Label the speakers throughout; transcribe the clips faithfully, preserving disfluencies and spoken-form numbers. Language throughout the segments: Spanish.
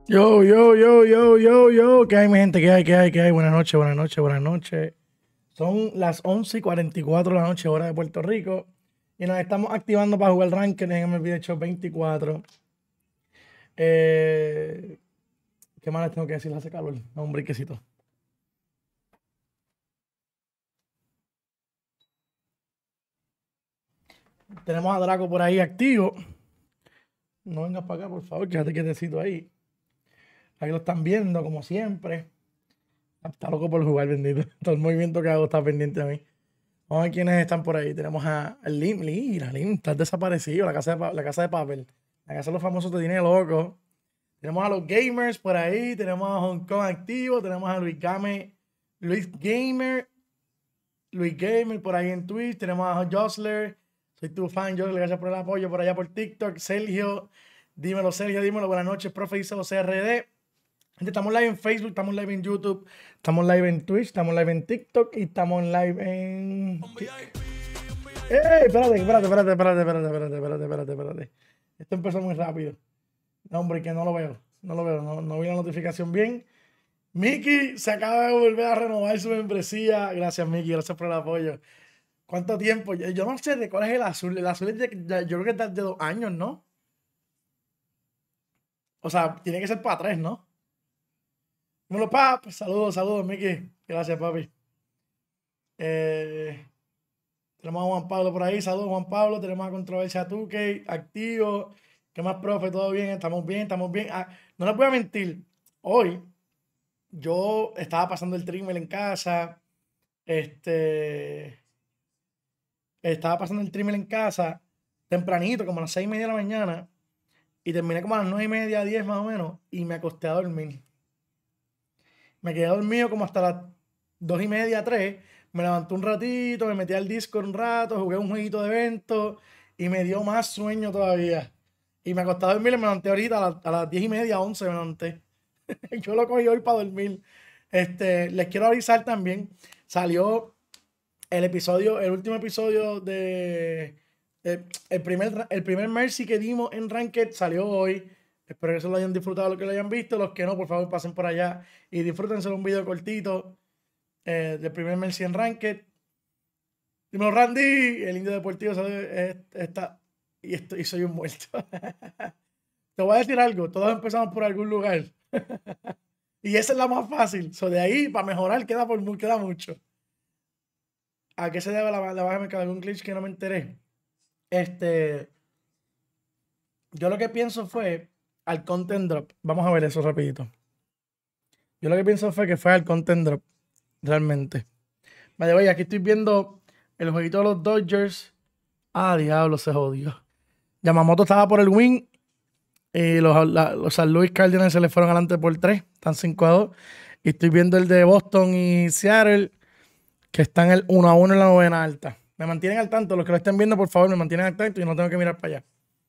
Speaker 1: Yo, yo, yo, yo, yo, yo. ¿Qué hay, mi gente? ¿Qué hay, qué hay, qué hay? Buenas noches, buenas noches, buenas noches. Son las once y cuarenta y cuatro de la noche, hora de Puerto Rico. Y nos estamos activando para jugar Ranked en M L B The Show veinticuatro. Eh, ¿Qué más les tengo que decir? Hace calor. No, un brinquecito. Tenemos a Draco por ahí activo. No vengas para acá, por favor. Quédate quietecito ahí. Ahí lo están viendo, como siempre. Está loco por jugar, bendito. Todo el movimiento que hago está pendiente a mí. Vamos a ver quiénes están por ahí. Tenemos a Lim. Mira, Lim, estás desaparecido. La casa, de, la casa de papel. La casa de los famosos te tiene loco. Tenemos a los gamers por ahí. Tenemos a Hong Kong activo. Tenemos a Luis Game, Luis Gamer. Luis Gamer por ahí en Twitch. Tenemos a Josler. Soy tu fan, Josler. Gracias por el apoyo por allá por TikTok. Sergio. Dímelo, Sergio. Dímelo. Buenas noches, profe. Dice C R D. Gente, estamos live en Facebook, estamos live en YouTube, estamos live en Twitch, estamos live en TikTok y estamos live en... ¡Eh! Espérate, espérate, espérate, espérate, espérate, espérate, espérate, espérate, espérate. Esto empezó muy rápido. No, hombre, que no lo veo. No lo veo, no, no vi la notificación bien. Mickey se acaba de volver a renovar su membresía. Gracias, Mickey, gracias por el apoyo. ¿Cuánto tiempo? Yo, yo no sé de cuál es el azul. El azul es de, de- yo creo que es de dos años, ¿no? O sea, tiene que ser para tres, ¿no? Dímelo, pap. Saludos, saludos, Mickey. Gracias, papi. Eh, tenemos a Juan Pablo por ahí. Saludos, Juan Pablo. Tenemos a Controversia Tuque, activo. ¿Qué más, profe? ¿Todo bien? Estamos bien, estamos bien. Ah, no les voy a mentir. Hoy yo estaba pasando el trimmer en casa. Este. Estaba pasando el trimmer en casa tempranito, como a las seis y media de la mañana. Y terminé como a las nueve y media, diez más o menos. Y me acosté a dormir. Me quedé dormido como hasta las dos y media, tres. Me levanté un ratito, me metí al Discord un rato, jugué un jueguito de evento y me dio más sueño todavía. Y me acosté a dormir y me levanté ahorita a, la- a las diez y media, once me levanté. Yo lo cogí hoy para dormir. Este, les quiero avisar también, salió el episodio, el último episodio de, de- el primer, el primer Mercy que dimos en Ranked salió hoy. Espero que se lo hayan disfrutado, lo que lo hayan visto. Los que no, por favor, pasen por allá y disfrútense de un video cortito eh, del primer Mercy en Ranked. Dímelo, Randy, el indio deportivo sabe, eh, está y, estoy, y soy un muerto. Te voy a decir algo, todos empezamos por algún lugar. Y esa es la más fácil. So, de ahí, para mejorar, queda, por, mu- queda mucho. ¿A qué se debe la, la baja de algún glitch que no me enteré? Este, yo lo que pienso fue al content drop. Vamos a ver eso rapidito. Yo lo que pienso fue que fue al content drop, realmente. Vale, oye, aquí estoy viendo el jueguito de los Dodgers. Ah, diablo, se jodió. Yamamoto estaba por el win y los, la- los San Luis Cardinals se le fueron adelante por tres. Están cinco a dos. Y estoy viendo el de Boston y Seattle, que están el uno a uno en la novena alta. Me mantienen al tanto. Los que lo estén viendo, por favor, me mantienen al tanto y no tengo que mirar para allá.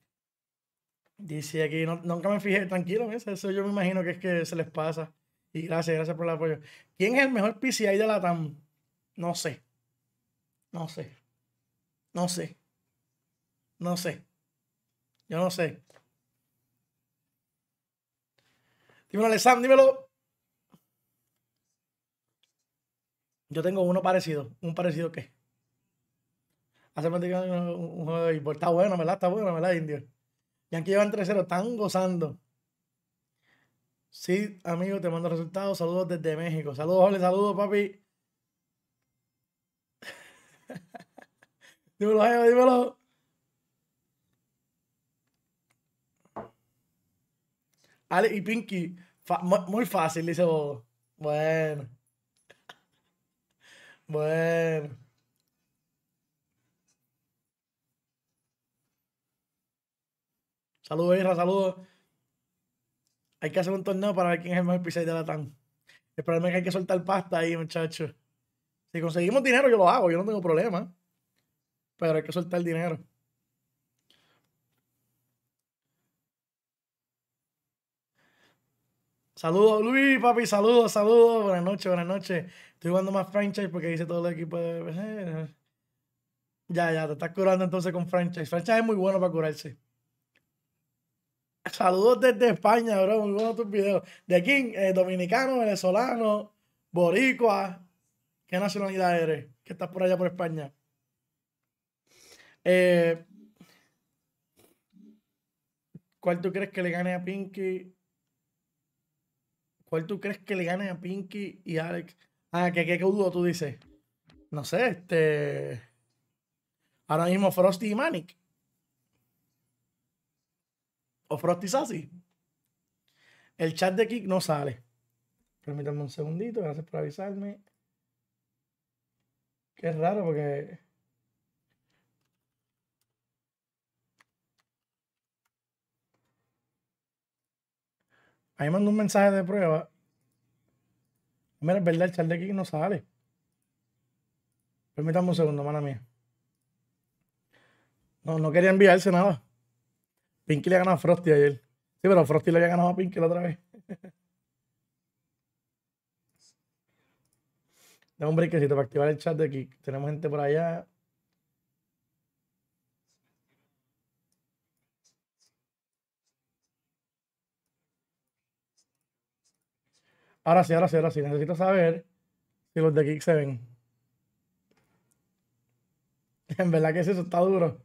Speaker 1: Dice aquí, no- nunca me fijé, tranquilo, eso, eso yo me imagino que es que se les pasa. Y gracias, gracias por el apoyo. ¿Quién es el mejor P C I de la T A M? No sé, no sé, no sé, no sé, yo no sé. Dímelo, Alessandro, dímelo. Yo tengo uno parecido. ¿Un parecido qué? Hace un, un juego de béisbol. Está bueno, ¿verdad? Está bueno, ¿verdad, Indio? Yankee llevan tres cero, están gozando. Sí, amigo, te mando resultados. Saludos desde México. Saludos, Ole, saludos, papi. Dímelo, Geo, dímelo. Ale y Pinky, fa- mu- muy fácil, dice Bobo. Bueno, bueno. Saludos, Isra, saludos. Hay que hacer un torneo para ver quién es el mejor pizzero de la T A M. El problema es que hay que soltar pasta ahí, muchachos. Si conseguimos dinero, yo lo hago, yo no tengo problema. Pero hay que soltar dinero. Saludos, Luis, papi, saludos, saludos. Buenas noches, buenas noches. Estoy jugando más franchise porque dice todo el equipo de... Ya, ya, te estás curando entonces con franchise. Franchise es muy bueno para curarse. Saludos desde España, bro. Muy buenos tus videos. De aquí, eh, dominicano, venezolano, boricua. ¿Qué nacionalidad eres? ¿Que estás por allá por España? Eh, ¿Cuál tú crees que le gane a Pinky? ¿Cuál tú crees que le gane a Pinky y Alex? Ah, ¿qué, qué, qué dudo tú dices? No sé, este. Ahora mismo Frosty y Manic. O Frosty Sassy. El chat de Kik no sale. Permítanme un segundito, gracias por avisarme. Qué raro porque. Ahí mandó un mensaje de prueba. Mira, es verdad, el chat de Kik no sale. Permítanme un segundo, mala mía. No, no quería enviarse nada. Pinky le ganó a Frosty ayer. Sí, pero Frosty le había ganado a Pinky la otra vez. Dame un breakcito para activar el chat de Kik. Tenemos gente por allá. Ahora sí, ahora sí, ahora sí. Necesito saber si los de Kik se ven. En verdad que sí, eso está duro.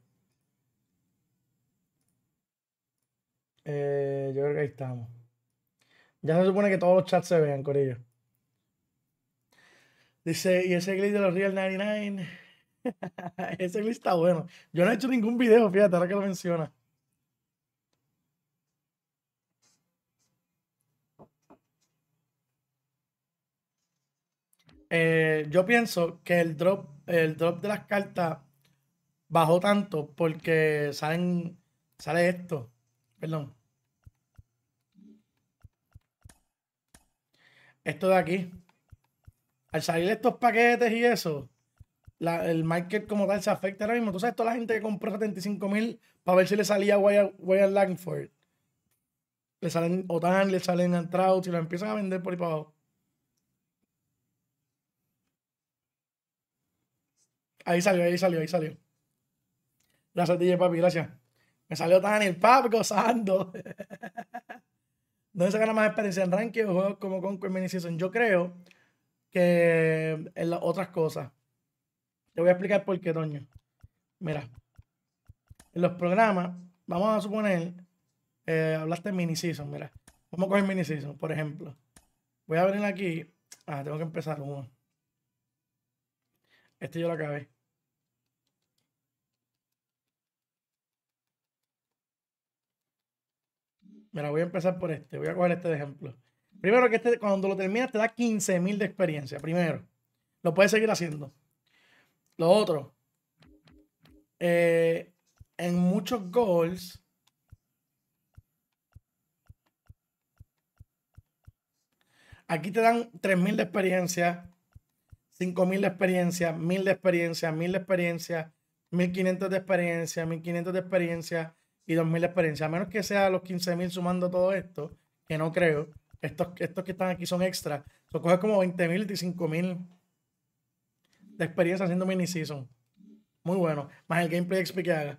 Speaker 1: Eh, yo creo que ahí estamos. Ya se supone que todos los chats se vean, corillo. Dice, y ese glitch de los Real noventa y nueve. Ese glitch está bueno. Yo no he hecho ningún video, fíjate, ahora que lo menciona. Eh, yo pienso que el drop, el drop de las cartas bajó tanto porque salen, sale esto. Perdón. Esto de aquí. Al salir estos paquetes y eso, la- el market como tal se afecta ahora mismo. Tú sabes, toda la gente que compró setenta y cinco mil para ver si le salía Wyatt Wyatt Langford. Le salen Otan, le salen Trout y lo empiezan a vender por ahí para abajo. Ahí salió, ahí salió, ahí salió. Gracias, D J Papi, gracias. Me salió Tan el Pap gozando. ¿Dónde se gana más experiencia en ranking o juegos como Conquer Mini Season? Yo creo que en las otras cosas. Te voy a explicar por qué, Toño. Mira, en los programas, vamos a suponer, eh, hablaste de Mini Season, mira. Vamos a coger Mini Season, por ejemplo. Voy a venir aquí. Ah, tengo que empezar uno. Este yo lo acabé. Mira, voy a empezar por este. Voy a coger este de ejemplo. Primero que este, cuando lo terminas, te da quince mil de experiencia. Primero. Lo puedes seguir haciendo. Lo otro. eh, en muchos goals. Aquí te dan tres mil de experiencia, cinco mil de experiencia, mil de experiencia, mil de experiencia, mil quinientos de experiencia, mil quinientos de experiencia y dos mil de experiencia. A menos que sea los quince mil sumando todo esto, que no creo. Estos, estos que están aquí son extras. So, coges como veinte mil, veinticinco mil de experiencia haciendo mini season. Muy bueno. Más el gameplay X P que haga.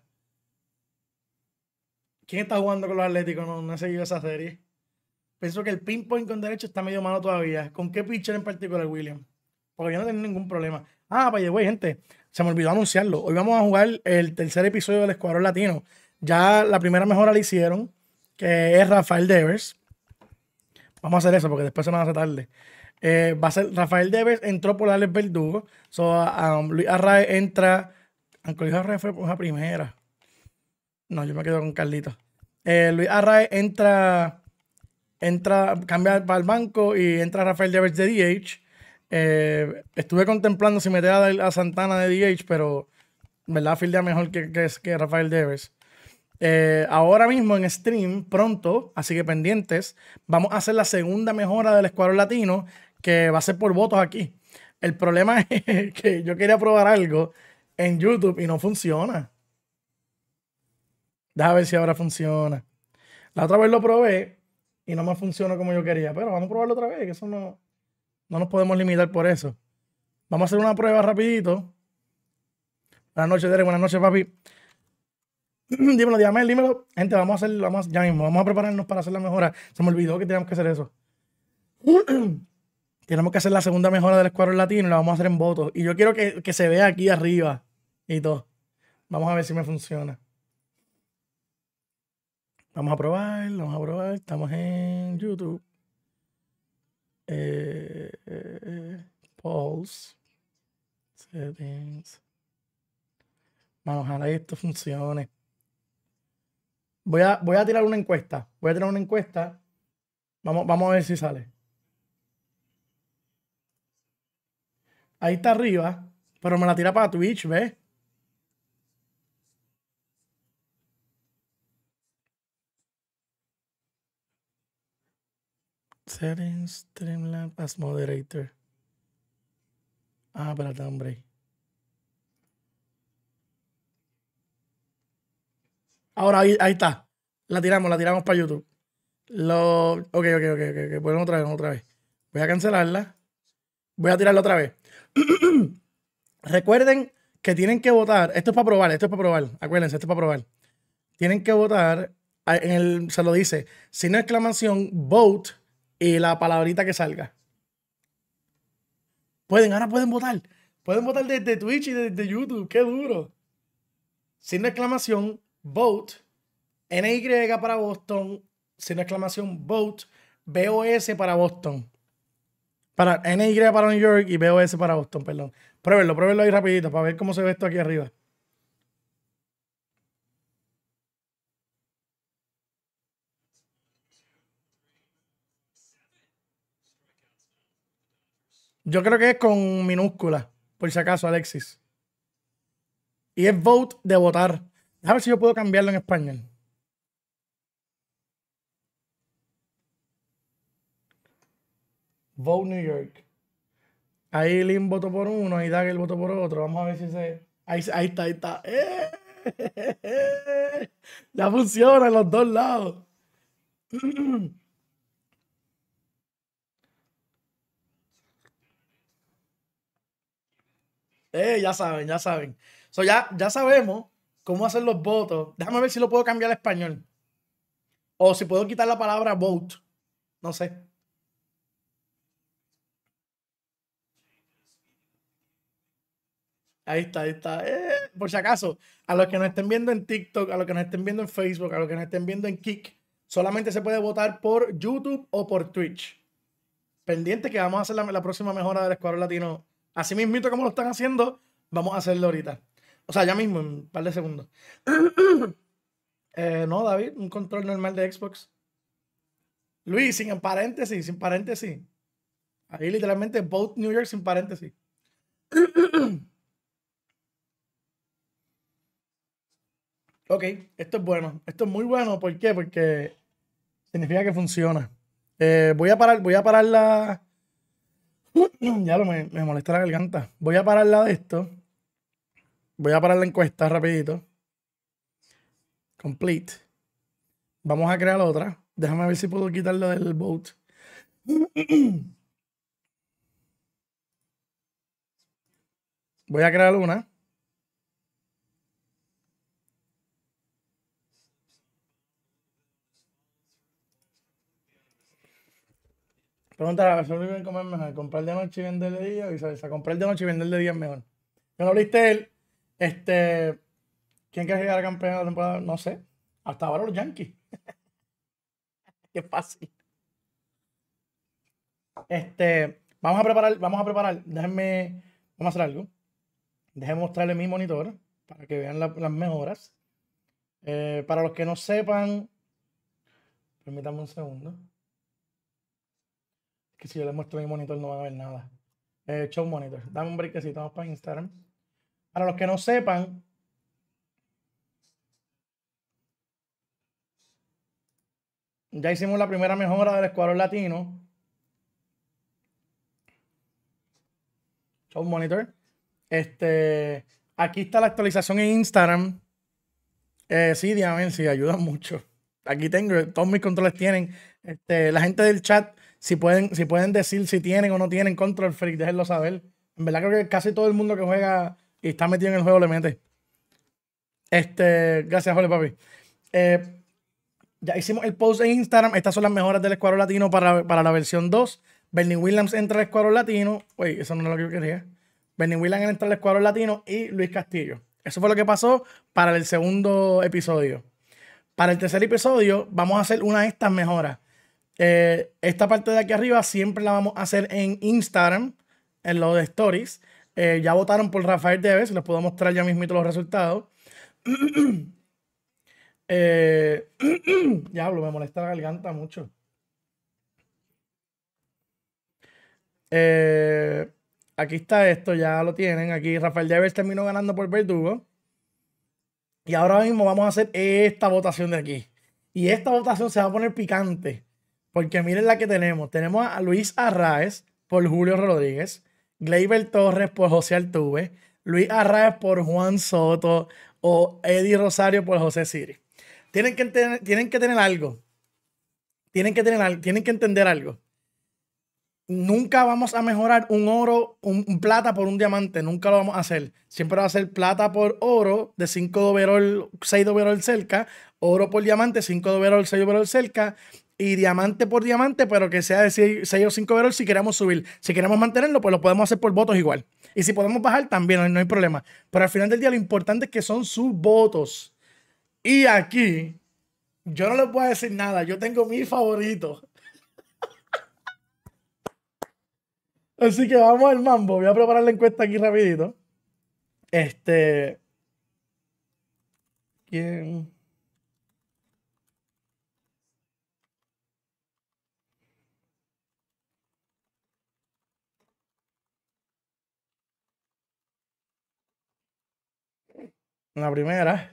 Speaker 1: ¿Quién está jugando con los Atléticos? No, no he seguido esa serie. Pienso que el pinpoint con derecho está medio malo todavía. ¿Con qué pitcher en particular, William? Porque yo no tengo ningún problema. Ah, by the way, gente, se me olvidó anunciarlo. Hoy vamos a jugar el tercer episodio del Escuadrón Latino. Ya la primera mejora la hicieron, que es Rafael Devers. Vamos a hacer eso porque después se nos hace tarde. Eh, va a ser Rafael Devers entró por Alex Verdugo. So, um, Luis Arraez entra. Aunque Luis Arraez fue por la primera. No, yo me quedo con Carlitos. Eh, Luis Arraez entra entra, cambia para el banco y entra Rafael Devers de D H. Eh, estuve contemplando si meter a, a Santana de D H, pero en verdad fildea mejor que, que, que Rafael Devers. Eh, ahora mismo en stream, pronto, así que pendientes, vamos a hacer la segunda mejora del Escuadrón Latino, que va a ser por votos aquí. El problema es que yo quería probar algo en YouTube y no funciona. Déjame ver si ahora funciona. La otra vez lo probé y no me funcionó como yo quería, pero vamos a probarlo otra vez, que eso no, no nos podemos limitar por eso. Vamos a hacer una prueba rapidito. Buenas noches, Derek. Buenas noches, papi. Dímelo, Diamel, dímelo. Gente, vamos a hacer, vamos, ya mismo, vamos a prepararnos para hacer la mejora. Se me olvidó que teníamos que hacer eso. Tenemos que hacer la segunda mejora del Escuadrón Latino y la vamos a hacer en votos. Y yo quiero que, que se vea aquí arriba y todo. Vamos a ver si me funciona. Vamos a probar, vamos a probar. Estamos en YouTube. Eh, eh, eh, Pulse. Settings. Vamos, ojalá esto funcione. Voy a, voy a tirar una encuesta. Voy a tirar una encuesta. Vamos, vamos a ver si sale. Ahí está arriba, pero me la tira para Twitch, ¿ves? Settings, Streamlabs as moderator. Ah, espérate, hombre. Ahora ahí, ahí está. La tiramos, la tiramos para YouTube. Lo... Ok, ok, ok, ok, ok. Bueno, otra vez, otra vez. Voy a cancelarla. Voy a tirarla otra vez. Recuerden que tienen que votar. Esto es para probar, esto es para probar. Acuérdense, esto es para probar. Tienen que votar. En el, se lo dice. Sin exclamación, vote y la palabrita que salga. Pueden, ahora pueden votar. Pueden votar desde Twitch y desde YouTube. ¡Qué duro! Sin exclamación, vote. N Y para Boston. Sin exclamación, vote. B O S para Boston. Para N Y para New York y B O S para Boston, perdón. Pruébenlo, pruébenlo ahí rapidito para ver cómo se ve esto aquí arriba. Yo creo que es con minúscula, por si acaso, Alexis. Y es vote de votar. A ver si yo puedo cambiarlo en español. Vote New York. Ahí Lin votó por uno y Dagger votó por otro. Vamos a ver si se... Ahí, ahí está, ahí está. ¡Eh! Ya funciona en los dos lados. Eh, ya saben, ya saben. So, ya, ya sabemos cómo hacer los votos. Déjame ver si lo puedo cambiar al español. O si puedo quitar la palabra vote. No sé. Ahí está, ahí está. Eh, por si acaso, a los que nos estén viendo en TikTok, a los que nos estén viendo en Facebook, a los que nos estén viendo en Kick, solamente se puede votar por YouTube o por Twitch. Pendiente que vamos a hacer la, la próxima mejora del Escuadrón Latino. Así mismito como lo están haciendo, vamos a hacerlo ahorita. O sea, ya mismo, en un par de segundos. eh, no, David, un control normal de Xbox. Luis, sin paréntesis, sin paréntesis. Ahí literalmente Vote New York sin paréntesis. Ok, esto es bueno. Esto es muy bueno. ¿Por qué? Porque significa que funciona. Eh, voy a parar, voy a parar la. Ya lo me, me molesta la garganta. Voy a parar la de esto. Voy a parar la encuesta rapidito. Complete. Vamos a crear otra. Déjame ver si puedo quitarlo del vote. Voy a crear una. Pregunta a ver, si comer mejor, comprar de noche y vender de día, o viceversa, comprar de noche y vender de día es mejor. ¿Me lo abriste él? Este, ¿quién quiere llegar a campeón de la temporada? No sé. Hasta ahora los Yankees. Qué fácil. Este, vamos a preparar, vamos a preparar. Déjenme, vamos a hacer algo. Déjenme mostrarle mi monitor para que vean la, las mejoras. Eh, para los que no sepan, permítanme un segundo. Que si yo les muestro mi monitor no van a ver nada. Eh, show monitor. Dame un breakcito, vamos para Instagram. Para los que no sepan, ya hicimos la primera mejora del Escuadrón Latino. Show monitor. Este, aquí está la actualización en Instagram. Eh, sí, dígame, sí, ayuda mucho. Aquí tengo, todos mis controles tienen. Este, la gente del chat, si pueden, si pueden decir si tienen o no tienen Control Freak, déjenlo saber. En verdad creo que casi todo el mundo que juega y está metido en el juego le mete. Este, gracias, Jorge, papi. Eh, ya hicimos el post en Instagram. Estas son las mejoras del Escuadrón Latino para, para la versión dos. Bernie Williams entra al Escuadrón Latino. Oye, eso no es lo que yo quería. Bernie Williams entra al Escuadrón Latino y Luis Castillo. Eso fue lo que pasó para el segundo episodio. Para el tercer episodio vamos a hacer una de estas mejoras. Eh, esta parte de aquí arriba siempre la vamos a hacer en Instagram, en los de Stories. Eh, ya votaron por Rafael Deves, les puedo mostrar ya mismito los resultados. Eh, Diablo, me molesta la garganta mucho. Eh, Aquí está esto, ya lo tienen. Aquí Rafael Deves terminó ganando por Verdugo. Y ahora mismo vamos a hacer esta votación de aquí. Y esta votación se va a poner picante. Porque miren la que tenemos. Tenemos a Luis Arraez por Julio Rodríguez. Gleyber Torres por José Altuve. Luis Arraez por Juan Soto. O Eddie Rosario por José Siri. Tienen que, tener, tienen que tener algo. Tienen que tener algo. Tienen que entender algo. Nunca vamos a mejorar un oro, un, un plata por un diamante. Nunca lo vamos a hacer. Siempre va a ser plata por oro de cinco de overall, seis de overall cerca. Oro por diamante, cinco de overall, seis de overall cerca. Y diamante por diamante, pero que sea de seis o cinco overall si queremos subir. Si queremos mantenerlo, pues lo podemos hacer por votos igual. Y si podemos bajar, también no hay, no hay problema. Pero al final del día lo importante es que son sus votos. Y aquí, yo no les voy a decir nada. Yo tengo mi favorito. Así que vamos al mambo. Voy a preparar la encuesta aquí rapidito. Este. ¿Quién? La primera.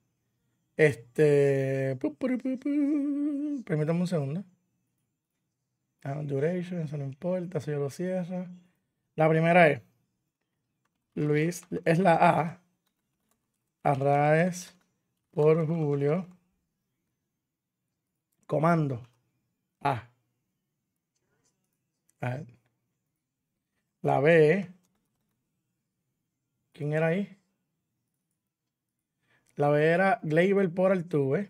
Speaker 1: Este. pu, pu, pu, pu. Permítame un segundo. Ah, duration, eso no importa, si yo lo cierro. La primera es Luis, es la A. Arraez por Julio. Comando. A. A. La B. ¿Quién era ahí? La B era Gleyber por Altuve.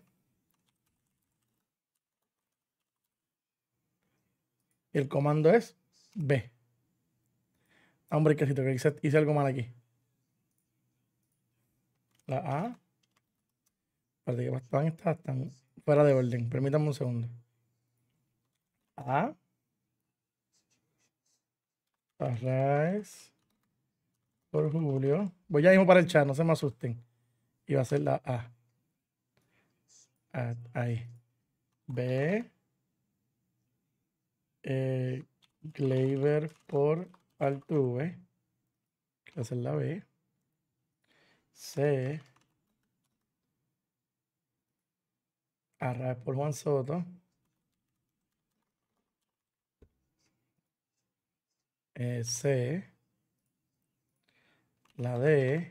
Speaker 1: Y el comando es B. Hombre, que que hice, hice algo mal aquí. La A. Espérate, que están, están fuera de orden. Permítame un segundo. A. Arraez por Julio. Voy ya mismo para el chat, no se me asusten. Y va a ser la A. A ahí. B. Eh, Gleyber por Altuve. Que va a ser la B. C. Arraez por Juan Soto. Eh, C. La D.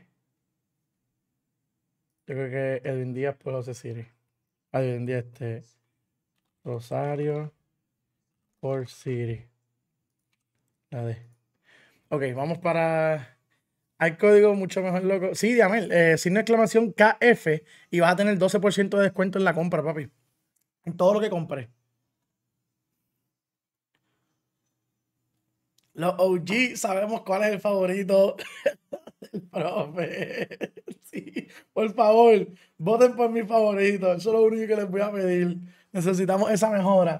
Speaker 1: Yo creo que Edwin Díaz por José Siri. Ah, Edwin Díaz, este. Rosario por Siri. La D. Ok, vamos para. Hay código mucho mejor loco. Sí, Diamel, eh, signo de exclamación K F y vas a tener doce por ciento de descuento en la compra, papi. En todo lo que compres. Los O G sabemos cuál es el favorito del profe. Sí, por favor, voten por mi favorito. Eso es lo único que les voy a pedir. Necesitamos esa mejora.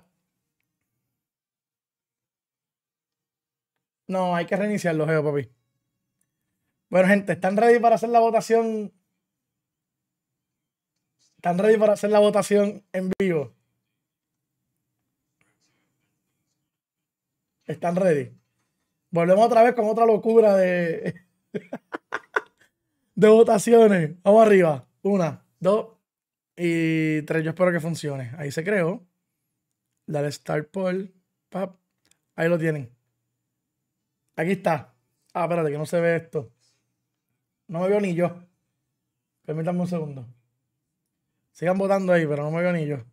Speaker 1: No, hay que reiniciarlo, Geo, papi. Bueno, gente, ¿están ready para hacer la votación? ¿Están ready para hacer la votación en vivo? ¿Están ready? Volvemos otra vez con otra locura de, de votaciones. Vamos arriba. Una, dos y tres. Yo espero que funcione. Ahí se creó. Dale Start Poll. Pap. Ahí lo tienen. Aquí está. Ah, espérate, que no se ve esto. No me veo ni yo. Permítanme un segundo. Sigan votando ahí, pero no me veo ni yo.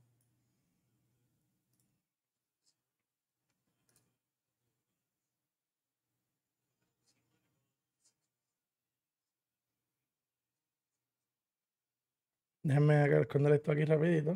Speaker 1: Déjenme acá esconder esto aquí rapidito.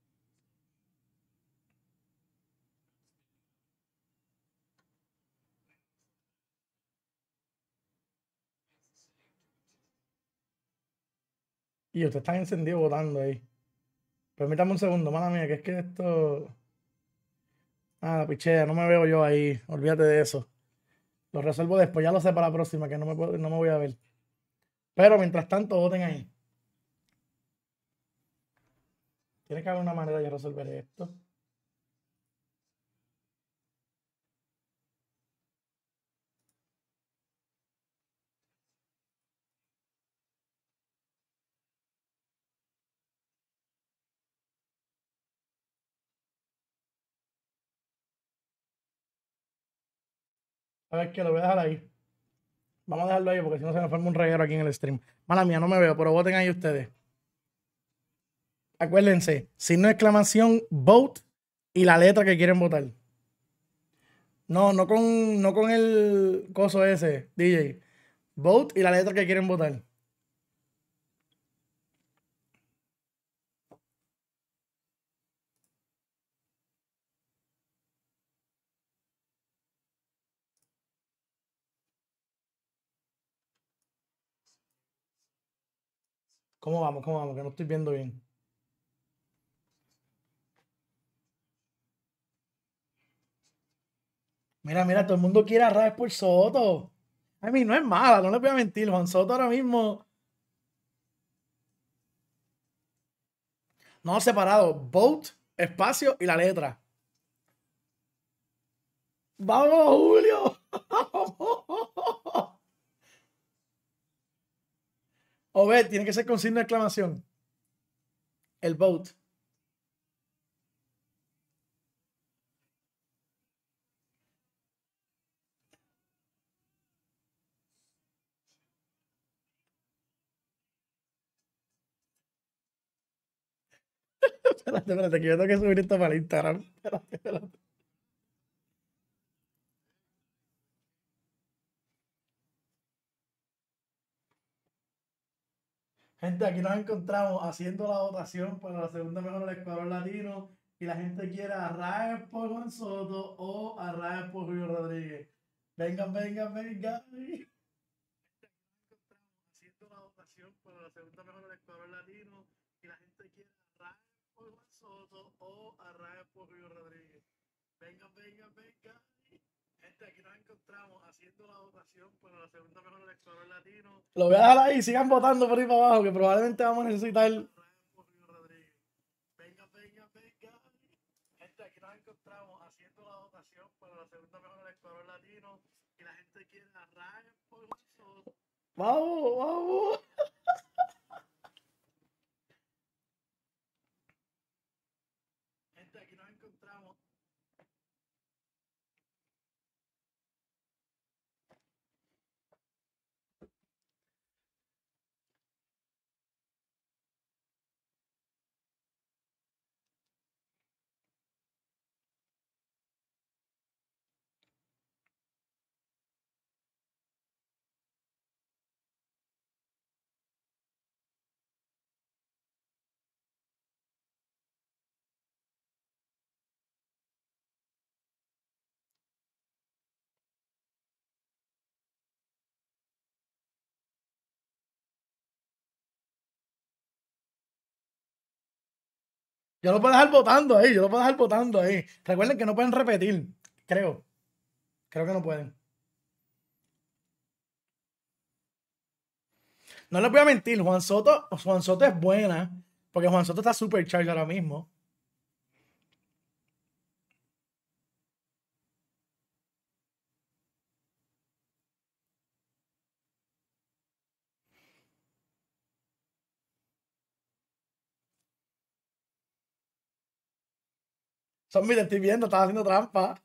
Speaker 1: Y usted está encendido votando ahí. Permítame un segundo, mala mía, que es que esto... Ah, pichea, no me veo yo ahí. Olvídate de eso. Lo resuelvo después, ya lo sé para la próxima, que no me, puedo- no me voy a ver. Pero mientras tanto, voten ahí. Tiene que haber una manera de resolver esto. A ver, que lo voy a dejar ahí. Vamos a dejarlo ahí porque si no se me forma un reguero aquí en el stream. Mala mía, no me veo, pero voten ahí ustedes. Acuérdense, signo de exclamación, vote y la letra que quieren votar. No, no con, no con el coso ese, D J. Vote y la letra que quieren votar. ¿Cómo vamos? ¿Cómo vamos? Que no estoy viendo bien. Mira, mira, todo el mundo quiere a Raes por Soto. A mí no es mala, no les voy a mentir. Juan Soto ahora mismo, no separado. Vote, espacio y la letra. ¡Vamos, Julio! O ver, tiene que ser con signo de exclamación. El vote. Espérate, espérate, que yo tengo que subir esto para el Instagram. Espérate, espérate. Gente, aquí nos encontramos haciendo la votación para la segunda mejor del Escuadrón Latino y la gente quiere a Raes por Juan Soto o a Raes por Julio Rodríguez. Vengan, vengan, vengan. Haciendo la votación para la segunda mejor del Escuadrón Latino y la gente quiere a Raes por Juan Soto o a Raes por Julio Rodríguez. Vengan, vengan, vengan. Gente, aquí nos encontramos haciendo la votación para la segunda mejor del Escuadrón Latino. Lo voy a dejar ahí, sigan votando por ahí para abajo, que probablemente vamos a necesitar. Venga, venga, venga. Gente, aquí nos encontramos haciendo la votación para la segunda mejor del Escuadrón Latino y la gente quiere a Ryan por Soto. Vamos, vamos. Gente, aquí nos encontramos. Yo lo puedo dejar votando ahí, yo lo puedo dejar votando ahí. Recuerden que no pueden repetir, creo. Creo que no pueden. No les voy a mentir, Juan Soto, Juan Soto es buena, porque Juan Soto está super charge ahora mismo. Zombie, te estoy viendo, estás haciendo trampa.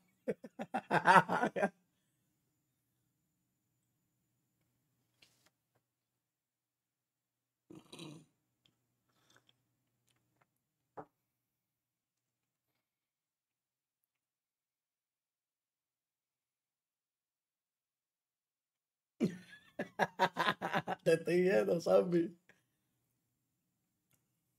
Speaker 1: Te estoy viendo, zombie.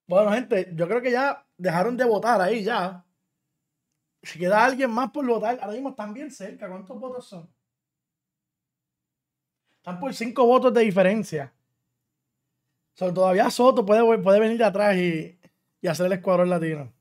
Speaker 1: Bueno, gente, yo creo que ya dejaron de votar ahí ya. Si queda alguien más por votar, ahora mismo están bien cerca. ¿Cuántos votos son? Están por cinco votos de diferencia. O sea, todavía Soto puede, puede venir de atrás y, y hacer el escuadrón latino.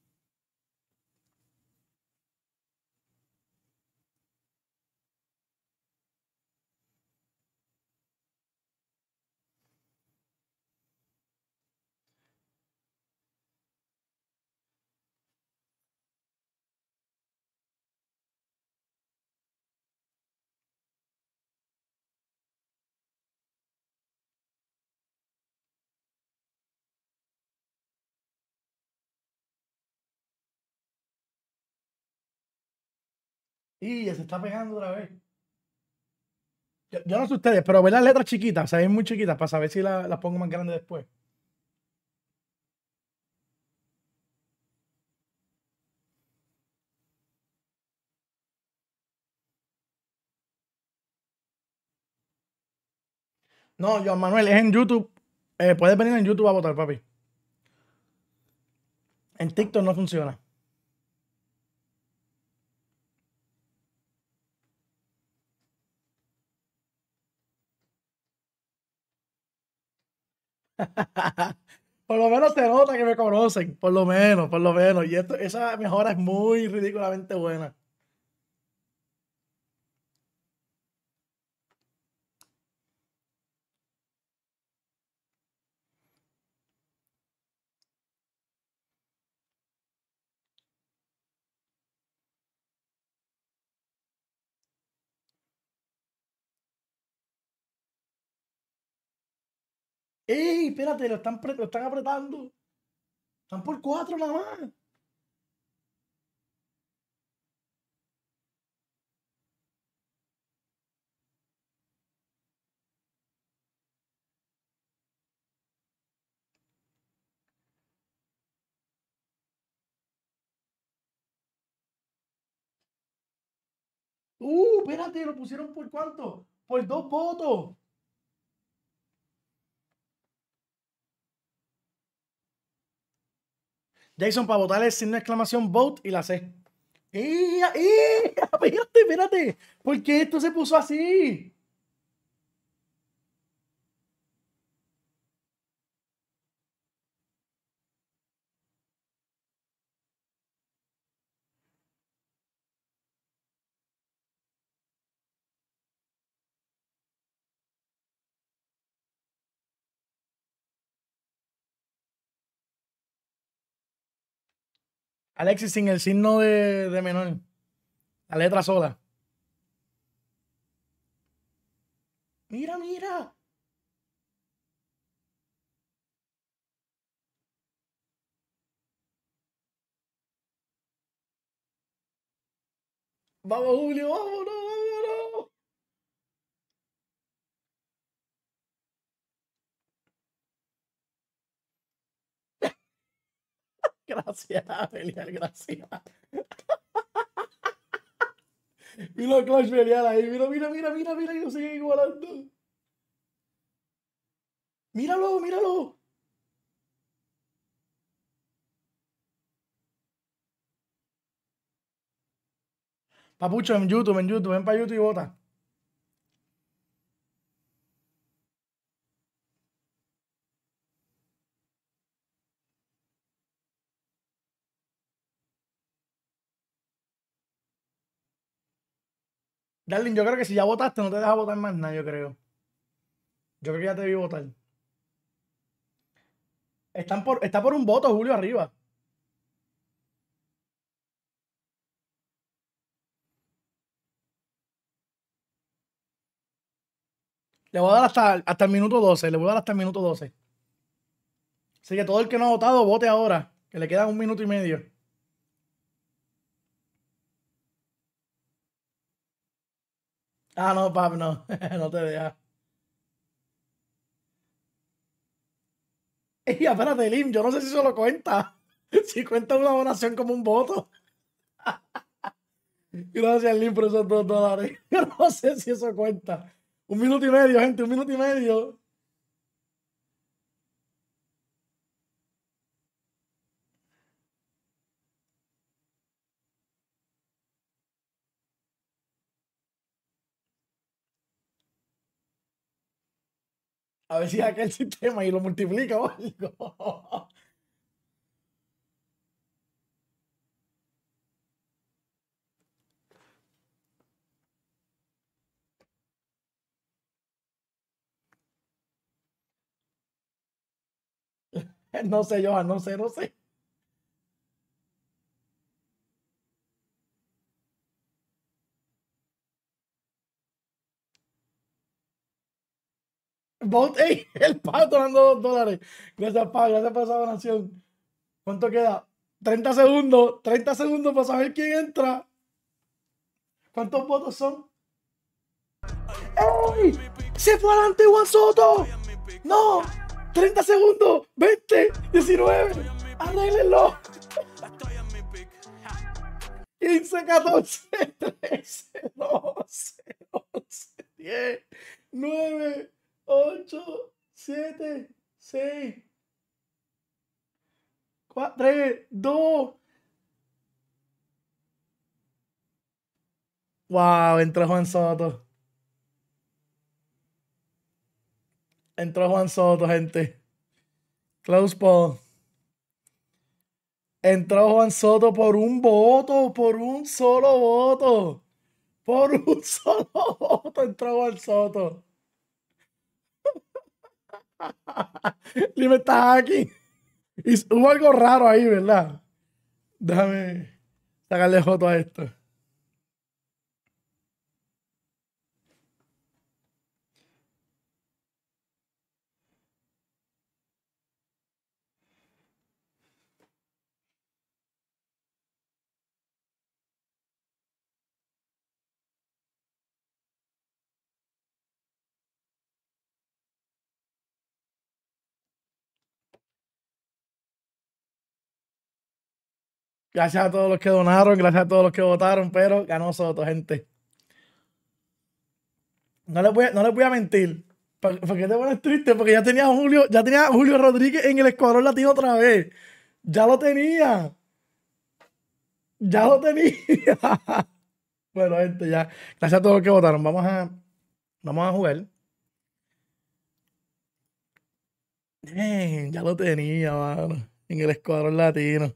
Speaker 1: Y ya se está pegando otra vez. Yo, yo no sé ustedes, pero ver las letras chiquitas, se ven muy chiquitas para saber si la- las pongo más grandes después. No, Joan Manuel, es en YouTube. Eh, puedes venir en YouTube a votar, papi. En TikTok no funciona. Por lo menos se nota que me conocen. Por lo menos, por lo menos. Y esto, esa mejora es muy ridículamente buena. ¡Ey! Espérate, lo están, pre- lo están apretando. Están por cuatro nada más. Uh, espérate, lo pusieron por cuánto. Por dos votos. Jason, para votar es signo de exclamación vote y la C. ¡Ey! ¡Ey! Espérate, espérate. ¿Por qué esto se puso así? Alexis, sin el signo de, de menor. La letra sola. Mira, mira. Vamos, Julio, vámonos, vámonos. Gracias, Belial, gracias. Mira Clash Belial ahí. Mira, mira, mira, mira, mira. Y lo sigue igualando. Míralo, míralo. Papucho, en YouTube, en YouTube. Ven para YouTube y vota. Darling, yo creo que si ya votaste, no te deja votar más nada, yo creo. Yo creo que ya te vi votar. Están por, está por un voto, Julio, arriba. Le voy a dar hasta, hasta el minuto doce. Le voy a dar hasta el minuto doce. Así que todo el que no ha votado, vote ahora. Que le queda un minuto y medio. Ah, no, pap, no. No te deja. Y espérate, Lim, yo no sé si eso lo cuenta. Si cuenta una donación como un voto. Gracias, Lim, por esos dos dólares. Yo no sé si eso cuenta. Un minuto y medio, gente, un minuto y medio. A ver si hackea el sistema y lo multiplica o algo. No sé, Johan, no sé, no sé. Vote, ey, el pato dando dos dólares. Gracias, pa, gracias por esa donación. ¿Cuánto queda? treinta segundos. treinta segundos para saber quién entra. ¿Cuántos votos son? ¡Ey! ¡Se fue adelante Juan Soto! ¡No! treinta segundos. veinte, diecinueve. Arréglenlo. quince, catorce, trece, doce, once, diez, nueve, ocho, siete, seis, cuatro, tres, dos. Wow, entró Juan Soto. Entró Juan Soto, gente. Close poll. Entró Juan Soto por un voto, por un solo voto. Por un solo voto entró Juan Soto. Dime, estás aquí. Y hubo algo raro ahí, ¿verdad? Déjame sacarle foto a esto. Gracias a todos los que donaron, gracias a todos los que votaron, pero ganó Soto, gente. No les voy a, no les voy a mentir. ¿Por, por qué te pones triste? Porque ya tenía a Julio, ya tenía a Julio Rodríguez en el Escuadrón Latino otra vez. Ya lo tenía. Ya lo tenía. Bueno, gente, ya. Gracias a todos los que votaron. Vamos a, vamos a jugar. Eh, ya lo tenía, mano. En el Escuadrón Latino.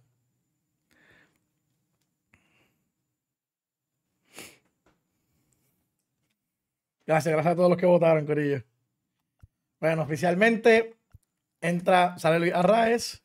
Speaker 1: Gracias, gracias a todos los que votaron, Corillo. Bueno, oficialmente entra, sale Luis Arraez.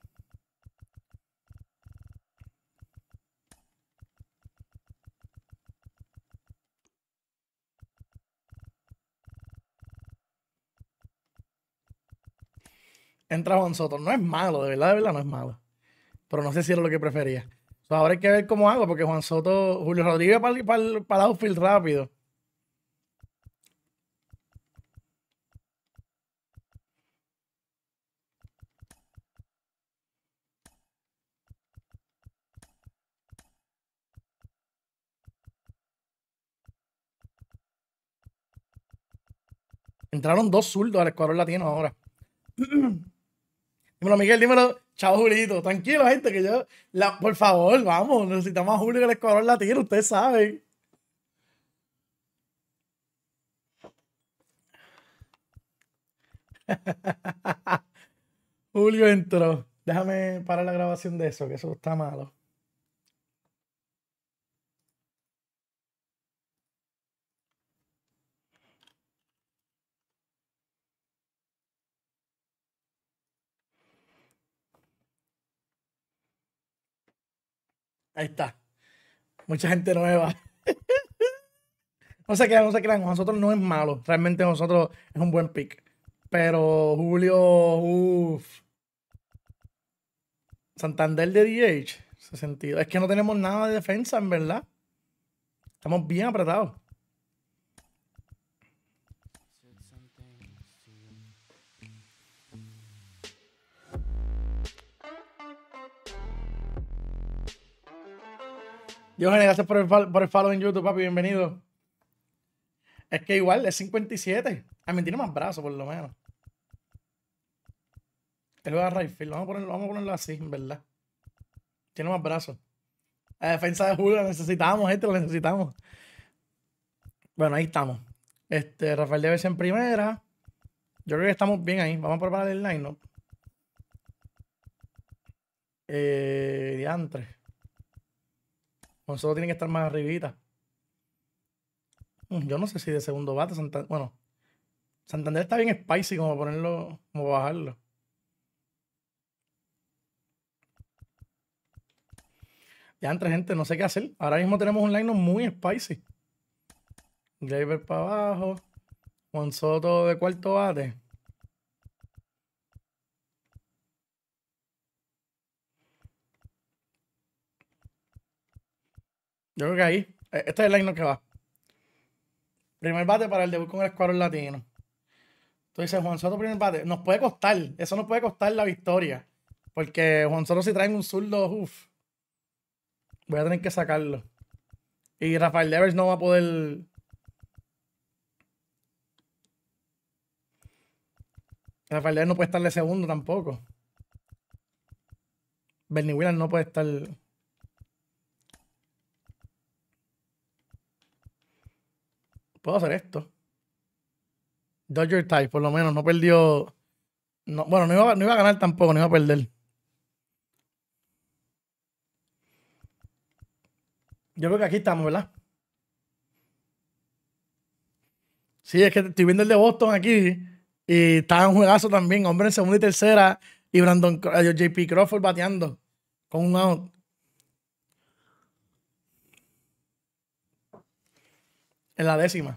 Speaker 1: Entra Juan Soto. No es malo, de verdad, de verdad, no es malo. Pero no sé si era lo que prefería. O sea, ahora hay que ver cómo hago, porque Juan Soto, Julio Rodríguez para el, para el, para el outfield rápido. Entraron dos zurdos al Escuadrón Latino ahora. Dímelo, Miguel, dímelo. Chao, Julito. Tranquilo, gente, que yo. La, por favor, vamos. Necesitamos a Julio en el Escuadrón Latino, ustedes saben. Julio entró. Déjame parar la grabación de eso, que eso está malo. Ahí está. Mucha gente nueva. No se crean, no se crean. Nosotros no es malo. Realmente nosotros es un buen pick. Pero Julio, uff. Santander de D H. Ese sentido. Es que no tenemos nada de defensa, en verdad. Estamos bien apretados. Johan, gracias por el, por el follow en YouTube, papi. Bienvenido. Es que igual es cincuenta y siete. A mí tiene más brazos, por lo menos. Él juega Rayfield. Vamos a ponerlo, vamos a ponerlo así, en verdad. Tiene más brazos. La defensa de Julio la necesitamos, gente, lo necesitamos. Bueno, ahí estamos. Este, Rafael Devers en primera. Yo creo que estamos bien ahí. Vamos a preparar el line-up. Eh, diantre. Nosotros tiene que estar más arribita. Mm, Yo no sé si de segundo bate. Santa- Bueno, Santander está bien spicy como ponerlo, como bajarlo. Diantre, gente, no sé qué hacer. Ahora mismo tenemos un line-up muy spicy. Gleyber para abajo. Juan Soto de cuarto bate. Yo creo que ahí. eh, Este es el line-up que va. Primer bate para el debut con el escuadrón latino. Entonces, Juan Soto, primer bate. Nos puede costar. Eso nos puede costar la victoria. Porque Juan Soto, si traen un zurdo, uff. Voy a tener que sacarlo. Y Rafael Devers no va a poder. Rafael Devers no puede estar de segundo tampoco. Bernie Williams no puede estar. Puedo hacer esto. Dodger tie, por lo menos, no perdió. No, bueno, no iba, no iba a ganar tampoco, no iba a perder. Yo creo que aquí estamos, ¿verdad? Sí, es que estoy viendo el de Boston aquí. Y estaba en juegazo también. Hombre en segunda y tercera. Y Brandon eh, J P Crawford bateando. Con un out. En la décima.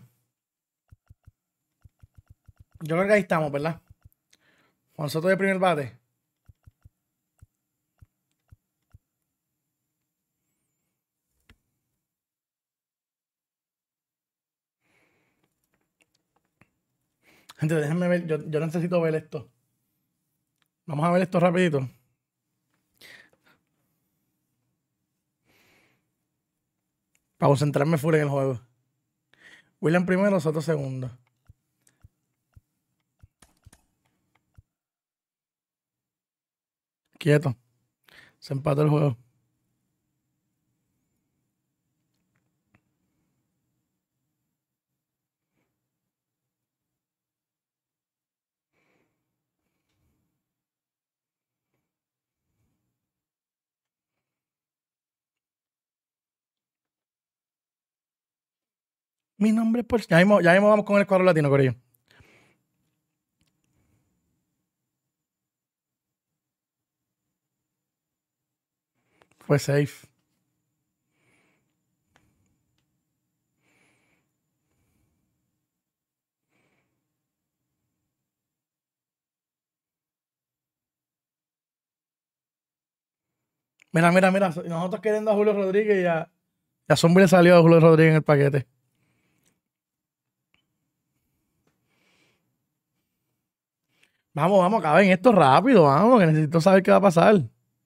Speaker 1: Yo creo que ahí estamos, ¿verdad? Juan Soto de primer bate. Gente, déjenme ver. Yo, yo necesito ver esto. Vamos a ver esto rapidito. Para concentrarme full en el juego. William primero, Soto segundo. Quieto. Se empató el juego. Mi nombre es por. Ya mismo, ya mismo vamos con el cuadro latino, Corillo. Fue safe. Mira, mira, mira. Nosotros queriendo a Julio Rodríguez y a. Ya Zombie le salió a Julio Rodríguez en el paquete. Vamos, vamos, acaben esto rápido, vamos, que necesito saber qué va a pasar.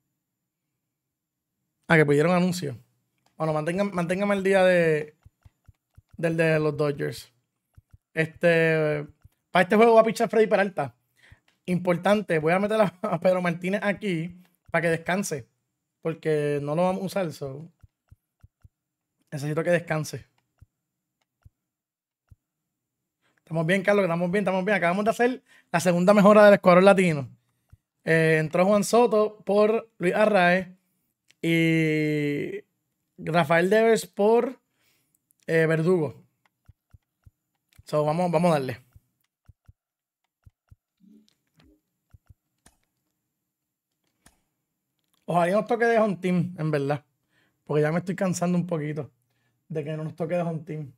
Speaker 1: Ah, que pidieron anuncio. Bueno, mantengan, manténgame el día de, del de los Dodgers. Este, para este juego va a pichar Freddy Peralta. Importante, voy a meter a, a Pedro Martínez aquí para que descanse. Porque no lo vamos a usar. So. Necesito que descanse. Estamos bien, Carlos, estamos bien, estamos bien. Acabamos de hacer la segunda mejora del escuadrón latino. Eh, entró Juan Soto por Luis Arraez y Rafael Devers por eh, Verdugo. So, vamos, vamos a darle. Ojalá nos toque de home team, en verdad. Porque ya me estoy cansando un poquito de que no nos toque de home team.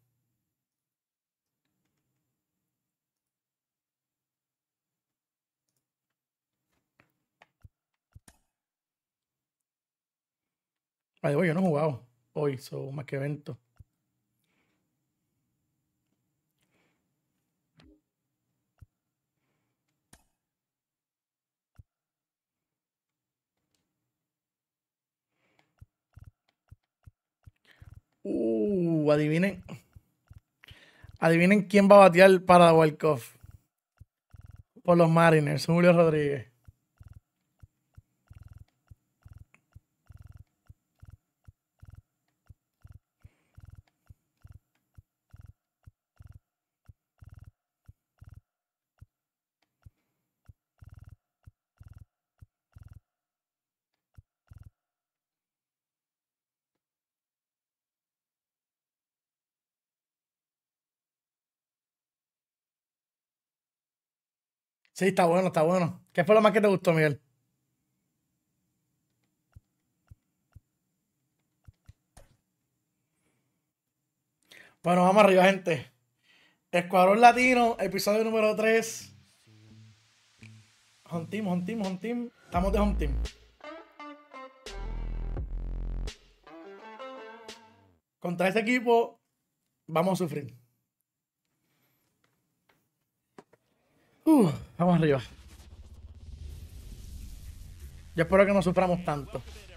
Speaker 1: Ay, yo no he jugado hoy, so, más que evento. Uh, adivinen. Adivinen quién va a batear para Walkoff. Por los Mariners, Julio Rodríguez. Sí, está bueno, está bueno. ¿Qué fue lo más que te gustó, Miguel? Bueno, vamos arriba, gente. Escuadrón Latino, episodio número tres. Home Team, Home Team, Home Team. Estamos de Home Team. Contra este equipo vamos a sufrir. Uh, vamos arriba. Yo espero que no suframos tanto.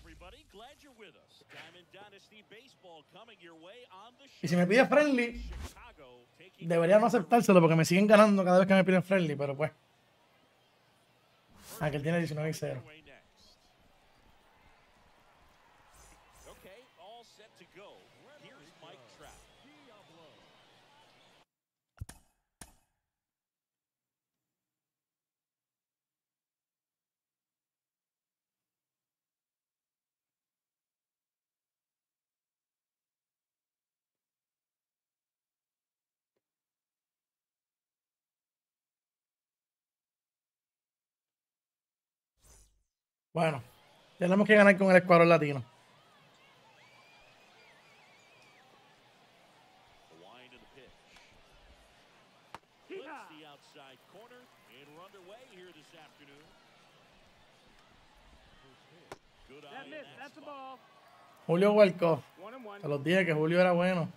Speaker 1: Y si me pide friendly, debería no aceptárselo porque me siguen ganando cada vez que me piden friendly, pero pues. Ah, que él tiene diecinueve y cero. Bueno, tenemos que ganar con el escuadrón latino. Julio Welkoff. A los días que Julio era bueno.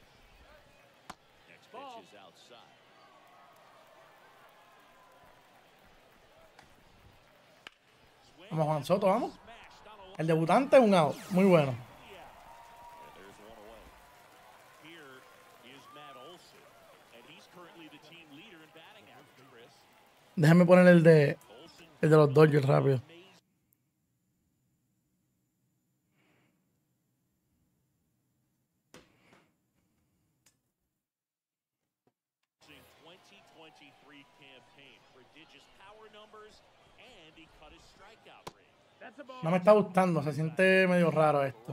Speaker 1: Vamos, Juan Soto, vamos. El debutante es un out. Muy bueno. Déjame poner el de el de los Dodgers rápido. No me está gustando, se siente medio raro esto.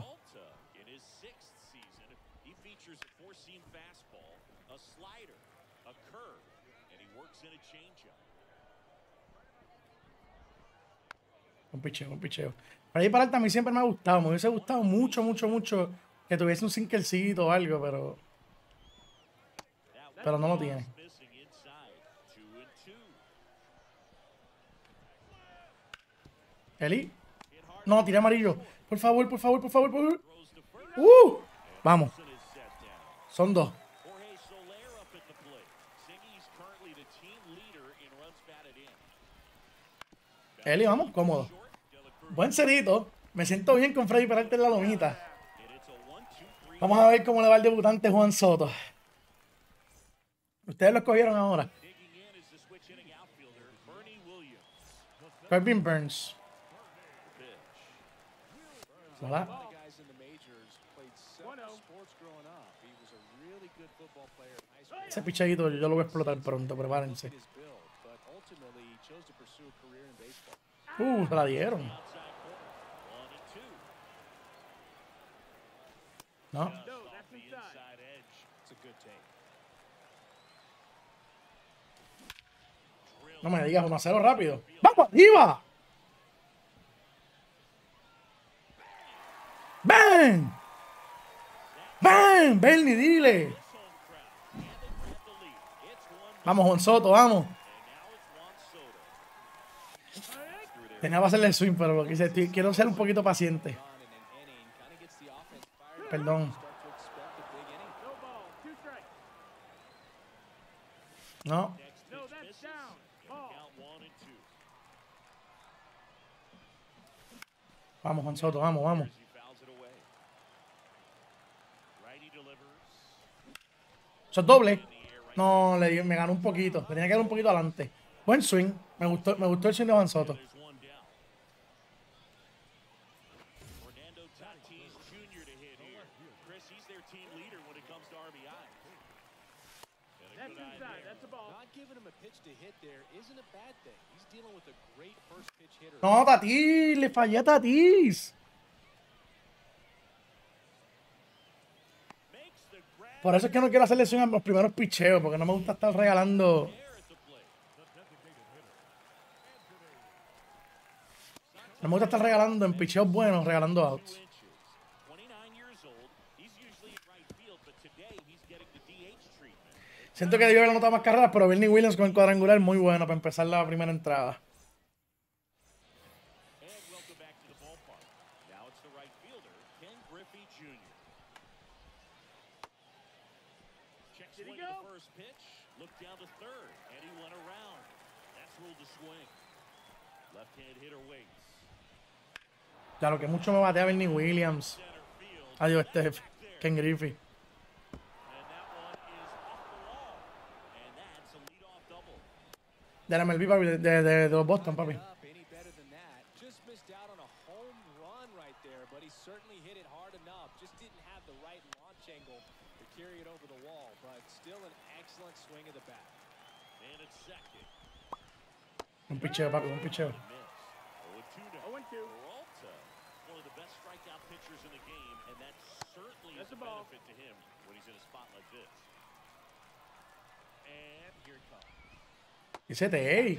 Speaker 1: Un picheo, un picheo. Para ahí para adelante a mí siempre me ha gustado. Me hubiese gustado mucho, mucho, mucho que tuviese un sinkercito o algo, pero. Pero no lo tiene. Eli. No, tira amarillo. Por favor, por favor, por favor, por favor. ¡Uh! Vamos. Son dos. Eli, vamos, cómodo. Buen cerito. Me siento bien con Freddy Peralta en la lomita. Vamos a ver cómo le va el debutante Juan Soto. Ustedes lo escogieron ahora. Corbin Burns. Hola. Ese pichadito yo lo voy a explotar pronto, prepárense. Uh, se la dieron. No. No me digas uno a cero rápido. ¡Vamos arriba! ¡Ven! ¡Ven! Bernie, dile. Vamos, Juan Soto, vamos. Tenía que hacerle el swing, pero lo quise, estoy, quiero ser un poquito paciente. Perdón. No. Vamos, Juan Soto, vamos, vamos. Eso es doble. No, le, me ganó un poquito. Le tenía que dar un poquito adelante. Buen swing. Me gustó, me gustó el swing de Juan Soto. No, Tatis, le fallé a Tatis. Por eso es que no quiero hacerle swing a los primeros picheos, porque no me gusta estar regalando. Me gusta estar regalando en picheos buenos, regalando outs. Siento que debió haber anotado más carreras, pero Bernie Williams con el cuadrangular muy bueno para empezar la primera entrada. Claro que mucho me batea Bernie Williams. Adiós, Steph. Ken Griffey. De la M L B, papi, de, de, de los Boston, papi. Un picheo, papi, un picheo. Ese take.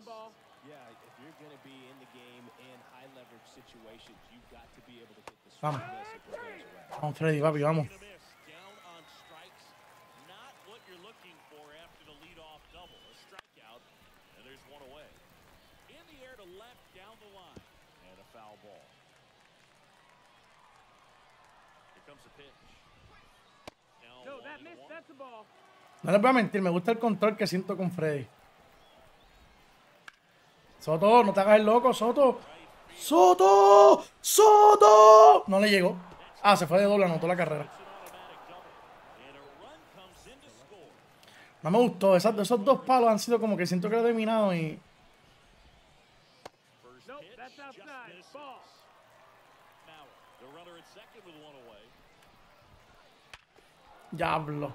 Speaker 1: Vamos. Vamos, Freddy, papi, vamos. No les voy a mentir, me gusta el control que siento con Freddy. Soto, no te hagas el loco, Soto. ¡Soto! ¡Soto! No le llegó. Ah, se fue de doble, anotó la carrera. No me gustó. Esos, esos dos palos han sido como que siento que lo he terminado y... Diablo.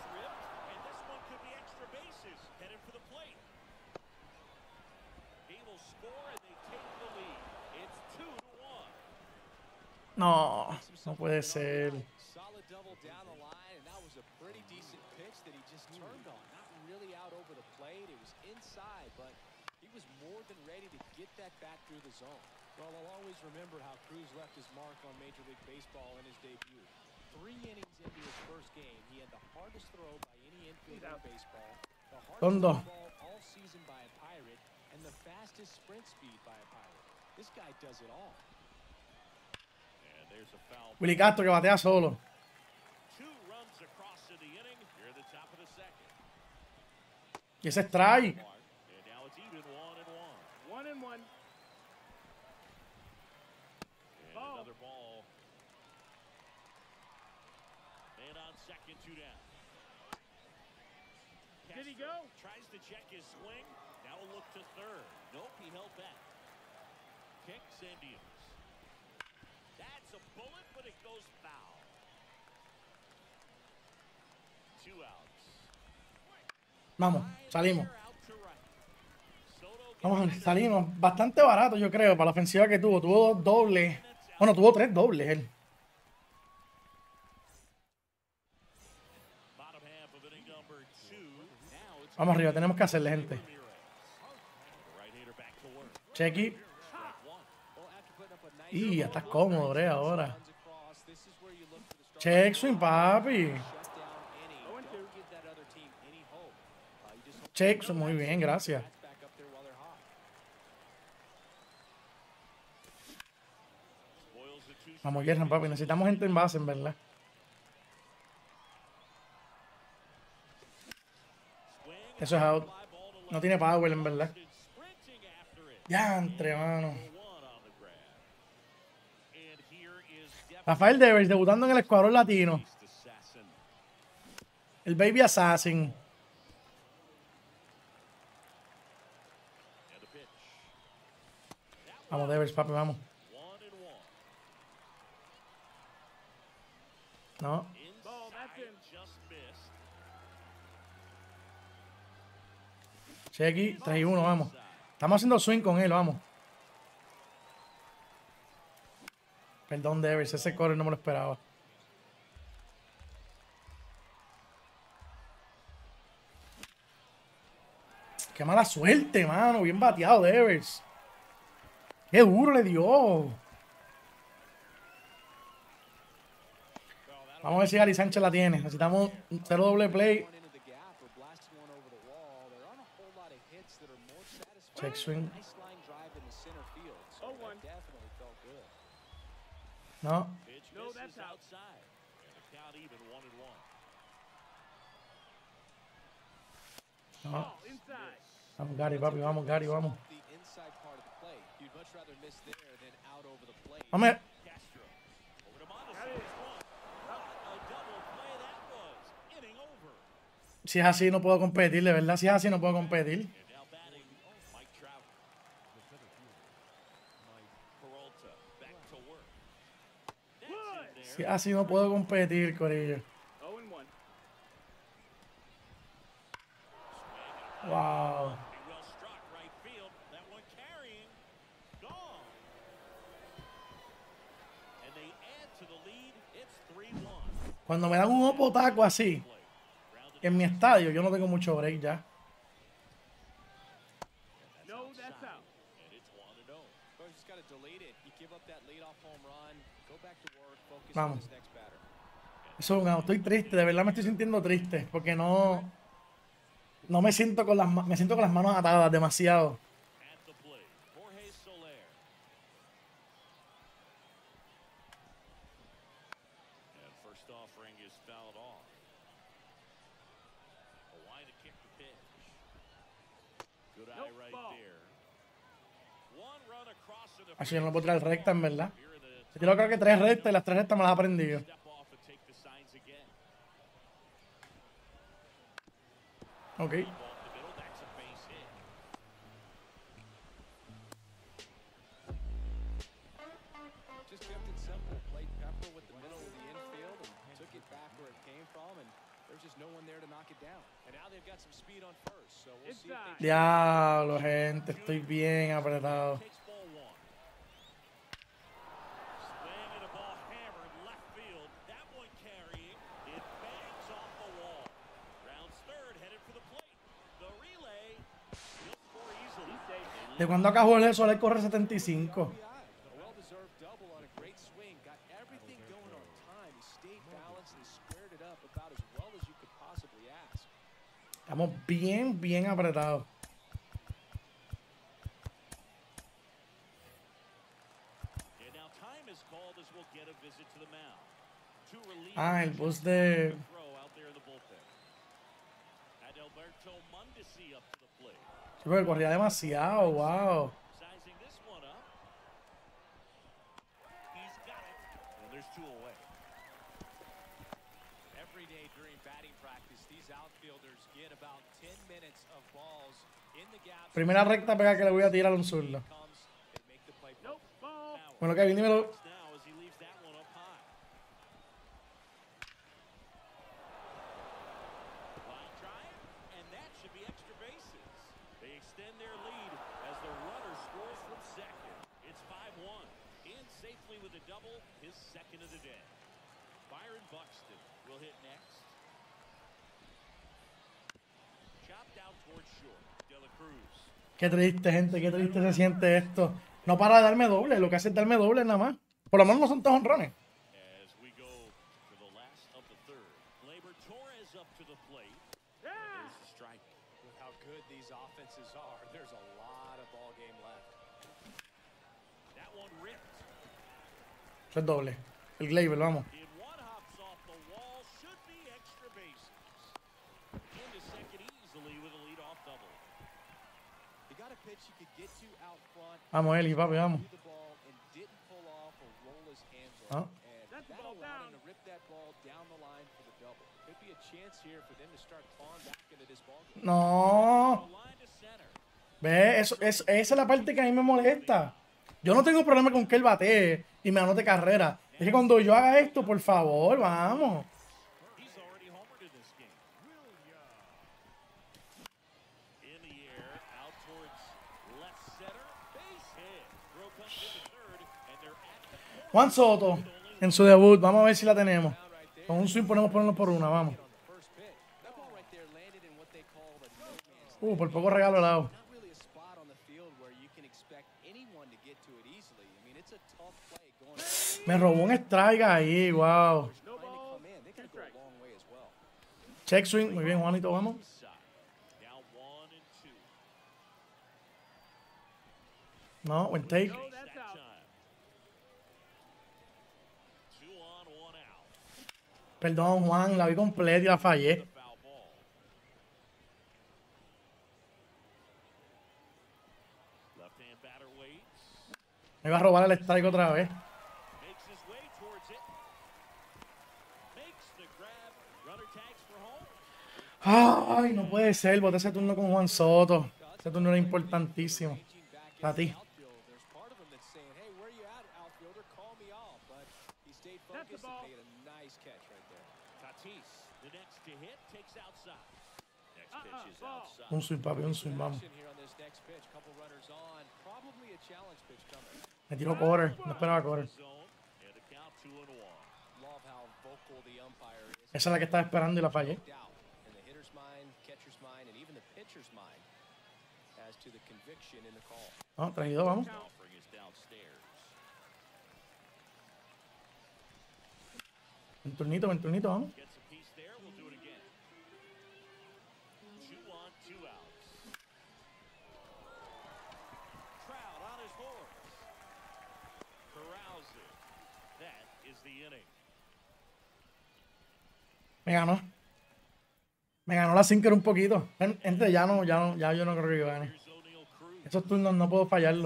Speaker 1: No, no puede ser.
Speaker 2: Well, I'll always remember how Cruz left his mark on Major League Baseball in his debut. Three innings into his first game, he had the hardest throw by any infielder in baseball, the hardest ball all season by a Pirate, and the fastest sprint speed by a Pirate. This guy does it all. And there's a foul.
Speaker 1: Willy Castro que batea solo.
Speaker 2: Two runs across to the inning. Here at the top of the second.
Speaker 1: Y ese strike.
Speaker 2: And now it's even one and one. One and one. Another ball. And on second, two down. Did he go? Tries to check his swing. Now a look to third. Nope, he held back. Kicks and deals. That's a bullet, but it goes foul. Two outs.
Speaker 1: Vamos, salimos. Vamos, salimos. Bastante barato, yo creo, para la ofensiva que tuvo. Tuvo dos dobles. Bueno, tuvo tres dobles él. Vamos arriba, tenemos que hacerle, gente. Chequi. Y ya estás cómodo, Bre, ahora. Check swing, papi. Check swing, muy bien, gracias. Vamos, Gerson, papi. Necesitamos gente en base, en verdad. Eso es out. No tiene power, en verdad. Ya, entre mano. Rafael Devers debutando en el escuadrón latino. El Baby Assassin. Vamos, Devers, papi, vamos. No. Chequi, tres y uno, vamos. Estamos haciendo swing con él, vamos. Perdón, Devers, ese core no me lo esperaba. Qué mala suerte, mano. Bien bateado, Devers. ¡Qué duro le dio! Vamos a ver si Gary Sánchez la tiene. Necesitamos cero doble play. Check swing. No. No. Vamos, Gary, papi, vamos, Gary, vamos. Vamos. Si es así, no puedo competir, de verdad. Si es así, no puedo competir. Si es así, no puedo competir, corillo. Wow. Cuando me dan un opotaco así, en mi estadio, yo no tengo mucho break ya. Vamos. Eso es un out. Estoy triste, de verdad me estoy sintiendo triste, porque no, no me siento con las, me siento con las manos atadas demasiado. Así yo no puedo tirar recta, en verdad. Yo creo que tres rectas y las tres rectas me las he aprendido. Ok. Diablo, gente, estoy bien apretado. ¿De cuándo acá Jorge Soler corre setenta y cinco? Estamos bien, bien apretados. Ah, el bus de... Sí, porque corría demasiado, wow. Primera recta pega que le voy a tirar a un zurdo. Bueno, Kevin, dímelo. Qué triste, gente, qué triste se siente esto. No para de darme doble, lo que hace es darme doble nada más. Por lo menos no son todos honrones. Eso es doble. El Gleyber, vamos. Vamos, Eli, papi, vamos. ¿Ah? No. Ve, eso, eso, esa es la parte que a mí me molesta. Yo no tengo problema con que él batee y me anote carrera. Es que cuando yo haga esto, por favor, vamos. Juan Soto en su debut. Vamos a ver si la tenemos. Con un swing podemos ponerlo por una, vamos. Uh, por poco regalo el lado.
Speaker 2: get to it easily. I mean, it's a tough play going.
Speaker 1: Me robó un strike ahí, wow.
Speaker 2: Trying to come in, they could go a long way as well.
Speaker 1: Check swing, muy bien, Juanito, vamos.
Speaker 3: Now one and two.
Speaker 1: No, buen take.
Speaker 3: That time. Two on, one out.
Speaker 1: Perdón, Juan, la vi completa y la fallé.
Speaker 3: The foul ball. Left-hand batter waits.
Speaker 1: Me iba a robar el strike otra vez.
Speaker 3: Makes his way towards it. Makes the grab. Runner tags for home.
Speaker 1: Ay, no puede ser, boté ese turno con Juan Soto. Ese turno era importantísimo. Para ti.
Speaker 2: There's part of him that's saying, hey, where you at, outfielder? Call me off. But he stayed focused and made a nice catch right there.
Speaker 3: Tatis, the next to hit, takes outside. Next pitch is outside.
Speaker 1: Un swing, papi, un swing, vamos.
Speaker 2: Action here on this next pitch. Couple runners on. Probably a challenge pitch coming.
Speaker 1: Me tiró quarter, no esperaba quarter.
Speaker 3: Zone, and a count two and one.
Speaker 2: Love how vocal the umpire is.
Speaker 1: Esa es la que estaba esperando y la fallé.
Speaker 2: Doubt in the hitter's mind, catcher's mind, and even the pitcher's mind as to the conviction in the call.
Speaker 1: No, traído, vamos.
Speaker 3: Offering is downstairs.
Speaker 1: Un turnito, un turnito, vamos.
Speaker 3: Gets a piece there. We'll do it again. Two on, two outs. Trout on his horse. Corrals it. That is the inning.
Speaker 1: Me ganó. Me ganó la sinker un poquito. Gente, ya no, ya no, ya yo no creo que yo gane.
Speaker 3: Here's O'Neill Cruz.
Speaker 1: Esos turnos no puedo fallarlos.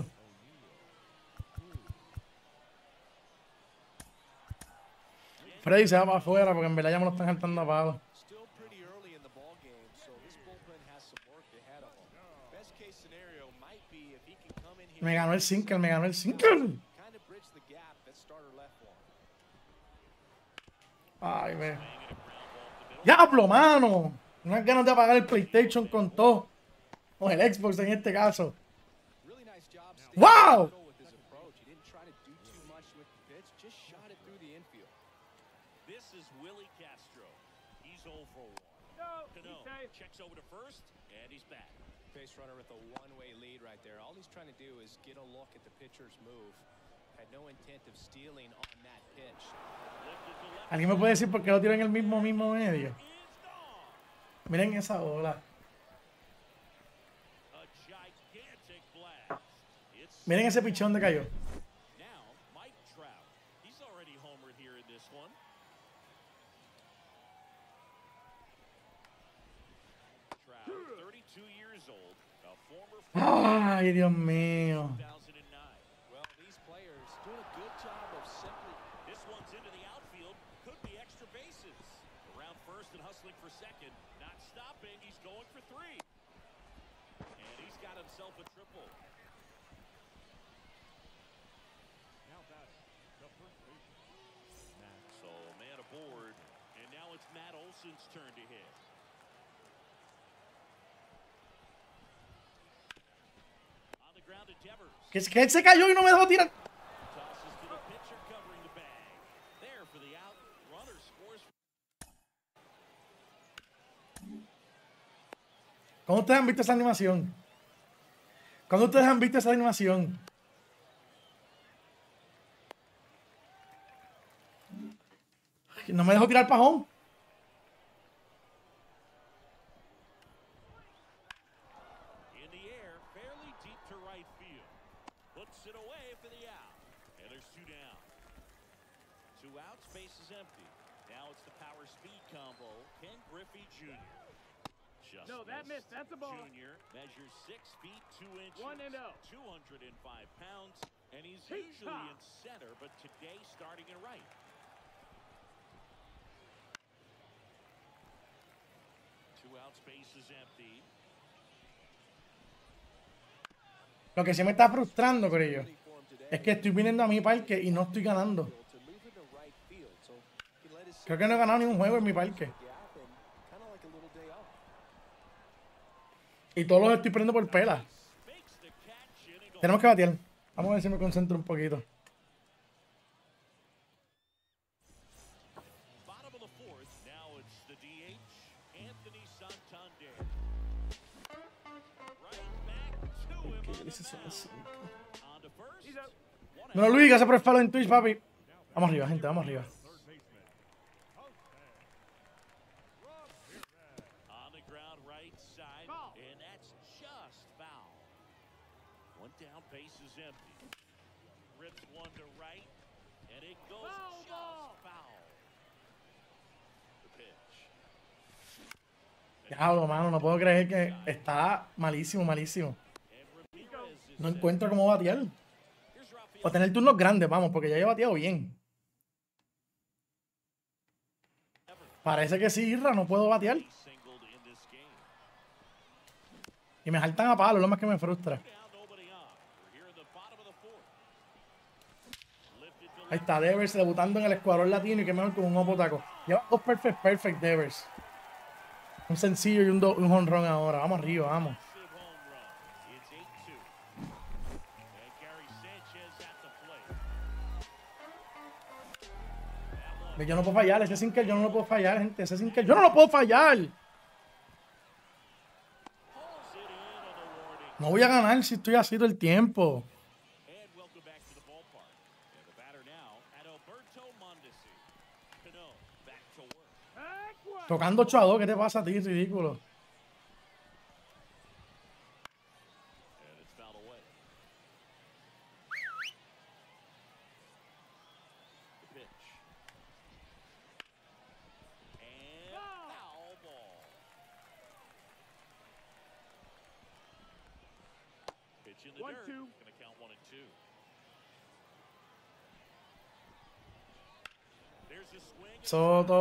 Speaker 1: Freddy se va para afuera porque en verdad ya me lo están saltando a palo.
Speaker 2: Still pretty early in the ball game, so this bullpen has some work ahead of him. Best case scenario might be if he can come in here.
Speaker 1: Me ganó el sinker, me ganó el sinker.
Speaker 2: Kind of bridge the gap that starter left for him.
Speaker 1: Ay, me. ¡Diablo, mano! Unas ganas de apagar el PlayStation con todo. O el Xbox en este caso.
Speaker 2: Really nice job staying
Speaker 1: Wow!
Speaker 2: in the middle with his approach. He didn't try to do too much with the pitch, just shot it through the infield.
Speaker 3: This is Willie Castro. He's oh for one. Cano checks over to first, and he's back.
Speaker 2: Base runner with a one-way lead right there. All he's trying to do is get a look at the pitcher's move. Had no intent of stealing on that pitch.
Speaker 3: Lifted to left.
Speaker 1: ¿Alguien me puede decir por qué lo tiran en el mismo, mismo medio?
Speaker 3: Is gone.
Speaker 1: Miren esa bola.
Speaker 3: A gigantic blast. It's
Speaker 1: Miren ese pichón de cayó.
Speaker 3: now Mike Trout. He's already homered here in this one. Trout, thirty-two years old, a former
Speaker 1: Ay, Dios mío.
Speaker 3: two thousand nine.
Speaker 2: Well, these players doing a good job of simply
Speaker 3: This one's into the outfield. Could be extra bases. Around first and hustling for second. Not stopping. He's going for three. And he's got himself a triple. Now batting, the first baseman. So man aboard. And now it's Matt Olson's turn to hit. On the ground to Devers.
Speaker 1: Que, que él se cayó y no me dejó tirar.
Speaker 3: Tosses to the pitcher covering the bag. There for the out. Runner scores.
Speaker 1: ¿Cómo ustedes han visto esa animación? ¿Cómo ustedes han visto esa animación? Ay, no me dejó tirar pajón.
Speaker 3: In the air, fairly deep to right field. Puts it away for the out. And there's two down. Two outs, base is empty. Now it's the power speed combo. Ken Griffey Junior Just
Speaker 4: No, that missed. That's a ball.
Speaker 3: Junior measures six feet two inches.
Speaker 4: One and oh.
Speaker 3: two hundred five pounds. And he's
Speaker 4: Hey,
Speaker 3: usually
Speaker 4: ha.
Speaker 3: in center, but today starting in right. Two outs, base is empty.
Speaker 1: Lo que sí me está frustrando, Corillo,
Speaker 2: for him today
Speaker 1: es que estoy viniendo a mi parque y no estoy ganando.
Speaker 2: to move into right field. So he let his
Speaker 1: Creo que no he ganado ningún juego en mi parque.
Speaker 2: gap and kind of like a little day off.
Speaker 1: Y todos los estoy perdiendo por pela.
Speaker 3: Makes the catch and he
Speaker 1: Tenemos que batear. Vamos a ver si me concentro un poquito.
Speaker 3: Bottom of the fourth. Now it's the D H, Anthony Santander. Right back to him on
Speaker 1: This is
Speaker 3: the mound.
Speaker 1: awesome.
Speaker 3: On to first.
Speaker 4: He's out.
Speaker 1: No, Luis, gracias por el follow en Twitch, papi. Vamos arriba, gente, vamos arriba.
Speaker 3: On the ground right side, and that's just foul. One down, base is empty. Rips one to right, and it goes just foul. The pitch.
Speaker 1: Diablo, mano, no puedo creer que está malísimo, malísimo.
Speaker 3: And Ramirez is
Speaker 1: No
Speaker 3: set.
Speaker 1: encuentro cómo batear.
Speaker 3: Here's Rafael.
Speaker 1: O tener turnos grandes, vamos, porque ya he bateado bien. Parece que sí, Irra, no puedo batear.
Speaker 3: Singled in this game.
Speaker 1: Y me saltan a palo, es lo más que me frustra.
Speaker 3: Down, nobody on. We're here in the bottom of the fourth. Lifted to
Speaker 1: Ahí está Devers debutando en el escuadrón latino y que mejor con un opotaco. Lleva dos perfect, perfect Devers. Un sencillo y un, do- un home run ahora. Vamos arriba, vamos.
Speaker 3: massive home run. It's eight two. And Gary Sanchez at the plate. That one
Speaker 1: Yo no puedo fallar, ese sinker yo no lo puedo fallar, gente. Ese sinker yo no lo puedo fallar.
Speaker 3: pulls it in on the warning.
Speaker 1: No voy a ganar si estoy así todo el tiempo.
Speaker 3: And welcome back to the ballpark. And the batter now, Adalberto Mondesi. Cano back to work.
Speaker 1: Tocando ocho a dos, ¿qué te pasa a ti? Ridículo.
Speaker 3: And it's fouled away. The pitch. And foul ball. Pitch in the
Speaker 4: One,
Speaker 3: dirt.
Speaker 4: two.
Speaker 3: Gonna count one and two. There's a swing.
Speaker 1: Soto.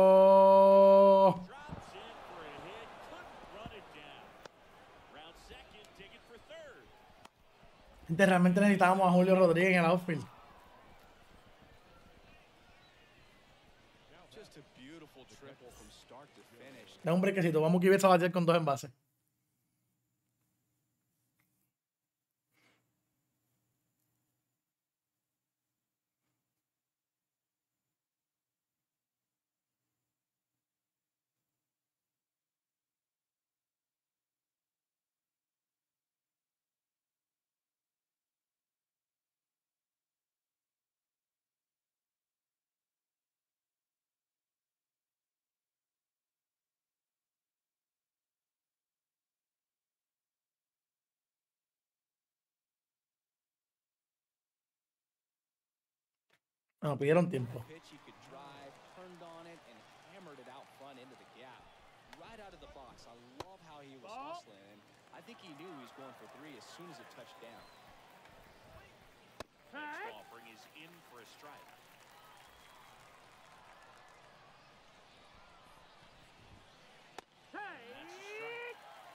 Speaker 3: Drops in for a hit. Couldn't run it down. Round second, take it for third.
Speaker 1: Gente, realmente necesitábamos a Julio Rodríguez en el outfield.
Speaker 4: Just a beautiful triple from start to finish.
Speaker 1: Da un brequecito. Vamos a a batear con dos envases. No, pidieron tiempo.
Speaker 4: Pitch he could drive, turned on it, and hammered it out front into the gap. Right out of the box. I love how he was hustling, and I think he knew he was going for three as soon as it touched down.
Speaker 3: Next offering is in for a strike. That's a strike.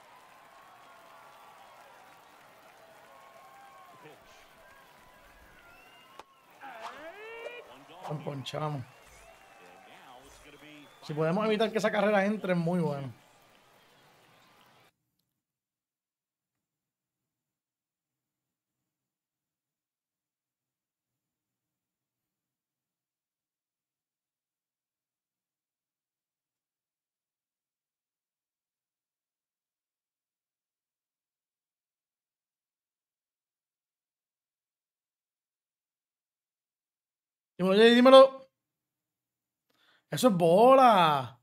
Speaker 3: The pitch. One gone.
Speaker 1: Nos ponchamos.
Speaker 3: And now it's going to be
Speaker 1: Si podemos evitar que esa carrera entre, es muy bueno. Dímelo, Jay, dímelo. Eso es bola.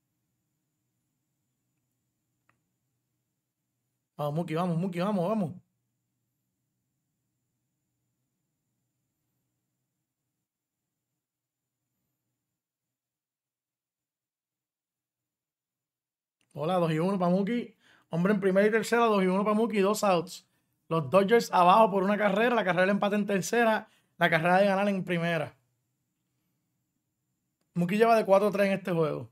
Speaker 1: Vamos, Muki, vamos, Muki, vamos, vamos. Hola, dos y uno para Muki. Hombre en primera y tercera, dos y uno para Muki, dos outs. Los Dodgers abajo por una carrera, la carrera de empate en tercera, la carrera de ganar en primera. Muki lleva de cuatro a tres en este juego.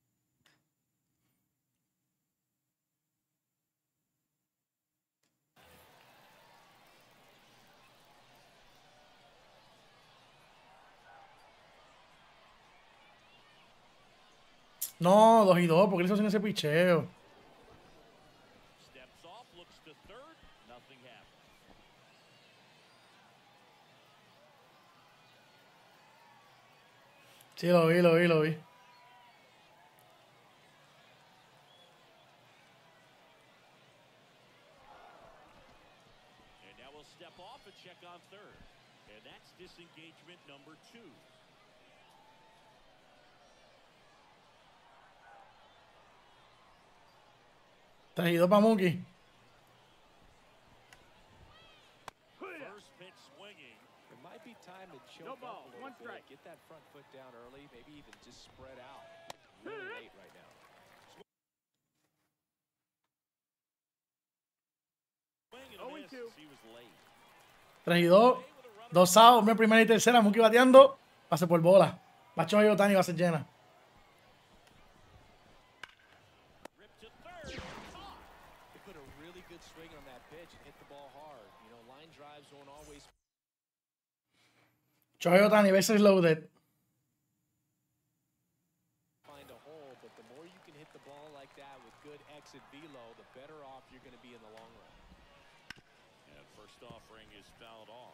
Speaker 1: No, dos y dos, porque él hizo sin ese picheo.
Speaker 3: steps off, looks to third. Nothing happens.
Speaker 1: Sí, lo vi, lo vi, lo vi.
Speaker 3: And now we'll step off and check on third. And that's disengagement number two.
Speaker 1: Traído para Mookie.
Speaker 3: First pitch swinging.
Speaker 4: It might be time to choke up a little bit. Get that front foot down early. Maybe even just spread out. Really late right now.
Speaker 3: Swing and a miss. He was late.
Speaker 1: Traído. Dos outs, hombre, primera y tercera. Mookie bateando. Pase por bola. Va Shohei Ohtani, va a ser llena.
Speaker 3: Ripped to third. Caught.
Speaker 4: He put a really good swing on that pitch and hit the ball hard. You know, line drives don't always
Speaker 1: Shohei Ohtani, bases loaded.
Speaker 4: find a hole, but the more you can hit the ball like that with good exit velo, the better off you're going to be in the long run.
Speaker 3: And first offering is fouled off.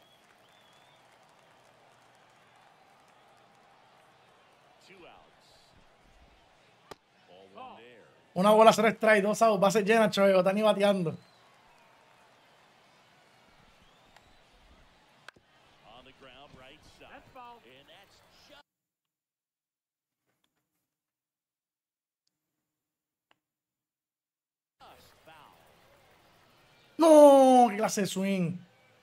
Speaker 3: Two outs. Ball one there.
Speaker 1: Una bola, cero strike, dos outs, base llena, Shohei Ohtani bateando.
Speaker 3: On the ground, right side. That's foul. And that's just foul.
Speaker 1: No, qué clase de swing.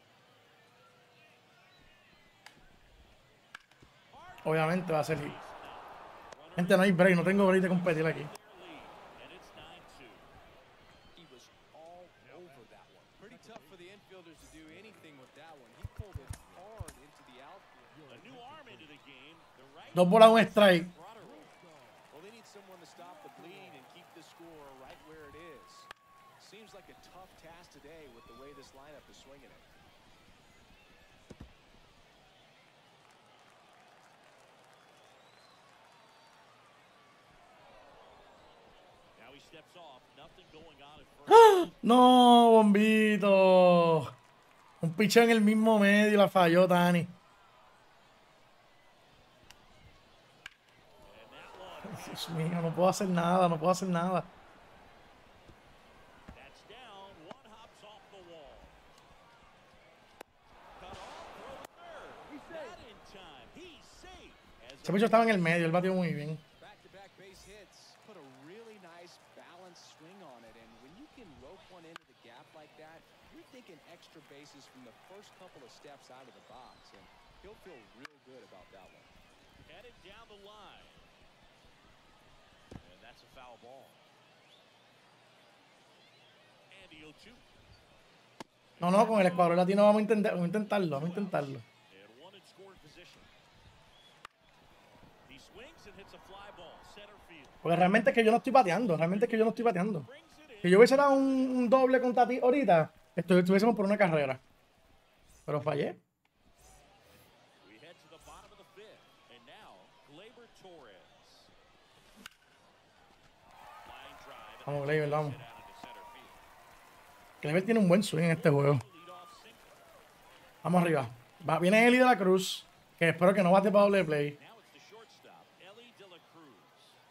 Speaker 1: Obviamente va a ser hit. Gente, no hay break, no tengo break de competir aquí.
Speaker 3: And it's nine two.
Speaker 4: He was all over that one. Pretty tough for the infielders to do anything with that one. He pulled it hard into the outfield.
Speaker 3: A new arm into the game. The right
Speaker 1: Dos bolas, un strike.
Speaker 4: Well, they need someone to stop the bleeding and keep the score right where it is. Seems like a tough task today with the way this lineup is swinging it.
Speaker 3: Now he steps off. Nothing going on at first.
Speaker 1: No, bombito. Un picheo en el mismo medio, la falló Tani.
Speaker 3: And that one.
Speaker 1: Dios mío, no puedo hacer nada, no puedo hacer nada.
Speaker 3: That's down. One hops off the wall. Cut off. Throw to third. He's not in time. He's safe. As
Speaker 1: Ese picheo estaba en el medio, él batió muy bien.
Speaker 4: Back-to-back base hits. Put a really nice balanced swing on it. And when you can rope one into the gap like that, you're thinking extra bases from the first couple of steps out of the box. And he'll feel real good about that one.
Speaker 3: headed down the line. And that's a foul ball. Andy Ochoa.
Speaker 1: No, no, con el escuadrón latino vamos a, intentar, vamos a intentarlo, vamos a intentarlo.
Speaker 3: And one in scoring position. He swings and hits a fly ball, center field.
Speaker 1: Porque realmente es que yo no estoy bateando, realmente es que yo no estoy bateando. Si yo hubiese dado un, un doble contra ti ahorita, estu- estuviésemos por una carrera. Pero fallé.
Speaker 3: We head to the bottom of the fifth. And now, Gleyber Torres. Line drive.
Speaker 1: Vamos, Gleyber, vamos.
Speaker 3: Hit out into center field.
Speaker 1: Gleyber tiene un buen swing en este juego.
Speaker 3: Leadoff single.
Speaker 1: Vamos arriba. Va, viene Eli de la Cruz, que espero que no bate para doble play.
Speaker 3: Now it's the shortstop, Elly De La Cruz.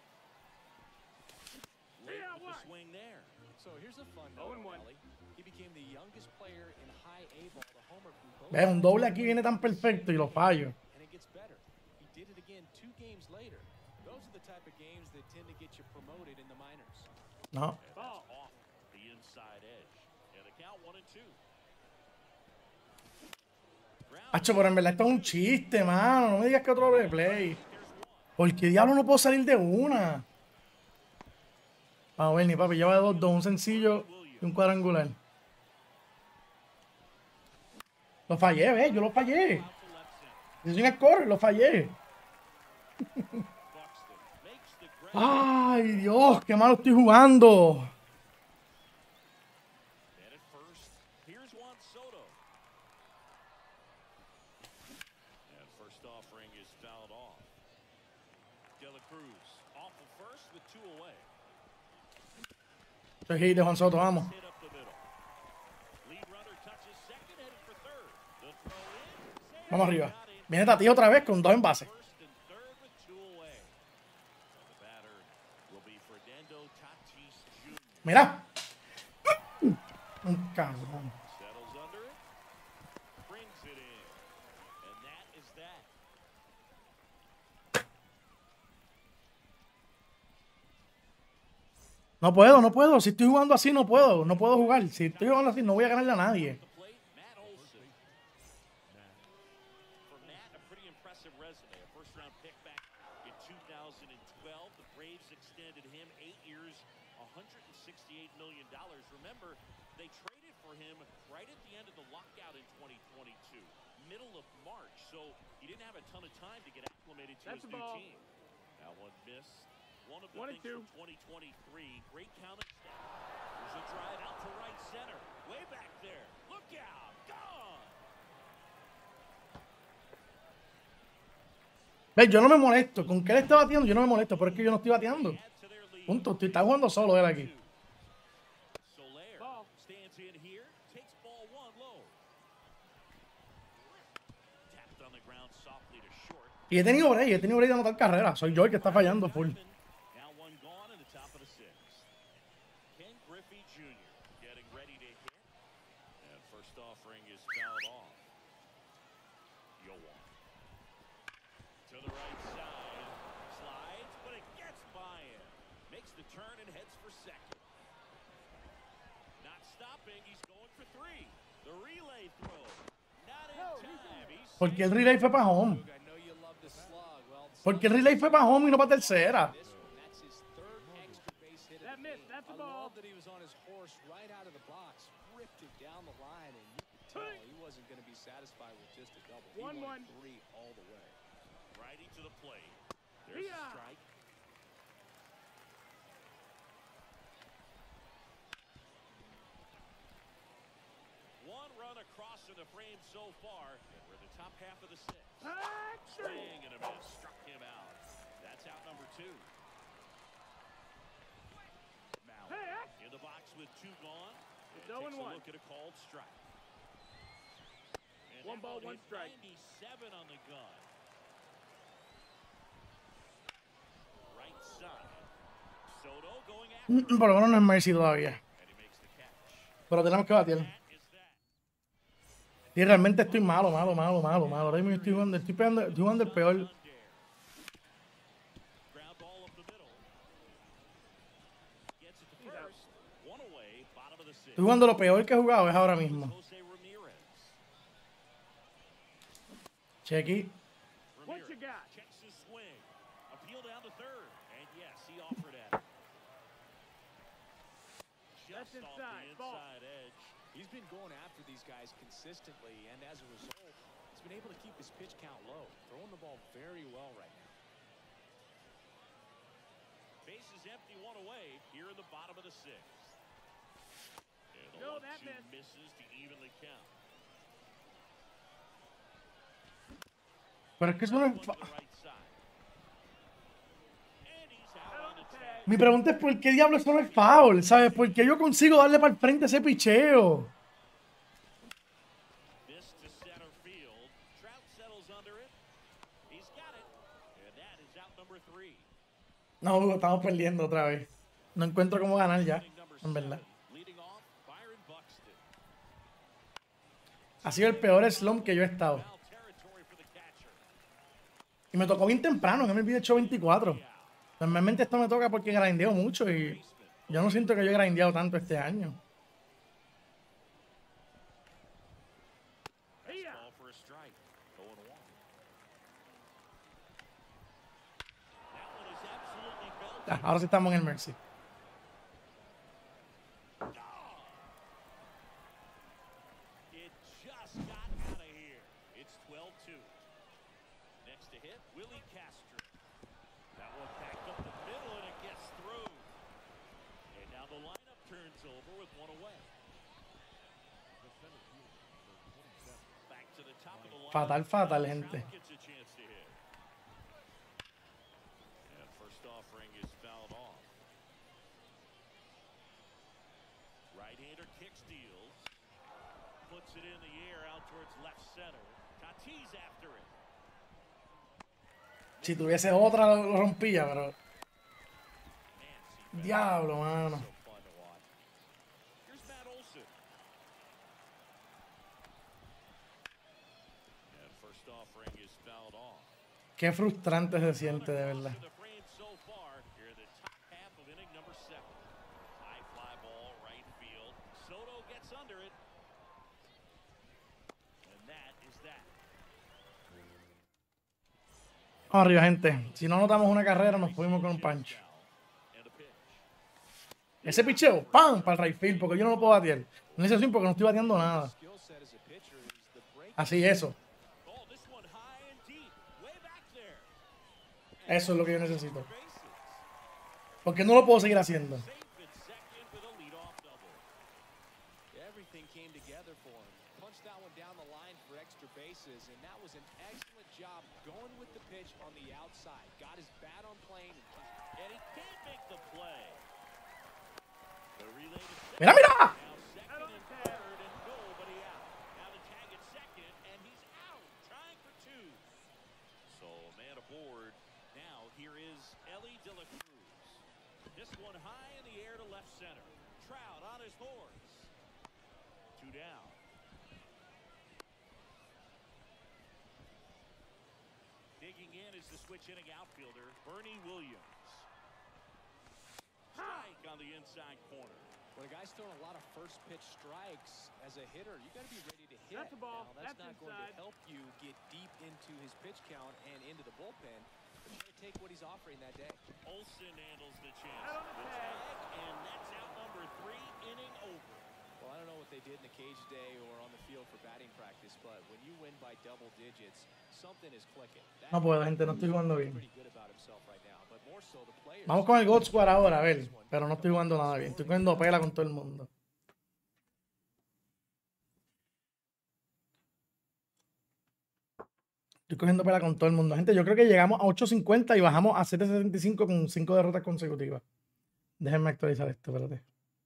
Speaker 3: Late with the swing there.
Speaker 4: So here's a fun note on Elly. He became the youngest player in high A ball to homer from both.
Speaker 1: Ve, un doble aquí viene tan perfecto y lo fallo.
Speaker 4: And it gets better. He did it again two games later. Those are the type of games that tend to get you promoted in the minors.
Speaker 1: No.
Speaker 3: And that's off the inside edge. And the count one and two. Ground
Speaker 1: Hacho, pero en verdad esto es un chiste, mano. No me digas que otro doble play. ¿Por qué diablo no puedo salir de una? Vamos a ver, ni papi, lleva dos, dos, un sencillo y un cuadrangular. Lo fallé, ¿ves? Yo lo fallé.
Speaker 3: out to left center.
Speaker 1: Yo soy un score, lo fallé.
Speaker 3: Buxton makes the grab.
Speaker 1: Ay, Dios, qué malo estoy jugando.
Speaker 3: And at first, here's Juan Soto. And first offering is fouled off. De La Cruz off of first with two away.
Speaker 1: Soy hit de Juan Soto, vamos.
Speaker 3: Hit up the middle. Lead runner touches second, headed for third. The throw in. Save.
Speaker 1: Vamos arriba.
Speaker 3: Got in
Speaker 1: Viene Tati otra vez con dos en base.
Speaker 3: first and third with two away. The batter will be Fernando Tatis Junior
Speaker 1: Mira. Un cabrón.
Speaker 3: Settles under it. Brings it in.
Speaker 1: No puedo, no puedo. Si estoy jugando así, no puedo. No puedo jugar. Si estoy jugando así, no voy a ganarle a nadie.
Speaker 3: The plate, Matt Olson. For Matt, a pretty impressive resume. A first-round pick back in two thousand twelve. The Braves extended him eight years, one hundred sixty-eight million dollars. Remember, they traded for him right at the end of the lockout in twenty twenty-two, middle of March. So he didn't have a ton of time to get acclimated to
Speaker 5: That's
Speaker 3: his
Speaker 5: the
Speaker 3: new
Speaker 5: ball.
Speaker 3: team. That one missed. One of the
Speaker 5: One and
Speaker 3: things
Speaker 5: two.
Speaker 3: for twenty twenty-three, great count and step. There's a drive out to right center. Way back there. Look out. Gone.
Speaker 1: Ve, yo no me molesto. Con que él esté bateando, yo no me molesto. Pero es que yo no estoy bateando.
Speaker 3: Add to their lead.
Speaker 1: Punto. Estoy, está jugando solo él aquí.
Speaker 3: Soler
Speaker 5: Ball.
Speaker 3: stands in here, takes ball one low. Tapped on the ground softly to short.
Speaker 1: Y he tenido break. He tenido break de anotar carrera. Soy yo el que está fallando full.
Speaker 3: Now one gone in the top of the sixth. Ken Griffey Junior getting ready to hit. And first offering is fouled off. Yoan. To the right side. Slides, but it gets by him. Makes the turn and heads for second. Not stopping, he's going for three. The relay throw. Not in time. He's
Speaker 1: Porque el relay fue para home.
Speaker 4: I know you love the slug. Well,
Speaker 1: Porque el relay fue para home y no para tercera.
Speaker 4: this one, that's his third extra base hit of
Speaker 5: That
Speaker 4: the
Speaker 5: missed.
Speaker 4: game.
Speaker 5: That's a
Speaker 4: I
Speaker 5: ball.
Speaker 4: love that he was on his horse right out of the box, ripped it down the line, and you could tell he wasn't going to be satisfied with just a double. He
Speaker 5: One,
Speaker 4: wanted
Speaker 5: one.
Speaker 4: three all the way.
Speaker 3: righty to the plate. There's a
Speaker 5: Yeah.
Speaker 3: strike. One run across in the frame so far. And we're in the top half of the sixth.
Speaker 5: Action!
Speaker 3: Swing and a miss. Struck him out. That's out number two. Mallett
Speaker 5: Hey, act-
Speaker 3: in the box with two gone. And
Speaker 5: It's oh
Speaker 3: takes
Speaker 5: and
Speaker 3: a
Speaker 5: one.
Speaker 3: look at a called strike. And
Speaker 5: One
Speaker 3: that
Speaker 5: ball,
Speaker 3: one
Speaker 5: one
Speaker 3: hit
Speaker 5: strike.
Speaker 3: ninety-seven on the gun. Right side. Soto going after
Speaker 1: Mm,
Speaker 3: it.
Speaker 1: Por lo menos no es Mercy todavía.
Speaker 3: And he makes the catch.
Speaker 1: Pero tenemos que batir.
Speaker 3: That is that.
Speaker 1: Y realmente estoy malo, malo, malo, malo, malo. Ahora mismo estoy jugando, estoy pegando, estoy jugando el peor.
Speaker 3: Ground ball up the middle. Gets it to first. One away. Bottom of the sixth.
Speaker 1: Estoy jugando lo peor que he jugado es ahora mismo.
Speaker 3: Jose Ramirez.
Speaker 1: Chequi.
Speaker 5: What
Speaker 3: Ramirez
Speaker 5: you got?
Speaker 3: checks his swing. Appeal down to third. And yes, he offered at it.
Speaker 5: That's
Speaker 3: Just off
Speaker 5: inside.
Speaker 3: the
Speaker 5: Ball.
Speaker 3: inside edge.
Speaker 4: He's been going after these guys consistently, and as a result, he's been able to keep his pitch count low, throwing the ball very well right now.
Speaker 3: Base is empty, one away here in the bottom of the sixth. And the
Speaker 5: No,
Speaker 3: one
Speaker 5: that
Speaker 3: two
Speaker 5: missed.
Speaker 3: misses to even the count.
Speaker 1: Pero es que eso no
Speaker 3: One
Speaker 1: es...
Speaker 3: to
Speaker 1: fa-
Speaker 3: the right side. And he's out on the tag.
Speaker 1: Mi pregunta es por qué diablo eso no es foul, ¿sabes? ¿Por qué yo consigo darle para el frente ese picheo?
Speaker 3: This to center field. Trout settles under it. He's got it. And that is out number three.
Speaker 1: No, Hugo, estamos perdiendo otra vez. No encuentro cómo ganar ya,
Speaker 3: Inning number
Speaker 1: en verdad.
Speaker 3: seven. Leading off, Byron Buxton.
Speaker 1: Ha sido el peor slump que yo he estado.
Speaker 3: Foul territory for the catcher.
Speaker 1: Y me tocó bien temprano, en M L B de hecho veinticuatro. Normalmente esto me toca porque grindeo mucho y yo no siento que yo he grindeado tanto este año.
Speaker 5: Hey-ya.
Speaker 3: Ball for a strike. oh and one. That one is absolutely belted.
Speaker 1: Ah, ahora sí estamos en el Mercy.
Speaker 3: It just got out of here. It's twelve two. Next to hit, Willie Castro. That one backed up the middle and it gets through. And now the lineup turns over with one away. Back to the top of the line.
Speaker 1: Fatal, fatal, gente.
Speaker 3: Trout gets a chance to hit. And first offering is fouled off. Right-hander kick steals. Puts it in the air out towards left center. Tatis after it.
Speaker 1: Si tuviese otra lo lo rompía, pero...
Speaker 3: Man, see,
Speaker 1: Diablo, mano.
Speaker 3: so fun to watch. Here's Matt Olson. And first offering is fouled off.
Speaker 1: Qué frustrante se siente, de verdad.
Speaker 3: To the frame so far here in the top half of inning number seven. under it. And that is that.
Speaker 1: Vamos arriba, gente. Si no anotamos una carrera, nos fuimos con un punch.
Speaker 3: And a pitch.
Speaker 1: Ese picheo, ¡pam! Para el right field, porque yo no lo puedo batear. No hice así porque no estoy bateando nada.
Speaker 4: Skill set as a pitcher is the break.
Speaker 1: Así, eso.
Speaker 3: Oh, this one high and deep. Way back there.
Speaker 1: Eso es lo que yo necesito.
Speaker 3: Bases.
Speaker 1: Porque no lo puedo seguir haciendo.
Speaker 3: Safe at second with a leadoff double.
Speaker 4: Everything came together for him. Punched that one down the line for extra bases, and that was an excellent job going with the pitch on the outside. Got his bat on plane. And
Speaker 3: And he can't make the play. The relay to second.
Speaker 1: ¡Mira, mira!
Speaker 3: Now second and third and nobody out. Now the tag at second and he's out. Trying for two. So man aboard. Now here is Ellie De La Cruz. This one high in the air to left center. Trout on his horse. Two down. Digging in is the switch inning outfielder, Bernie Williams. Strike on the inside corner.
Speaker 4: When a guy's throwing a lot of first pitch strikes as a hitter, you got to be ready to hit.
Speaker 5: That's a ball.
Speaker 4: Now, that's,
Speaker 5: That's
Speaker 4: not going
Speaker 5: inside.
Speaker 4: to help you get deep into his pitch count and into the bullpen. But you got to take what he's offering that day.
Speaker 3: Olsen handles the chance.
Speaker 5: Out on the
Speaker 3: The
Speaker 5: tag.
Speaker 3: tag, and that's out number three, inning over.
Speaker 4: Well, I don't know what they did in the cage day or on the field for batting practice, but when you win by double digits, something is clicking. That
Speaker 1: No puedo, gente, no estoy jugando bien.
Speaker 4: pretty good about himself right now, but more so the players.
Speaker 1: Vamos con el God Squad ahora, a ver. Pero no estoy jugando nada bien. Estoy cogiendo pela con todo el mundo. Estoy cogiendo pela con todo el mundo. Gente, yo creo que llegamos a ocho cincuenta y bajamos a siete setenta y cinco con cinco derrotas consecutivas. Déjenme actualizar esto, espérate.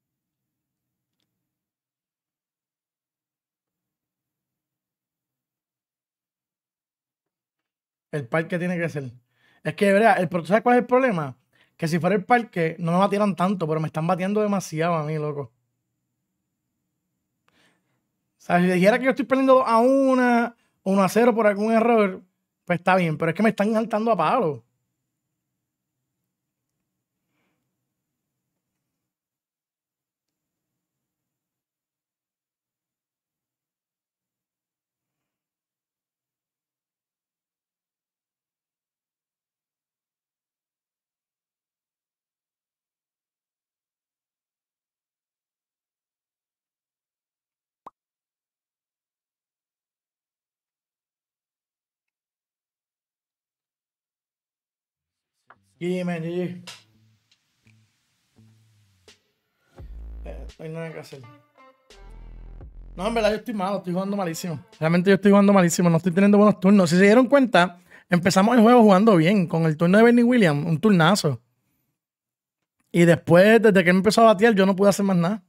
Speaker 1: El parque tiene que ser. Es que, ¿verdad? El, pro- ¿sabes cuál es el problema? Que si fuera el parque, no me batieran tanto, pero me están batiendo demasiado a mí, loco. O sea, si dijera que yo estoy perdiendo dos a uno, uno a cero por algún error, pues está bien, pero es que me están saltando a palo. Y man, G G. Eh, no hay nada que hacer. No, en verdad yo estoy malo, estoy jugando malísimo. Realmente yo estoy jugando malísimo, no estoy teniendo buenos turnos. Si se dieron cuenta, empezamos el juego jugando bien, con el turno de Bernie Williams, un turnazo. Y después, desde que me empezó a batear, yo no pude hacer más nada.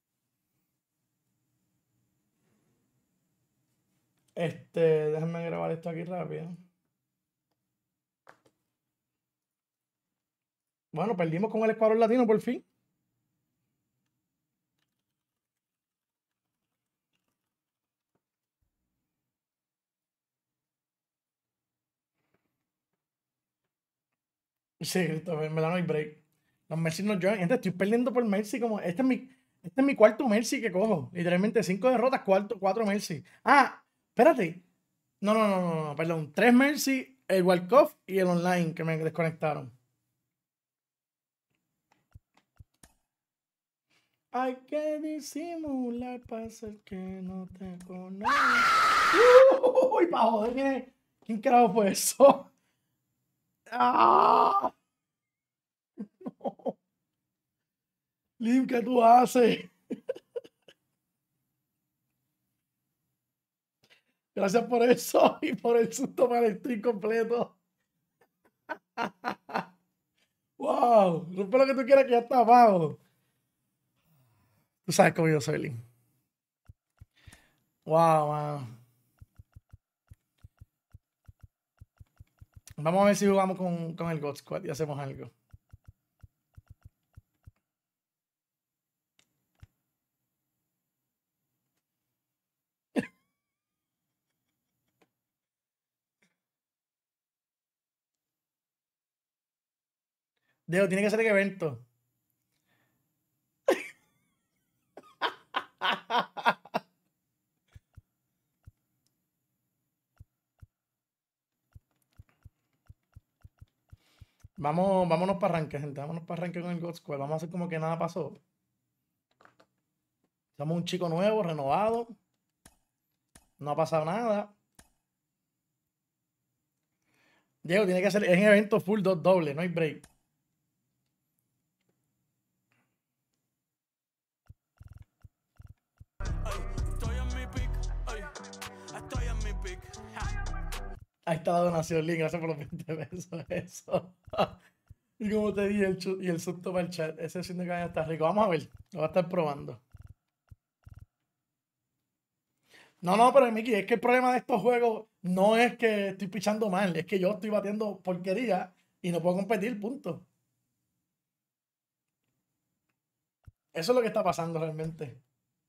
Speaker 1: Este, déjenme grabar esto aquí rápido. Bueno, perdimos con el Escuadrón Latino por fin. Sí, Christopher, me da no hay break. Los Mercy no join. Gente, estoy perdiendo por Mercy como. Este es mi, este es mi cuarto Mercy que cojo. Literalmente, cinco derrotas, cuarto, cuatro Mercy. Ah, espérate. No, no, no, no, no, perdón. Tres Mercy, el walk-off y el online que me desconectaron. Hay que disimular para hacer que no te conozca. Uy, pa' joder, ¿quién, ¿quién carajo fue eso? ¡Ah! No. Lim, ¿qué tú haces? Gracias por eso y por el susto para el stream completo. Wow, rompe lo que tú quieras que ya está abajo. Tú sabes cómo yo soy, Lim. Wow, man. Vamos a ver si jugamos con, con el God Squad y hacemos algo. Diego, tiene que ser en evento. Vamos, vámonos para arranque, gente. Vámonos para arranque con el God Squad. Vamos a hacer como que nada pasó. Somos un chico nuevo, renovado. No ha pasado nada. Diego, tiene que ser en evento full dos doble, no hay break.
Speaker 6: Estoy en mi pick, ay, estoy en mi pick.
Speaker 1: Ahí está la donación, Link. Gracias por los veinte pesos. Eso. Y como te dije, el, chu- y el susto para el chat. Ese siendo que está rico. Vamos a ver. Lo va a estar probando. No, no, pero Miki, es que el problema de estos juegos no es que estoy pichando mal, es que yo estoy batiendo porquería y no puedo competir, punto. Eso es lo que está pasando realmente.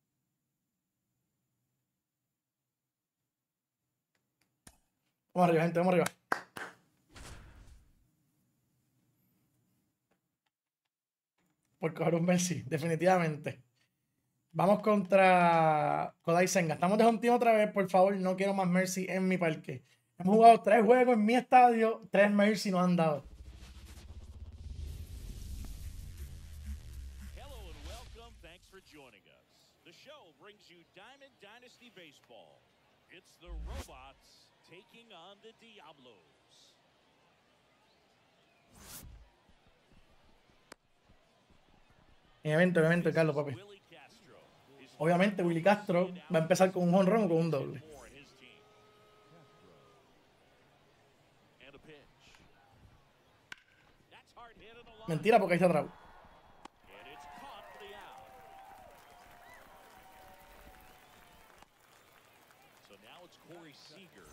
Speaker 1: Vamos arriba, gente, vamos arriba. Por coger un Messi, definitivamente. Vamos contra Kodai Senga. Estamos de home team otra vez, por favor, no quiero más Mercy en mi parque. Hemos jugado tres juegos en mi estadio, tres Mercy nos han dado.
Speaker 3: Hello and welcome. Thanks for joining us. The show brings you Diamond Dynasty Baseball. It's the robots taking on the Diablos.
Speaker 1: En evento, en evento, Carlos, papi.
Speaker 3: Willie Castro. His
Speaker 1: Obviamente, Willy Castro va a empezar con un jonrón o con un doble.
Speaker 3: more in his team. And a pitch. That's hard hit in the line.
Speaker 1: Mentira, porque ahí está atrás.
Speaker 3: And it's caught for the out. So now it's Corey Seager.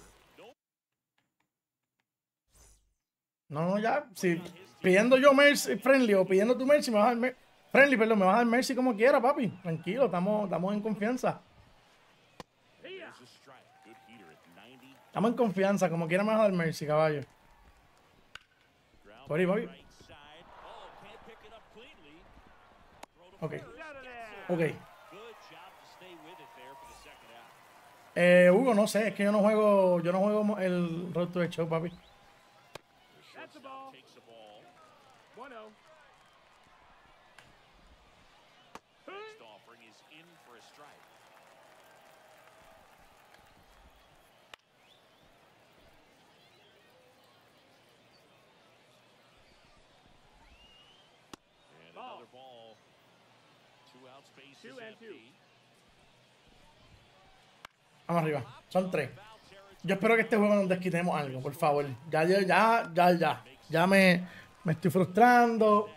Speaker 3: No
Speaker 1: No, no, ya. Si pidiendo yo Mercy friendly o pidiendo tu Mercy, me vas a dar Mer- friendly, perdón, me vas a dar Mercy como quiera, papi. Tranquilo, estamos, estamos en confianza.
Speaker 3: there's a strike. Good heater at ninety.
Speaker 1: Estamos en confianza, como quiera me vas a dar Mercy, caballo.
Speaker 3: Ground
Speaker 1: Por ahí,
Speaker 3: to
Speaker 1: papi.
Speaker 3: right side. Oh, can't pick it up cleanly. Throw to
Speaker 1: Ok.
Speaker 3: first. Gets
Speaker 1: Ok.
Speaker 3: it. Good job to stay with it there for the second out.
Speaker 1: Eh, Hugo, no sé, es que yo no juego, yo no juego el Road to the Show, papi.
Speaker 3: The
Speaker 5: That's a
Speaker 3: shortstop
Speaker 5: ball.
Speaker 3: takes the ball.
Speaker 5: one oh.
Speaker 3: Next offering is in for a strike. And
Speaker 5: Ball.
Speaker 3: another ball. Two outs, base
Speaker 5: Two
Speaker 3: is
Speaker 5: and two.
Speaker 3: empty.
Speaker 1: Vamos arriba, son tres.
Speaker 3: Foul territory.
Speaker 1: Yo espero que este juego nos desquitemos algo, por favor. Ya, ya, ya, ya, ya. Ya me, me estoy frustrando.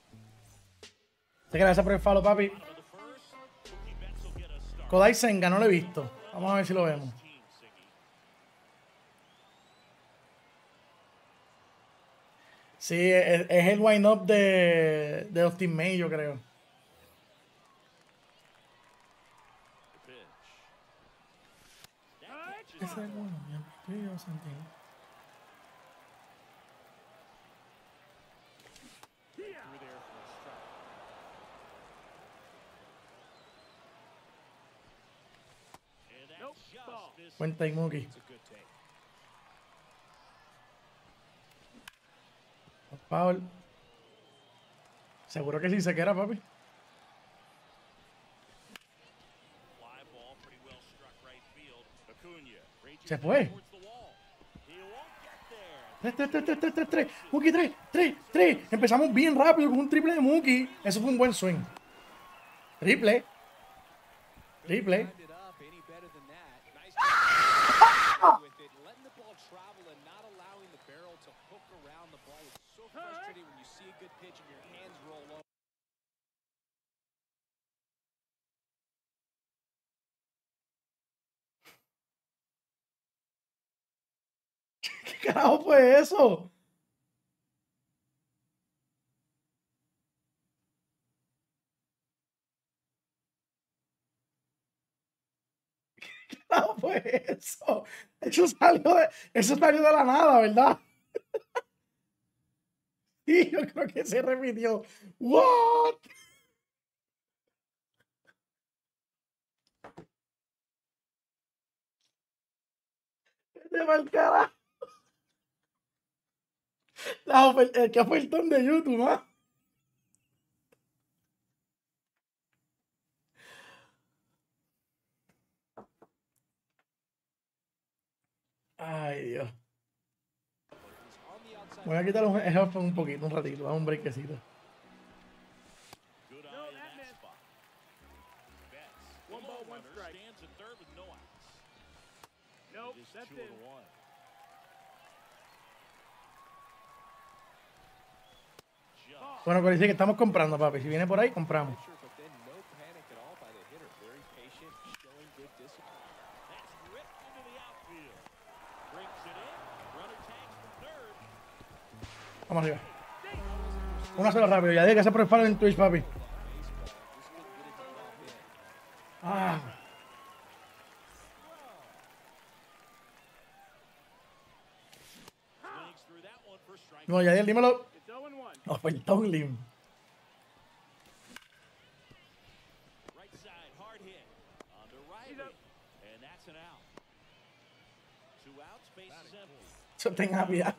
Speaker 1: Te gracias por el follow, papi.
Speaker 3: Bottom of the first. Mookie Betts will get a start.
Speaker 1: Kodai Senga, no lo he visto. Vamos a ver si lo vemos.
Speaker 3: Team, Siggy.
Speaker 1: Sí, es, es el wind-up de, de Austin May, yo creo.
Speaker 3: The pitch. That
Speaker 5: Alright.
Speaker 3: catches
Speaker 1: Ese es bueno, ya estoy yo sentindo.
Speaker 5: Here.
Speaker 3: through there for a strike. And that's
Speaker 5: Nope,
Speaker 3: just
Speaker 5: ball.
Speaker 3: missed.
Speaker 1: Cuenta y Mookie.
Speaker 4: It's a good take.
Speaker 1: Paul. Seguro que sí se queda, papi.
Speaker 3: Fly ball pretty well struck right field. Acuna. Rangers
Speaker 1: Se fue.
Speaker 3: towards the wall. He won't get there.
Speaker 1: tres, tres, tres, tres, tres, tres, tres. Mookie, tres, tres, tres. Empezamos bien rápido con un triple de Mookie. Eso fue un buen swing. Triple. Triple.
Speaker 4: Lined it up any better than that. Nice job with it, letting the ball travel and not allowing the barrel to hook around the ball. It's so frustrating when you see a good pitch and your hands roll over.
Speaker 1: ¿Qué carajo fue eso? ¿Qué carajo fue eso? Eso salió de, eso salió de la nada, ¿verdad? Sí, yo creo que se repitió. What? Vete pa'l carajo. La ofer- el que ofertón de YouTube, ¿ah? Ay, Dios.
Speaker 4: On the outside.
Speaker 1: Voy a quitar un headphone un poquito, un ratito, dame un breakcito.
Speaker 3: Good
Speaker 5: No,
Speaker 3: eye in
Speaker 5: that
Speaker 3: that
Speaker 5: missed.
Speaker 3: spot. Betts,
Speaker 5: One
Speaker 3: the
Speaker 5: ball,
Speaker 3: lone
Speaker 5: one
Speaker 3: runner,
Speaker 5: strike.
Speaker 3: stands at third with no outs.
Speaker 5: Nope,
Speaker 3: It is
Speaker 5: that's
Speaker 3: two
Speaker 5: in.
Speaker 3: and one. Just
Speaker 1: Bueno, Cory, sí que estamos comprando, papi. Si viene por ahí, compramos.
Speaker 4: Pitcher, but then no panic at all by the hitter. Very patient, showing good discipline.
Speaker 3: that's ripped into the outfield. Brings it in. Runner tags from third.
Speaker 1: Vamos arriba. Una sola rápido. Ya dije que se por el follow en Twitch, papi.
Speaker 4: Baseball just couldn't get it to pop in.
Speaker 1: Ah.
Speaker 3: Swings through that one for strike.
Speaker 1: No, Yadiel, dímelo.
Speaker 5: It's oh and one.
Speaker 1: Ofertón lim.
Speaker 3: Right side, hard hit. On to Riley.
Speaker 5: up.
Speaker 3: And that's an out. Two outs, base is empty.
Speaker 1: Yo tengo piedad.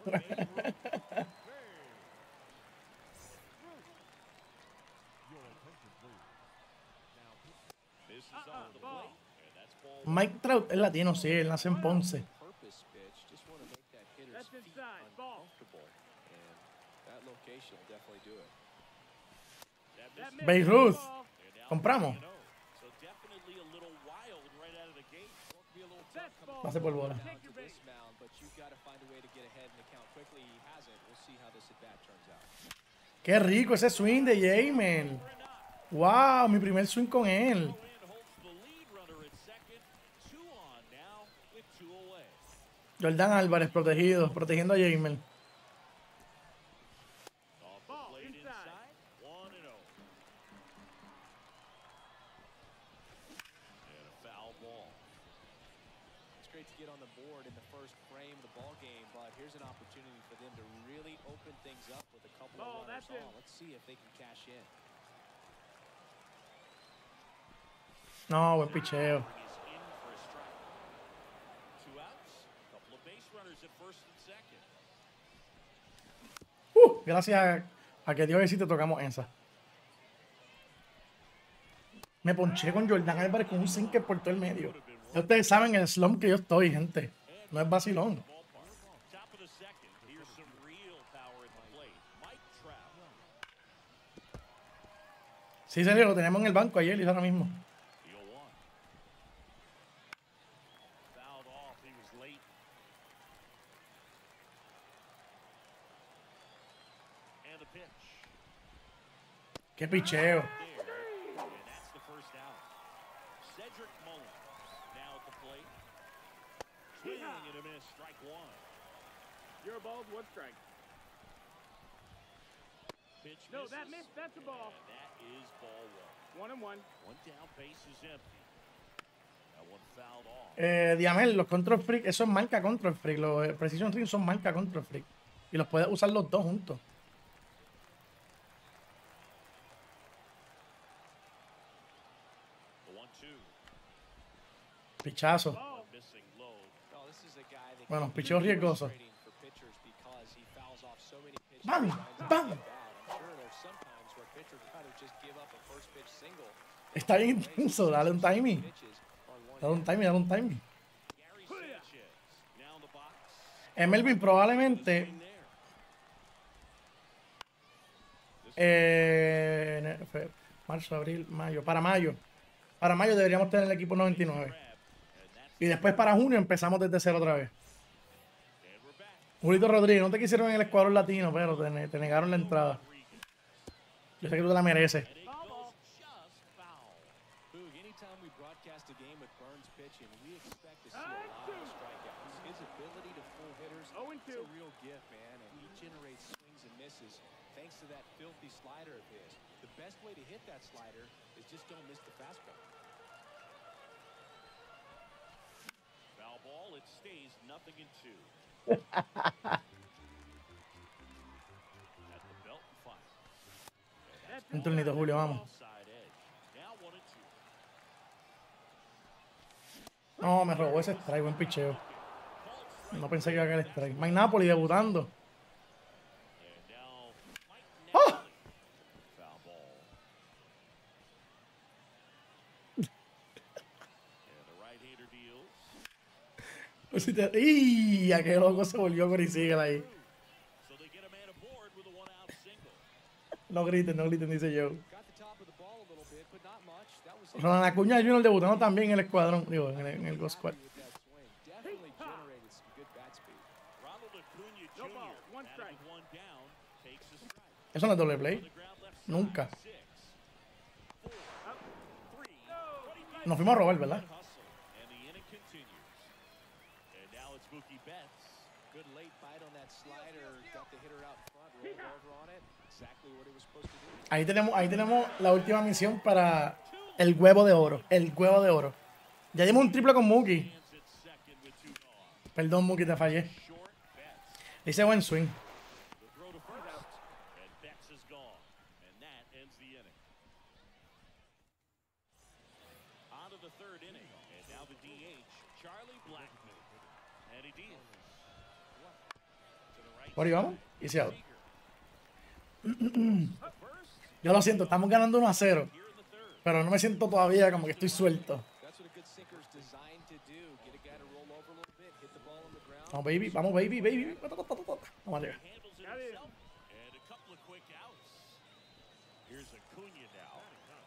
Speaker 3: Misses
Speaker 5: Uh-uh,
Speaker 3: off the
Speaker 5: ball.
Speaker 3: plate. And that's ball one.
Speaker 1: Mike Trout es latino, sí, él nace en Ponce.
Speaker 4: Purpose pitch. Just want to make that hitter's
Speaker 5: That's
Speaker 4: feet
Speaker 5: inside. Ball.
Speaker 4: uncomfortable. And that location will definitely do it.
Speaker 3: That
Speaker 5: That
Speaker 3: misses.
Speaker 5: missed.
Speaker 1: Beirut.
Speaker 5: Ball.
Speaker 3: And now
Speaker 1: Compramos.
Speaker 3: three and oh. So definitely a little wild right out of the gate.
Speaker 4: Won't be a little tough
Speaker 5: That's
Speaker 4: coming
Speaker 5: ball.
Speaker 1: Pase por bola.
Speaker 4: down
Speaker 5: Take
Speaker 4: to
Speaker 5: your
Speaker 4: this
Speaker 5: bait.
Speaker 4: mound, but you've got to find a way to get ahead in the count quickly. He hasn't. We'll see how this at bat turns out.
Speaker 1: Qué rico ese swing de Jamer. Wow, mi primer swing con él.
Speaker 3: Wind holds the lead runner at second. Two on now with two away.
Speaker 1: Jordan Álvarez protegido, protegiendo a Jamer.
Speaker 3: Off the
Speaker 5: Ball,
Speaker 3: plate
Speaker 5: inside.
Speaker 3: inside. One and oh. And a foul ball.
Speaker 4: It's great to get on the board in the first frame of the ball game, but here's an opportunity for them to really open things up with a couple
Speaker 5: Ball,
Speaker 4: of runners
Speaker 5: that's it.
Speaker 4: on. Let's see if they can cash in.
Speaker 1: No, buen picheo.
Speaker 3: Is in for a strike. Two outs. Couple of base runners at first and second.
Speaker 1: Uh, gracias a que Dios existe tocamos esa. Me ponché con Jordan Álvarez con un sinker por todo el medio. Ya ustedes saben el slump que yo estoy, gente. No es vacilón.
Speaker 3: Ballpark. Top of the second. Here's some real power at the plate. Mike Trout.
Speaker 1: Sí, serio, lo tenemos en el banco ayer y ahora mismo.
Speaker 3: The oh one. Fouled off. He was late. And the pitch.
Speaker 1: Qué picheo.
Speaker 3: There. And that's the first out. Cedric Mullins now at the plate. Swing and a miss. Strike one.
Speaker 5: You're balled, one strike.
Speaker 3: Pitch
Speaker 5: No, that
Speaker 3: misses.
Speaker 5: missed. That's a ball.
Speaker 3: And that is ball one.
Speaker 5: One and one.
Speaker 3: One down, base is empty. That one fouled off.
Speaker 1: Eh, Diamel, los Control Freak, eso es marca Control Freak. Los eh, Precision Ring son marca Control Freak. Y los puedes usar los dos juntos.
Speaker 3: The one two.
Speaker 1: Pichazo.
Speaker 5: Ball.
Speaker 3: Missing low.
Speaker 4: Oh, this is a guy that
Speaker 1: Bueno,
Speaker 4: can be
Speaker 1: picheo riesgoso.
Speaker 4: frustrating for pitchers because he fouls off so many pitches
Speaker 1: Bang,
Speaker 4: and winds up
Speaker 1: bang.
Speaker 4: getting bad. I'm sure there's some times where pitchers would rather just give up a first pitch single.
Speaker 1: Está bien intenso, dale un timing.
Speaker 4: Pitches on one
Speaker 1: Dale un
Speaker 4: hit.
Speaker 1: timing, dale un timing.
Speaker 3: Gary Sanchez now in the box.
Speaker 1: Eh, Melvin, probablemente
Speaker 3: Swing there.
Speaker 1: eh, ene- fe- marzo, abril, mayo. Para mayo. Para mayo deberíamos tener el equipo noventa y nueve.
Speaker 3: Grab. And that's
Speaker 1: Y después para junio empezamos desde cero otra vez.
Speaker 3: and we're back.
Speaker 1: Julito Rodríguez, no te quisieron en el escuadrón latino, pero te, ne- te negaron la entrada. Yo sé que tú te la mereces.
Speaker 3: And it goes just foul.
Speaker 4: Boog, anytime we broadcast a game with Burns pitching, we expect to see a lot of strikeouts. His ability to fool hitters
Speaker 5: Oh and
Speaker 4: is
Speaker 5: two.
Speaker 4: a real gift, man, and he generates swings and misses thanks to that filthy slider of his. The best way to hit that slider is just don't miss the fastball.
Speaker 3: Foul ball. It stays nothing in two. At the belt and fire.
Speaker 5: That's
Speaker 1: Un turnito, Julio, vamos.
Speaker 3: Offside edge. Now one and two.
Speaker 1: No, me robó ese strike, buen picheo. No pensé que iba a caer el strike. Mike Napoli debutando. Si te- ¡Y! A qué loco se volvió Corey Seager ahí.
Speaker 3: So they get a man aboard with a one-out single.
Speaker 1: No griten, no griten, dice Joe.
Speaker 4: Got the top of the ball a little bit, but not much. That was
Speaker 1: Ronald Acuña junior debutando también en el escuadrón, digo, en el, en el Ghost Squad.
Speaker 4: happy with that swing. Definitely generated some good bat speed.
Speaker 3: Ronald Acuna
Speaker 5: No
Speaker 3: Junior
Speaker 5: ball, one
Speaker 3: batted
Speaker 5: strike.
Speaker 3: with one down, takes a strike.
Speaker 1: Eso no es doble play.
Speaker 3: On the ground left side,
Speaker 1: Nunca.
Speaker 3: six, four, three, twenty-five.
Speaker 1: Nos fuimos a robar, ¿verdad?
Speaker 3: Hustle, and the inning continues. And now it's Mookie Betts.
Speaker 4: Good late bite on that slider. Got the hitter out front, rolled over on it. Exactly what he was supposed to do.
Speaker 1: Ahí tenemos, ahí tenemos la última misión para el huevo de oro. El huevo de oro. Ya dimos un triple con Mookie.
Speaker 3: Hands at second with two gone.
Speaker 1: Perdón, Mookie, te fallé.
Speaker 3: Short Betts.
Speaker 1: Le hice buen swing.
Speaker 3: The throw to first. And Betts is gone. And that ends the inning. On to the third inning. And now the D H, Charlie Blackmon. And he deals. To the right
Speaker 1: Por ahí vamos. Y se out.
Speaker 3: Seager. The first
Speaker 1: Yo lo siento, estamos ganando uno a cero.
Speaker 3: here in the third.
Speaker 1: Pero no me siento todavía como que estoy suelto.
Speaker 4: That's what a good sinker is designed to do. Get a guy to roll over a little bit, hit the ball on the ground.
Speaker 1: Vamos, baby, vamos, baby, baby. Vamos arriba.
Speaker 3: Handles it himself. And a couple of quick outs. Here's Acuna now.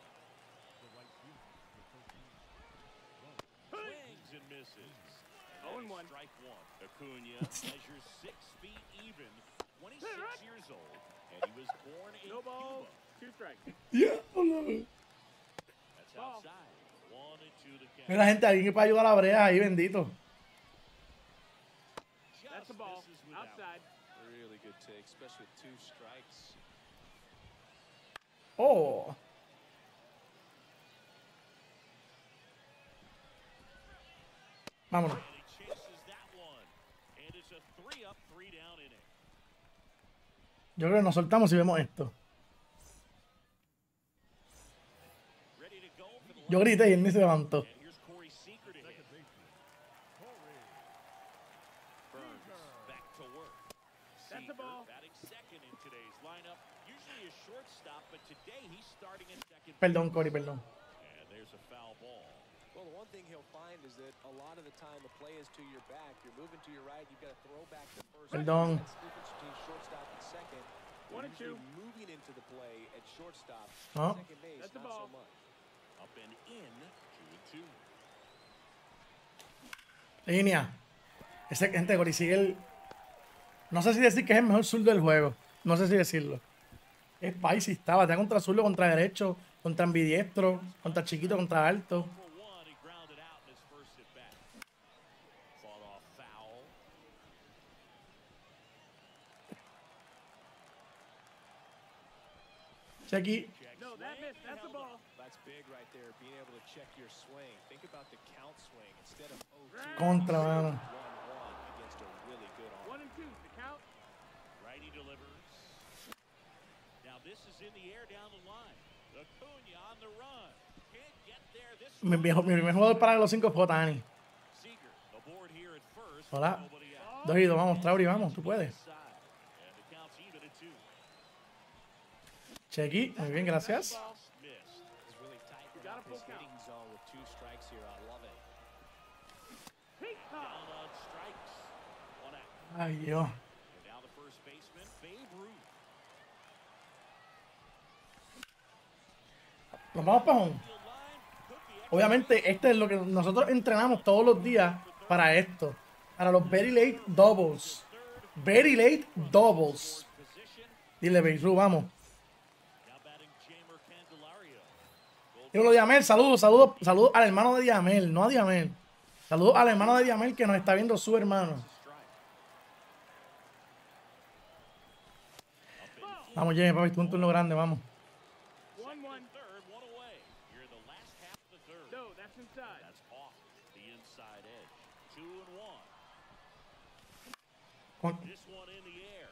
Speaker 3: Swings and misses.
Speaker 5: Oh, and
Speaker 3: And
Speaker 5: one.
Speaker 3: strike one. Acuna measures six feet even, twenty-six years old, and he was born in
Speaker 5: No ball,
Speaker 3: Cuba.
Speaker 5: two strikes.
Speaker 1: Yeah, hola.
Speaker 3: That's outside. One and two to count.
Speaker 1: Mira, gente, alguien que pueda ayudar a la brea ahí, bendito.
Speaker 3: Just
Speaker 5: That's the ball.
Speaker 3: misses without.
Speaker 5: Outside.
Speaker 4: Really good take, especially with two strikes.
Speaker 1: Oh. Vámonos.
Speaker 3: And he chases that one. And it's a three up, three down inning.
Speaker 1: Yo creo que nos soltamos y vemos esto.
Speaker 3: Ready to go for the
Speaker 1: Yo grité y él ni se levantó.
Speaker 3: And here's Corey Seager to hit. Burns back to work.
Speaker 5: That's the
Speaker 3: Seager
Speaker 5: ball.
Speaker 3: batting second in today's lineup. Usually a shortstop, but today he's starting at second.
Speaker 1: Perdón, Cory, perdón.
Speaker 3: And there's a foul ball.
Speaker 4: Well, the one thing he'll find is that a lot of the time the play is to your back. You're moving to your right. You've got to throw back to first.
Speaker 1: Perdón.
Speaker 4: That's the difference between shortstop and second.
Speaker 5: One and
Speaker 4: You're
Speaker 5: two.
Speaker 4: usually moving into the play at shortstop.
Speaker 1: Oh.
Speaker 4: Second base,
Speaker 5: That's the
Speaker 4: not so
Speaker 5: ball.
Speaker 4: much.
Speaker 3: Up and in, two and two.
Speaker 1: Línea. Ese gente, Cory Seager. No sé si decir que es el mejor zurdo del juego. No sé si decirlo. Es spicy, está. Batea contra zurdo, contra derecho, contra ambidiestro, contra chiquito, contra alto.
Speaker 3: For one, he grounded out in his first at bat. Fought off foul.
Speaker 1: Chequi.
Speaker 5: No, that missed. That's the ball.
Speaker 4: That's big right there, being able to check your swing. Think about the count swing instead of oh two.
Speaker 1: Contra, mano.
Speaker 4: one one against a really good arm.
Speaker 5: One and two. The count.
Speaker 3: Righty delivers. Now this is in the air down the line. Acuna on the run. Can't get there. This
Speaker 1: Mi, viejo- mi primer jugador para los cinco fue Otani.
Speaker 3: Seager aboard here at first.
Speaker 1: Hola.
Speaker 3: Nobody out.
Speaker 1: Dos y dos, vamos, Trauri, vamos, tú puedes.
Speaker 3: Inside. And the count's even at two.
Speaker 1: Chequi, muy bien, gracias.
Speaker 3: Missed.
Speaker 4: He's really tightened
Speaker 5: gotta
Speaker 4: up his
Speaker 5: pull count.
Speaker 4: hitting zone with two strikes here. I love it.
Speaker 5: Peacock.
Speaker 3: Down on strikes. One out.
Speaker 1: Ay, Dios.
Speaker 3: And now the first baseman, Babe Ruth.
Speaker 1: Nos vamos para home.
Speaker 3: Field line could be
Speaker 1: Obviamente, este es lo que nosotros entrenamos todos los días para esto. Para los very late doubles. Very late doubles.
Speaker 3: position.
Speaker 1: Dile, Beirut, vamos.
Speaker 3: Now batting Jamer Candelario.
Speaker 1: Dímelo, Diamel, saludos, saludos, saludos al hermano de Diamel, no a Diamel. Saludos al hermano de Diamel que nos está viendo su hermano. Vamos, Jamie, papi, tú un turno grande, vamos.
Speaker 5: One one.
Speaker 3: Third, one away. You're in the last half of the third.
Speaker 5: No, that's inside.
Speaker 3: That's off the inside edge. Two and one.
Speaker 1: Con-
Speaker 3: This one in the air.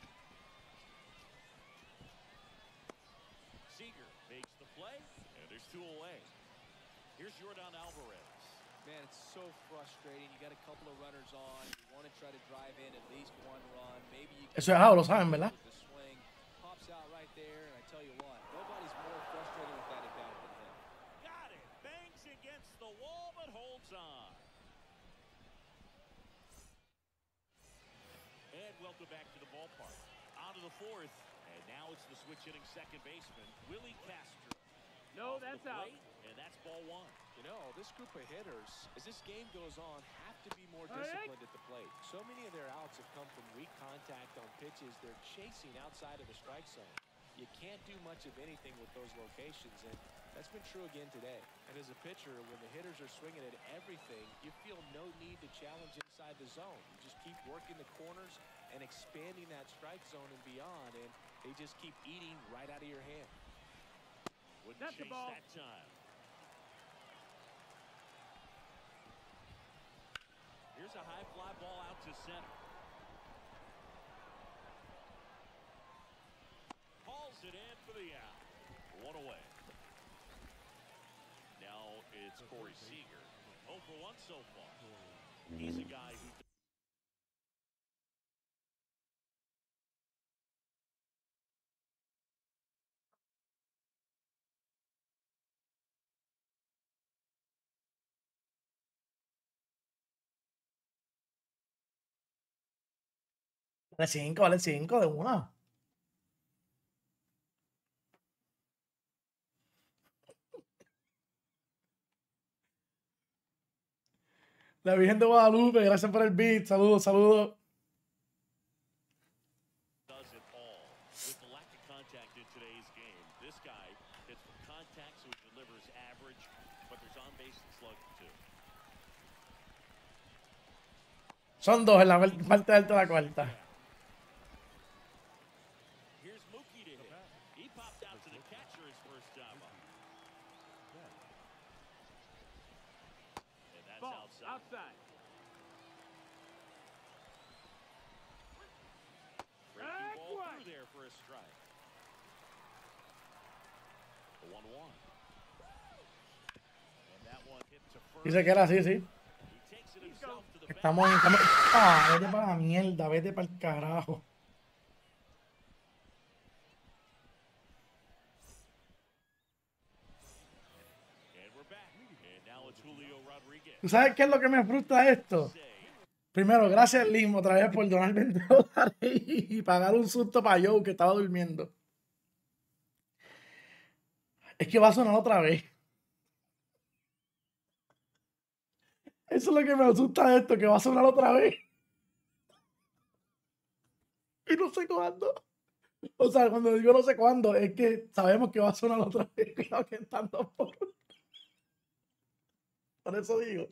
Speaker 3: Seager makes the play, and there's two away. Here's Jordan Alvarez.
Speaker 4: Man, it's so frustrating. You got a couple of runners on. You want to try to drive in at least one run. Maybe you can
Speaker 1: Eso es algo, lo saben, ¿verdad?
Speaker 4: with the swing. Pops out right there, and I tell you what, nobody's more frustrated with that at bat than him.
Speaker 3: Got it. Bangs against the wall, but holds on. and welcome back to the ballpark. On to the fourth, and now it's the switch hitting second baseman, Willie Castro.
Speaker 5: No,
Speaker 3: Off the
Speaker 5: that's out.
Speaker 3: plate, and that's ball one.
Speaker 4: You know, this group of hitters, as this game goes on, have to be more
Speaker 5: All right.
Speaker 4: disciplined at the plate. So many of their outs have come from weak contact on pitches they're chasing outside of the strike zone. You can't do much of anything with those locations, and that's been true again today. And as a pitcher, when the hitters are swinging at everything, you feel no need to challenge inside the zone. You just keep working the corners and expanding that strike zone and beyond, and they just keep eating right out of your hand.
Speaker 3: Wouldn't
Speaker 5: That's the
Speaker 3: chase
Speaker 5: ball.
Speaker 3: that time. Here's a high fly ball out to center. Hauls it in for the out. One away. Now it's Corey Seager. oh for one so far. He's a guy who...
Speaker 1: Vale cinco, vale cinco de una. La Virgen de Guadalupe, gracias por el beat. Saludos, saludos.
Speaker 3: does it all. With the lack of contact in today's game, this guy hits for contact, so he delivers average, but there's on base and slugging too.
Speaker 1: Son dos en la parte alta de la cuarta.
Speaker 3: Here's Mookie to hit. He popped out to the catcher his first time up. And that's
Speaker 5: Ball.
Speaker 3: outside.
Speaker 5: Outside.
Speaker 3: Breaking ball
Speaker 5: Backward.
Speaker 3: through there for a strike. The one one. And that one hit to first.
Speaker 1: Dice que era así, sí.
Speaker 3: He takes it himself to the
Speaker 1: Estamos en. Estamos... Ah, vete para la mierda, vete para el carajo.
Speaker 3: And we're back. And now it's Julio Rodriguez.
Speaker 1: ¿Tú sabes qué es lo que me frustra de esto? Primero, gracias Lim otra vez por donar veinte dólares y pagar un susto para Joe que estaba durmiendo. Es que va a sonar otra vez. Eso es lo que me asusta de esto, que va a sonar otra vez. Y no sé cuándo. O sea, cuando digo no sé cuándo, es que sabemos que va a sonar otra vez. Cuidado que estando por... Por eso digo.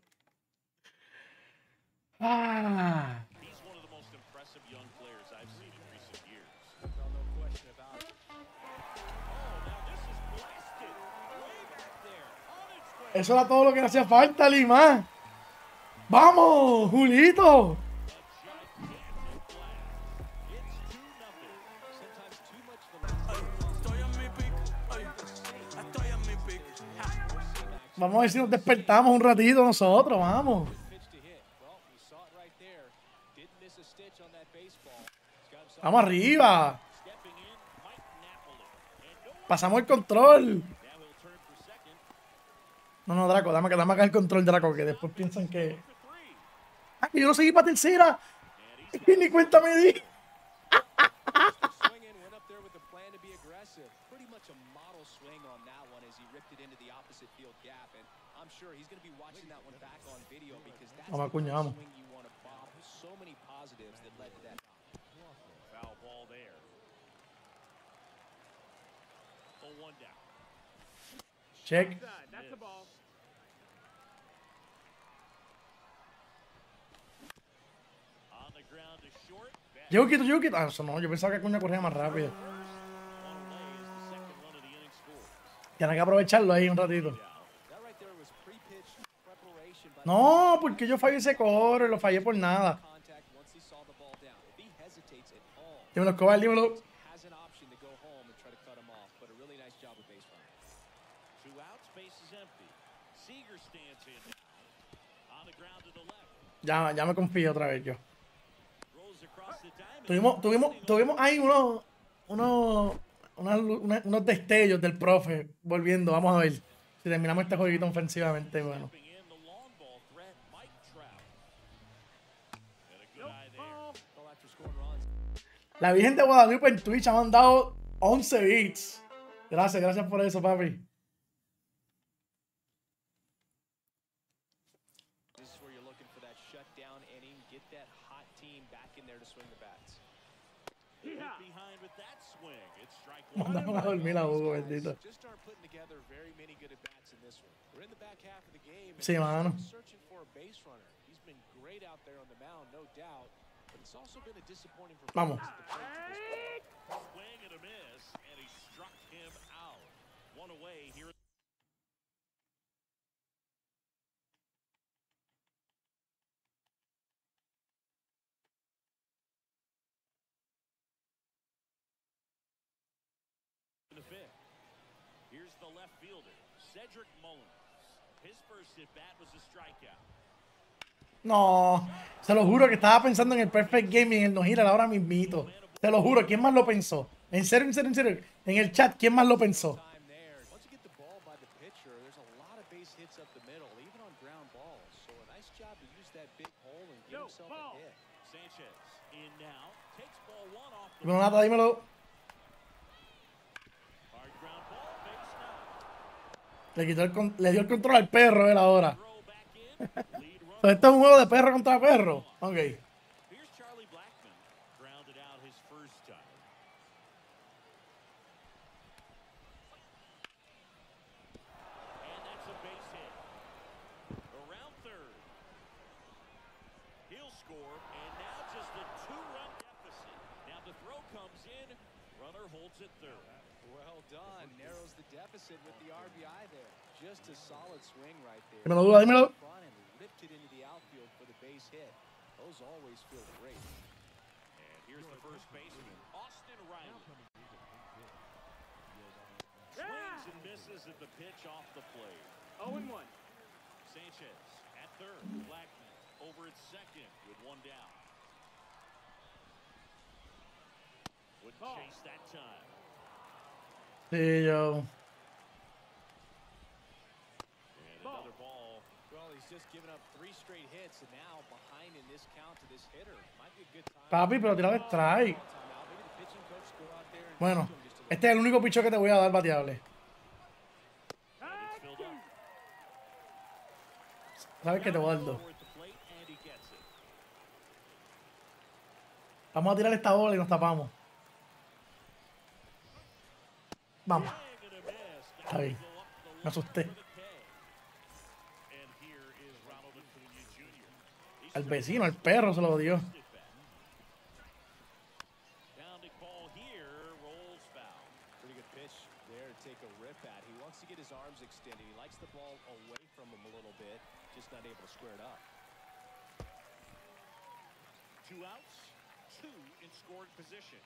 Speaker 1: Ah.
Speaker 3: He's one of the most impressive young players I've seen in recent years.
Speaker 4: Well, no question about it.
Speaker 3: Oh, now this is blasted. Way back there. On its way.
Speaker 1: Eso era todo lo que le hacía falta, Lima. ¡Vamos, Julito!
Speaker 3: A gigantic blast. It's two nothing.
Speaker 4: Sometimes too much velocity.
Speaker 6: Ay, estoy en mi pick. Ay, estoy en mi pick.
Speaker 1: Vamos a ver si nos despertamos un ratito nosotros, vamos.
Speaker 4: Pitch to hit. Well, you saw it right there. Didn't miss a stitch on that baseball. He's got himself
Speaker 1: Vamos arriba.
Speaker 3: Stepping in, Mike Napoli. And no,
Speaker 1: Pasamos el control.
Speaker 3: now he'll turn for second.
Speaker 1: No, no, Draco, dame, dame acá el control, Draco, que después piensan que...
Speaker 3: For three.
Speaker 1: Ah, que yo lo seguí para tercera.
Speaker 3: And he's
Speaker 1: Y ni cuenta me di.
Speaker 4: swinging, went up there with a plan to be aggressive. Pretty much a model swing on that one as he ripped it into the opposite field gap. And I'm sure he's going to be watching that one back on video because that's
Speaker 1: Vamos,
Speaker 4: the kind
Speaker 1: Acuña,
Speaker 4: of
Speaker 1: vamos.
Speaker 4: swing you want to pop. So many positives that led to that.
Speaker 3: foul ball there. Oh, one down.
Speaker 1: Check.
Speaker 5: Outside. That's the ball.
Speaker 3: On the ground to short. Bat
Speaker 1: Llevo quito, llevo quito. Ah, eso no, yo pensaba que Acuña corría más rápido.
Speaker 3: on away is the second run of the inning scores.
Speaker 1: Tienen que aprovecharlo ahí un ratito.
Speaker 4: That right there was pre-pitch preparation by
Speaker 1: No, porque yo fallé ese core, lo fallé por nada.
Speaker 4: contact once he saw the ball down. If he hesitates at all,
Speaker 1: Dímelo, Escobar, dímelo.
Speaker 4: has an option to go home and try to cut him off. But a really nice job of base running.
Speaker 3: Two outs, base is empty. Seager stands in now. On the ground to the left.
Speaker 1: Ya, ya me confío otra vez yo.
Speaker 3: Rolls across the diamond.
Speaker 1: Tuvimos, tuvimos, tuvimos ahí unos, unos, unas lu- una- unos destellos del profe volviendo. Vamos a ver si terminamos este jueguito ofensivamente. Bueno,
Speaker 3: Stepping in the long ball threat, Mike Trout. And a good
Speaker 5: Nope.
Speaker 3: eye there.
Speaker 5: Ball.
Speaker 4: Well, after scoring runs
Speaker 1: La Virgen de Guadalupe en Twitch ha mandado once bits. Gracias, gracias por eso, papi.
Speaker 4: This is where you're looking for that shutdown inning, get that hot team back in there to swing the bats.
Speaker 3: Hit behind with that swing. It's strike
Speaker 1: Mandaron a
Speaker 3: one.
Speaker 1: dormir a Hugo, bendito.
Speaker 4: Just aren't putting together very many good at bats in this one. We're in the back half of the game. and
Speaker 1: Sí,
Speaker 4: they're
Speaker 1: mano.
Speaker 4: still searching for a base runner. He's been great out there on the mound, no doubt, but it's also been a disappointing
Speaker 1: Vamos.
Speaker 4: performance. at the plate to this point.
Speaker 3: Swing and a miss, and he struck him out. One away here. In the fifth. Here's the left fielder, Cedric Mullins. His first at bat was a strikeout.
Speaker 1: No, se lo juro que estaba pensando en el Perfect Game y en el no hitter ahora mismito. Te lo juro, ¿quién más lo pensó? En serio, en serio, en serio. En el chat, ¿quién más lo pensó?
Speaker 4: Time there. Once you get the ball by the pitcher, there's a lot of base hits up the middle, even on ground balls. So a nice job to use that big hole and get
Speaker 5: Yo,
Speaker 4: himself
Speaker 5: ball.
Speaker 4: a hit.
Speaker 3: Sanchez in now, takes ball one off the
Speaker 1: Dímelo, Nata, dímelo.
Speaker 3: hard ground ball, base knock.
Speaker 1: Le, quitó el con- le dio el control al perro él ahora.
Speaker 3: Throw back in, lead run.
Speaker 1: So, esto es un juego de perro contra perro. Ok.
Speaker 3: Here's Charlie Blackmon, grounded out his first time. And that's a base hit. Around third. He'll score, and now just a two-run deficit. Now the throw comes in, runner holds at third.
Speaker 4: Well done. Narrows the deficit with the R B I there. Just a solid swing right there.
Speaker 1: Dímelo, Duda, dímelo.
Speaker 4: Front and ripped it into the outfield for the base hit. Those always feel great.
Speaker 3: And here's the first baseman, Austin Riley. Swings and misses at the pitch off the plate.
Speaker 5: oh and one.
Speaker 3: Sanchez at third. Blackmon over at second with one down. Wouldn't
Speaker 5: Ball.
Speaker 3: chase that time.
Speaker 1: Sí, yo.
Speaker 3: And another ball.
Speaker 4: Well, he's just given up three straight hits, and now behind in this count to this hitter. Might be a good time.
Speaker 1: Papi, pero tira el strike.
Speaker 4: Timeout. Maybe the pitching coach go out there and
Speaker 1: Bueno,
Speaker 4: talk to him just a little.
Speaker 1: este es el único picho que te voy a dar bateable.
Speaker 3: And it's filled up.
Speaker 1: ¿Sabes qué te voy a dar dos?
Speaker 3: Over at the plate, and he gets it.
Speaker 1: Vamos a tirar esta bola y nos tapamos. Vamos.
Speaker 3: Swing and a miss. Got
Speaker 1: Está
Speaker 3: to
Speaker 1: bien.
Speaker 3: go up the
Speaker 1: Me
Speaker 3: line
Speaker 1: asusté.
Speaker 3: for the K. And here is Ronald Acuna Junior He's
Speaker 1: Al
Speaker 3: the
Speaker 1: vecino, al perro se lo dio.
Speaker 3: first at bat. Grounded ball here, rolls foul.
Speaker 4: Pretty good pitch there to take a rip at. He wants to get his arms extended. He likes the ball away from him a little bit, just not able to square it up.
Speaker 3: Two outs, two in scoring position.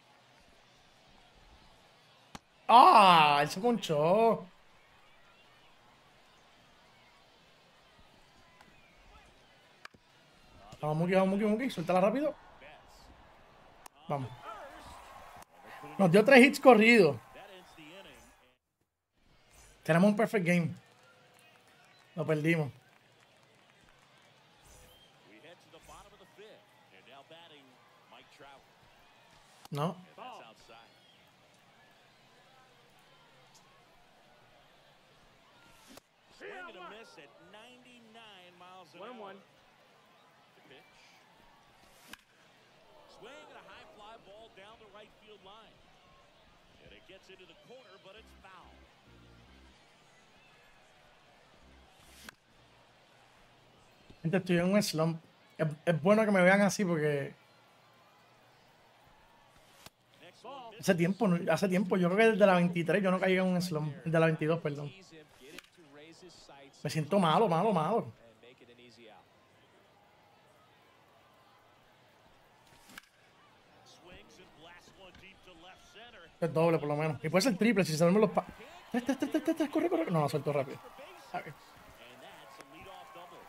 Speaker 1: ¡Ah! Él se ponchó. Vamos, Muki, vamos, Muki, Muki. Suéltala rápido.
Speaker 3: Betts.
Speaker 1: Vamos.
Speaker 3: First,
Speaker 1: Nos dio tres hits corridos.
Speaker 3: that ends the inning.
Speaker 1: Tenemos un perfect game. Lo perdimos.
Speaker 3: We head to the bottom of the fifth. And now batting Mike Trout.
Speaker 1: No.
Speaker 3: And that's outside. Swing and a miss at ninety-nine miles an
Speaker 5: One and
Speaker 3: hour.
Speaker 5: one.
Speaker 3: The pitch. Swing and a high fly ball down the right field line. And it gets into the corner, but it's foul.
Speaker 1: Gente, estoy en un slump. Es, es bueno que me vean así porque
Speaker 3: Next one
Speaker 1: hace tiempo, no- hace tiempo, yo creo que desde la veintitrés yo no caí en un slump. Desde la veintidós, perdón.
Speaker 4: Tease him, get him to raise his sights
Speaker 1: Me siento malo, malo, malo.
Speaker 4: and make it an easy out.
Speaker 3: swings and blasts one deep to left center.
Speaker 1: Es doble por lo menos. Y puede ser triple si sabemos los pa... Tres, tres, tres, tres, tres, tres, corre, corre. No, lo suelto rápido. A ver.
Speaker 3: And that's a leadoff double.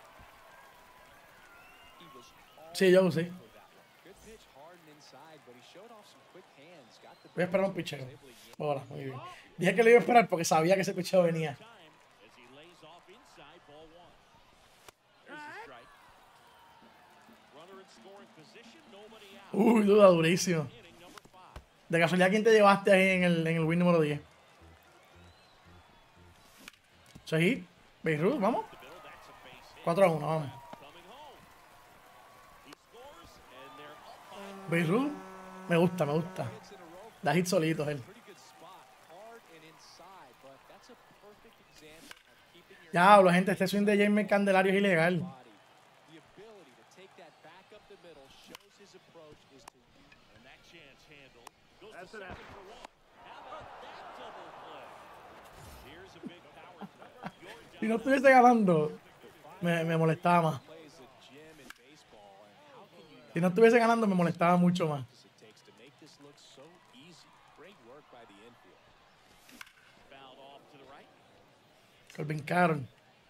Speaker 4: He was all
Speaker 1: Sí, yo sí.
Speaker 4: for that one. Good pitch, hard and inside, but he showed off some quick hands. Got the
Speaker 1: Voy a esperar un picheo.
Speaker 4: able to yank
Speaker 1: Ahora, muy bien. Dije que le iba a esperar porque sabía que ese picheo venía.
Speaker 3: Time as he lays off inside ball one. There's the strike. Runner in scoring position, nobody out.
Speaker 1: Uy, duda durísimo.
Speaker 3: Inning number five.
Speaker 1: De casualidad, ¿quién te llevaste ahí en el, en el win número diez? Sí, Beirut, vamos. cuatro a uno, vamos. Beirut, me gusta, me gusta.
Speaker 4: Hits in a row.
Speaker 1: Da hit solitos él.
Speaker 4: Pretty good spot, hard and inside, but that's a perfect example of keeping your
Speaker 1: Diablo, gente, este swing de Jaime Candelario es ilegal.
Speaker 4: body. The ability to take that back up the middle shows his approach is to use.
Speaker 3: And that chance handled. Goes
Speaker 5: That's
Speaker 3: to
Speaker 5: an
Speaker 3: second for one. How about that double play? Here's a big power threat. You're
Speaker 1: Si no
Speaker 3: down
Speaker 1: estuviese ganando, me, me molestaba más.
Speaker 4: Plays a gem in baseball, and how can you not
Speaker 1: Si no estuviese ganando, me molestaba mucho más.
Speaker 4: it takes to make this look so easy? Great work by the infield.
Speaker 3: fouled off to the right.
Speaker 1: Colvin Carroll.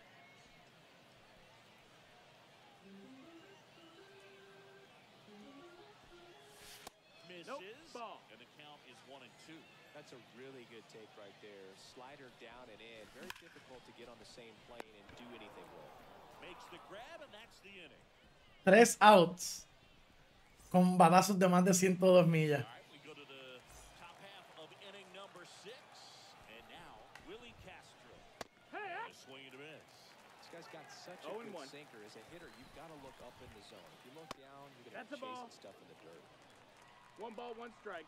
Speaker 3: Misses.
Speaker 5: ball.
Speaker 3: And the count is one and two.
Speaker 4: That's a really good take right there. Slider down and in. Very difficult to get on the same plane and do anything with.
Speaker 3: Makes the grab, and that's the inning.
Speaker 1: Tres outs. Con batazos de más de ciento dos millas.
Speaker 3: All right, we go to the top half of inning number six. And now, Willie Castro.
Speaker 5: Hey,
Speaker 3: And a swing and a miss.
Speaker 4: This guy's got such a
Speaker 5: oh and
Speaker 4: good
Speaker 5: one.
Speaker 4: sinker. As a hitter, you've got to look up in the zone. If you look down, you're going to
Speaker 5: That's
Speaker 4: be
Speaker 5: a ball.
Speaker 4: chasing stuff in the dirt.
Speaker 5: One ball, one strike.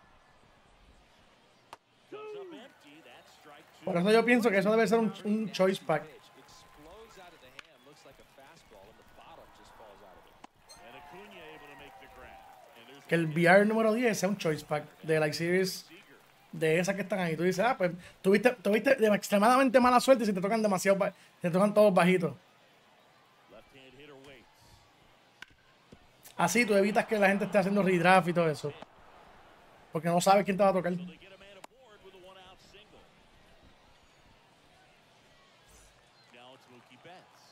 Speaker 3: Comes up empty. That's strike two.
Speaker 1: Por eso yo pienso que eso debe ser un, un choice pack.
Speaker 4: Pitch explodes out of the hand, looks like a fastball, and the bottom just falls out of it.
Speaker 3: And Acuna able to make the grab. And there's
Speaker 1: Que el
Speaker 3: one
Speaker 1: V R número diez sea un choice pack de la Series
Speaker 3: Seager.
Speaker 1: de esas que están ahí. Tú dices, ah, pues tuviste, tuviste de extremadamente mala suerte si te tocan demasiado, ba- te tocan todos bajitos.
Speaker 3: Left-hand hitter waits.
Speaker 1: Así tú evitas que la gente esté haciendo redraft y todo eso. Porque no sabes quién te va a tocar.
Speaker 3: So they get a man aboard with a one-out single. Now it's Mookie Betts.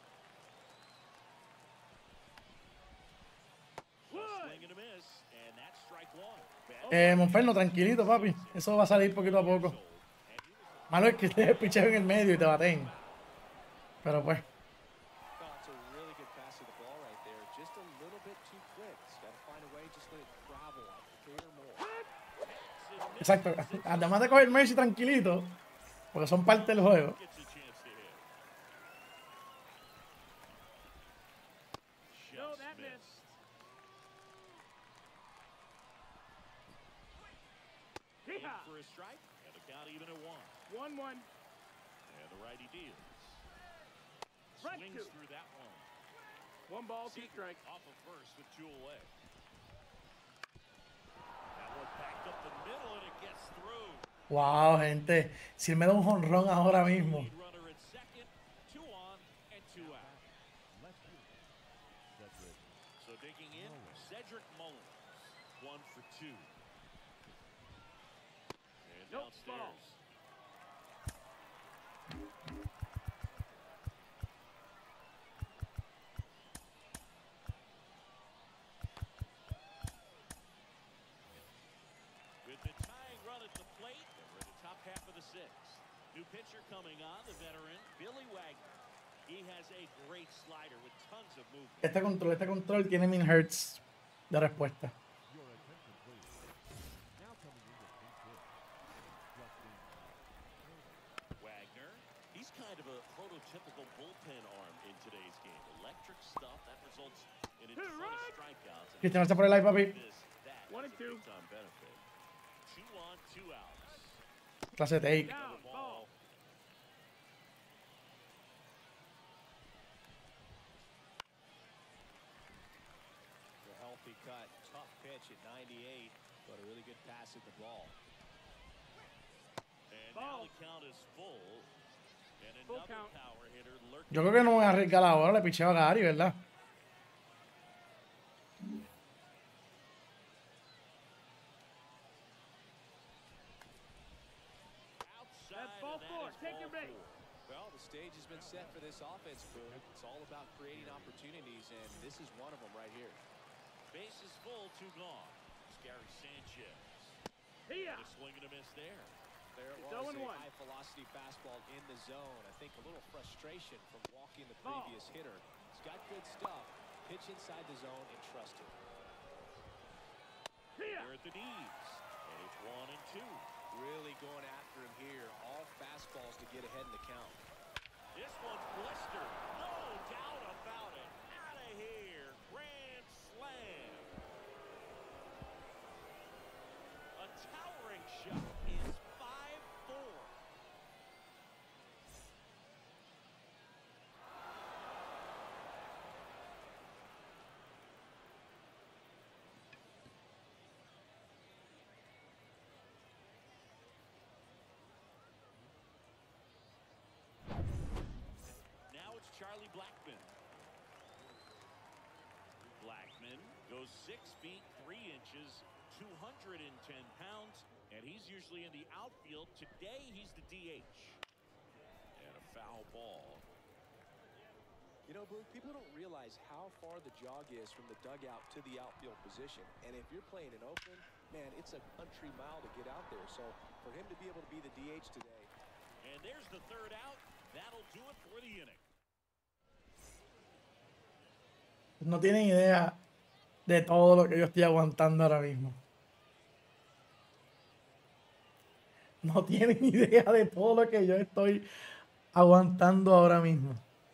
Speaker 3: A swing and a miss, and that's strike one. Betts
Speaker 1: Eh, Monferno, tranquilito, papi. Eso va a salir poquito a poco. Malo es que estés el picheo en el medio y te baten. Pero pues,
Speaker 4: Oh, it's a really good pass to the ball right there. Just a little bit too quick. He's got to find a way, just let it travel, clear more.
Speaker 1: exacto. Además de coger Messi tranquilito, porque son parte del juego.
Speaker 3: gets a chance to hit.
Speaker 5: No,
Speaker 3: Just
Speaker 5: that
Speaker 3: missed.
Speaker 5: missed.
Speaker 3: In
Speaker 5: Yeehaw.
Speaker 3: for a strike, and the count even at one.
Speaker 5: One, one.
Speaker 3: And the righty deals.
Speaker 5: Strike
Speaker 3: Swings
Speaker 5: two.
Speaker 3: through that one.
Speaker 5: One ball, two
Speaker 3: Seager
Speaker 5: strikes.
Speaker 3: off of first with two away. That one backed up the middle, and it gets through.
Speaker 1: Wow, gente. Si él me da un jonrón ahora mismo.
Speaker 3: Lead runner at second, two on and two out. So digging in, Cedric Mullins, one for two. And
Speaker 5: Nope,
Speaker 3: downstairs. With the tying run at the plate, and we're at the top half of the sixth. New pitcher coming on, the veteran, Billy Wagner. He has a great slider with tons of movement.
Speaker 1: Este control, este control tiene min hertz de respuesta.
Speaker 3: Wagner, he's kind of a prototypical bullpen arm in today's game. Electric stuff that results in a ton of strikeouts. And
Speaker 1: Cristian, gracias por el like, papi.
Speaker 3: this, that
Speaker 5: One
Speaker 3: is
Speaker 5: and
Speaker 3: a
Speaker 5: two.
Speaker 3: big-time benefit. Two on, two outs.
Speaker 1: Clase take.
Speaker 5: Down,
Speaker 3: The
Speaker 5: ball.
Speaker 3: ball.
Speaker 4: A healthy cut, tough pitch at ninety-eight, but a really good pass at the ball.
Speaker 3: And now
Speaker 5: Ball.
Speaker 3: the count is full. And
Speaker 5: Full
Speaker 3: another
Speaker 5: count.
Speaker 3: power hitter lurking.
Speaker 1: Yo creo que no voy a arriesgar ahora, le picheo a Gary, ¿verdad?
Speaker 3: Outside,
Speaker 5: That's ball
Speaker 3: and that
Speaker 5: four.
Speaker 3: is
Speaker 5: Take
Speaker 3: ball
Speaker 5: your base.
Speaker 3: four.
Speaker 4: Well, the stage has been set for this offense, Boone. It's all about creating opportunities, and this is one of them right here.
Speaker 3: Base is full, two gone. It's Gary Sanchez.
Speaker 5: Here.
Speaker 3: And a swing and a miss there.
Speaker 4: There it
Speaker 5: It's
Speaker 4: was,
Speaker 5: oh and
Speaker 4: a
Speaker 5: one.
Speaker 4: high-velocity fastball in the zone. I think a little frustration from walking the
Speaker 5: Ball.
Speaker 4: previous hitter. He's got good stuff. Pitch inside the zone and trust him.
Speaker 5: Here.
Speaker 3: Here at the knees. One and two.
Speaker 4: Really going after him here. All fastballs to get ahead in the count.
Speaker 3: This one's blistered. No doubt about it. Out of here. Grand slam. A towering shot is five four. Now it's Charlie Blackmon. Blackmon goes six feet three inches, two hundred ten pounds, and he's usually in the outfield. Today he's the D H. And a foul ball.
Speaker 4: You know, Boog, people don't realize how far the jog is from the dugout to the outfield position. And if you're playing in Oakland, man, it's a country mile to get out there. So for him to be able to be the D H today.
Speaker 3: And there's the third out. That'll do it for the inning.
Speaker 1: No tienen idea de todo lo que yo estoy aguantando ahora mismo. No tienen idea de todo lo que yo estoy aguantando ahora mismo.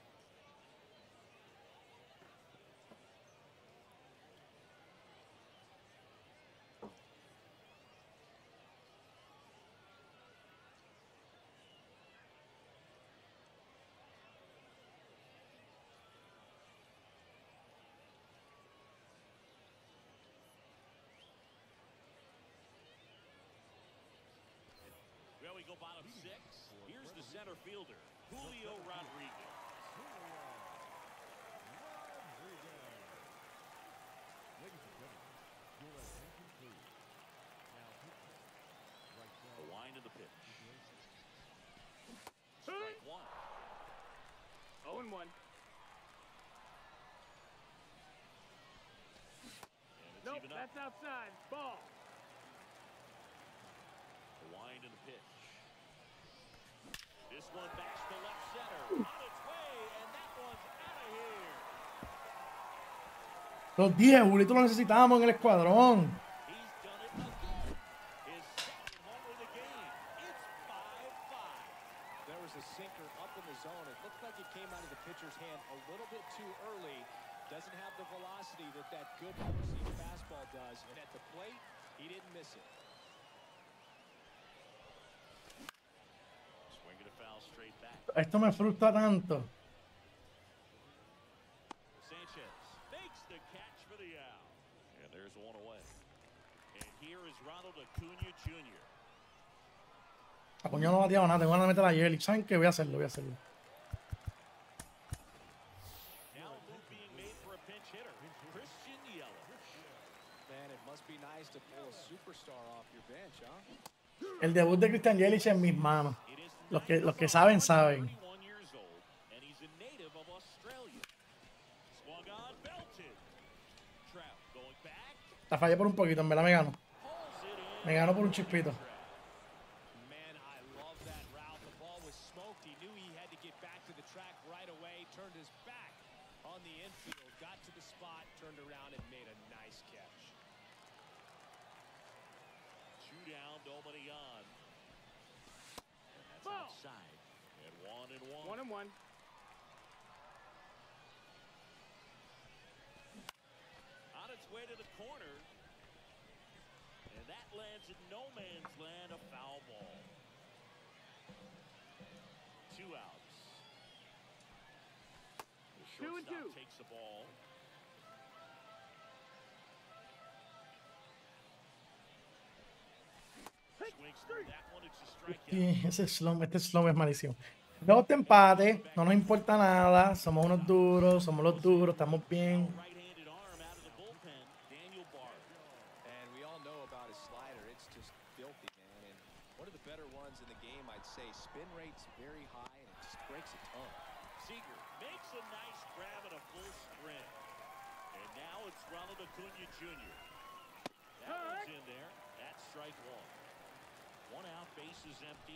Speaker 3: Well, we go bottom six. Here's the center fielder, Julio Rodriguez. The wind of the pitch. Strike one.
Speaker 5: oh and one.
Speaker 3: And it's
Speaker 5: Nope,
Speaker 3: even up.
Speaker 5: that's outside. Ball.
Speaker 3: The wind and the pitch. This one backs to left center. On its way, and that one's out of here.
Speaker 1: Los dije, Julito lo necesitábamos en el escuadrón.
Speaker 3: He's done it again. His second home of the game. It's five five.
Speaker 4: There was a sinker up in the zone. It looked like it came out of the pitcher's hand a little bit too early. Doesn't have the velocity that that good four-seam fastball does. And at the plate, he didn't miss it.
Speaker 3: Swinging a foul straight back.
Speaker 1: Esto me frustra tanto.
Speaker 3: Sanchez makes the catch for the out. And there's one away. And here is Ronald Acuna Junior
Speaker 1: Acuña no ha bateado nada, tengo ganas de meter a Yelich. ¿Saben qué? Voy a hacerlo, voy a hacerlo.
Speaker 3: Now a move being made for a pinch hitter, Christian Yelich.
Speaker 4: Man, it must be nice to pull a superstar off your bench, huh?
Speaker 1: El debut de Christian Yelich en mis manos.
Speaker 3: It is
Speaker 1: Los que, los que saben, saben.
Speaker 3: thirty-one years old, and he's a native of Australia. Swung on, belted. Trout going back,
Speaker 1: La fallé por un poquito, en verdad me gano.
Speaker 3: pulls it in.
Speaker 1: Me gano por un chispito.
Speaker 4: Man, I love that route. The ball was smoked. He knew he had to get back to the track right away. Turned his back on the infield. Got to the spot, turned around, and made a nice catch.
Speaker 3: Two down, nobody on. And that's
Speaker 5: Ball.
Speaker 3: outside. And one and one.
Speaker 5: One and one.
Speaker 3: On its way to the corner. And that lands in no man's land, a foul ball. Two outs. The
Speaker 5: Two and
Speaker 3: shortstop
Speaker 5: two.
Speaker 3: takes the ball. Swings through that one, it's a strikeout.
Speaker 1: Y ese slum, este slum es malísimo. Dos de empate, no nos importa nada. Somos unos duros, somos los duros, estamos bien.
Speaker 3: Right-handed arm out of the bullpen, Daniel Bard.
Speaker 4: And we all know about his slider. It's just filthy, man. And one of the better ones in the game, I'd say. Spin rate's very high, and it just breaks a ton.
Speaker 3: Seager makes a nice grab and a full sprint. And now it's Ronald Acuna Junior That one's in there. That's strike one. One out, base is empty.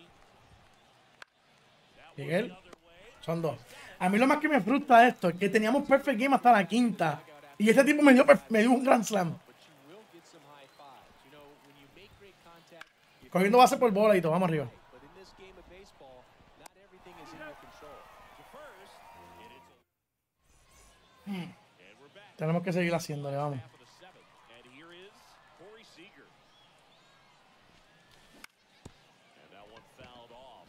Speaker 3: That one
Speaker 1: Miguel,
Speaker 3: the other way.
Speaker 1: son dos. A mí lo más que me frustra de esto es que teníamos perfect game hasta la quinta. Y este tipo me dio, perf- me dio un grand slam.
Speaker 4: But you will get some high fives. You know, when you make great contact,
Speaker 1: Cogiendo base por bola y todo, vamos arriba.
Speaker 4: But in this game of baseball, not everything is in your control.
Speaker 3: To first, and it's a- and we're back.
Speaker 1: Tenemos que seguir haciéndole, vamos.
Speaker 3: Half of the seventh, and here is Corey Seager. And that one fouled off.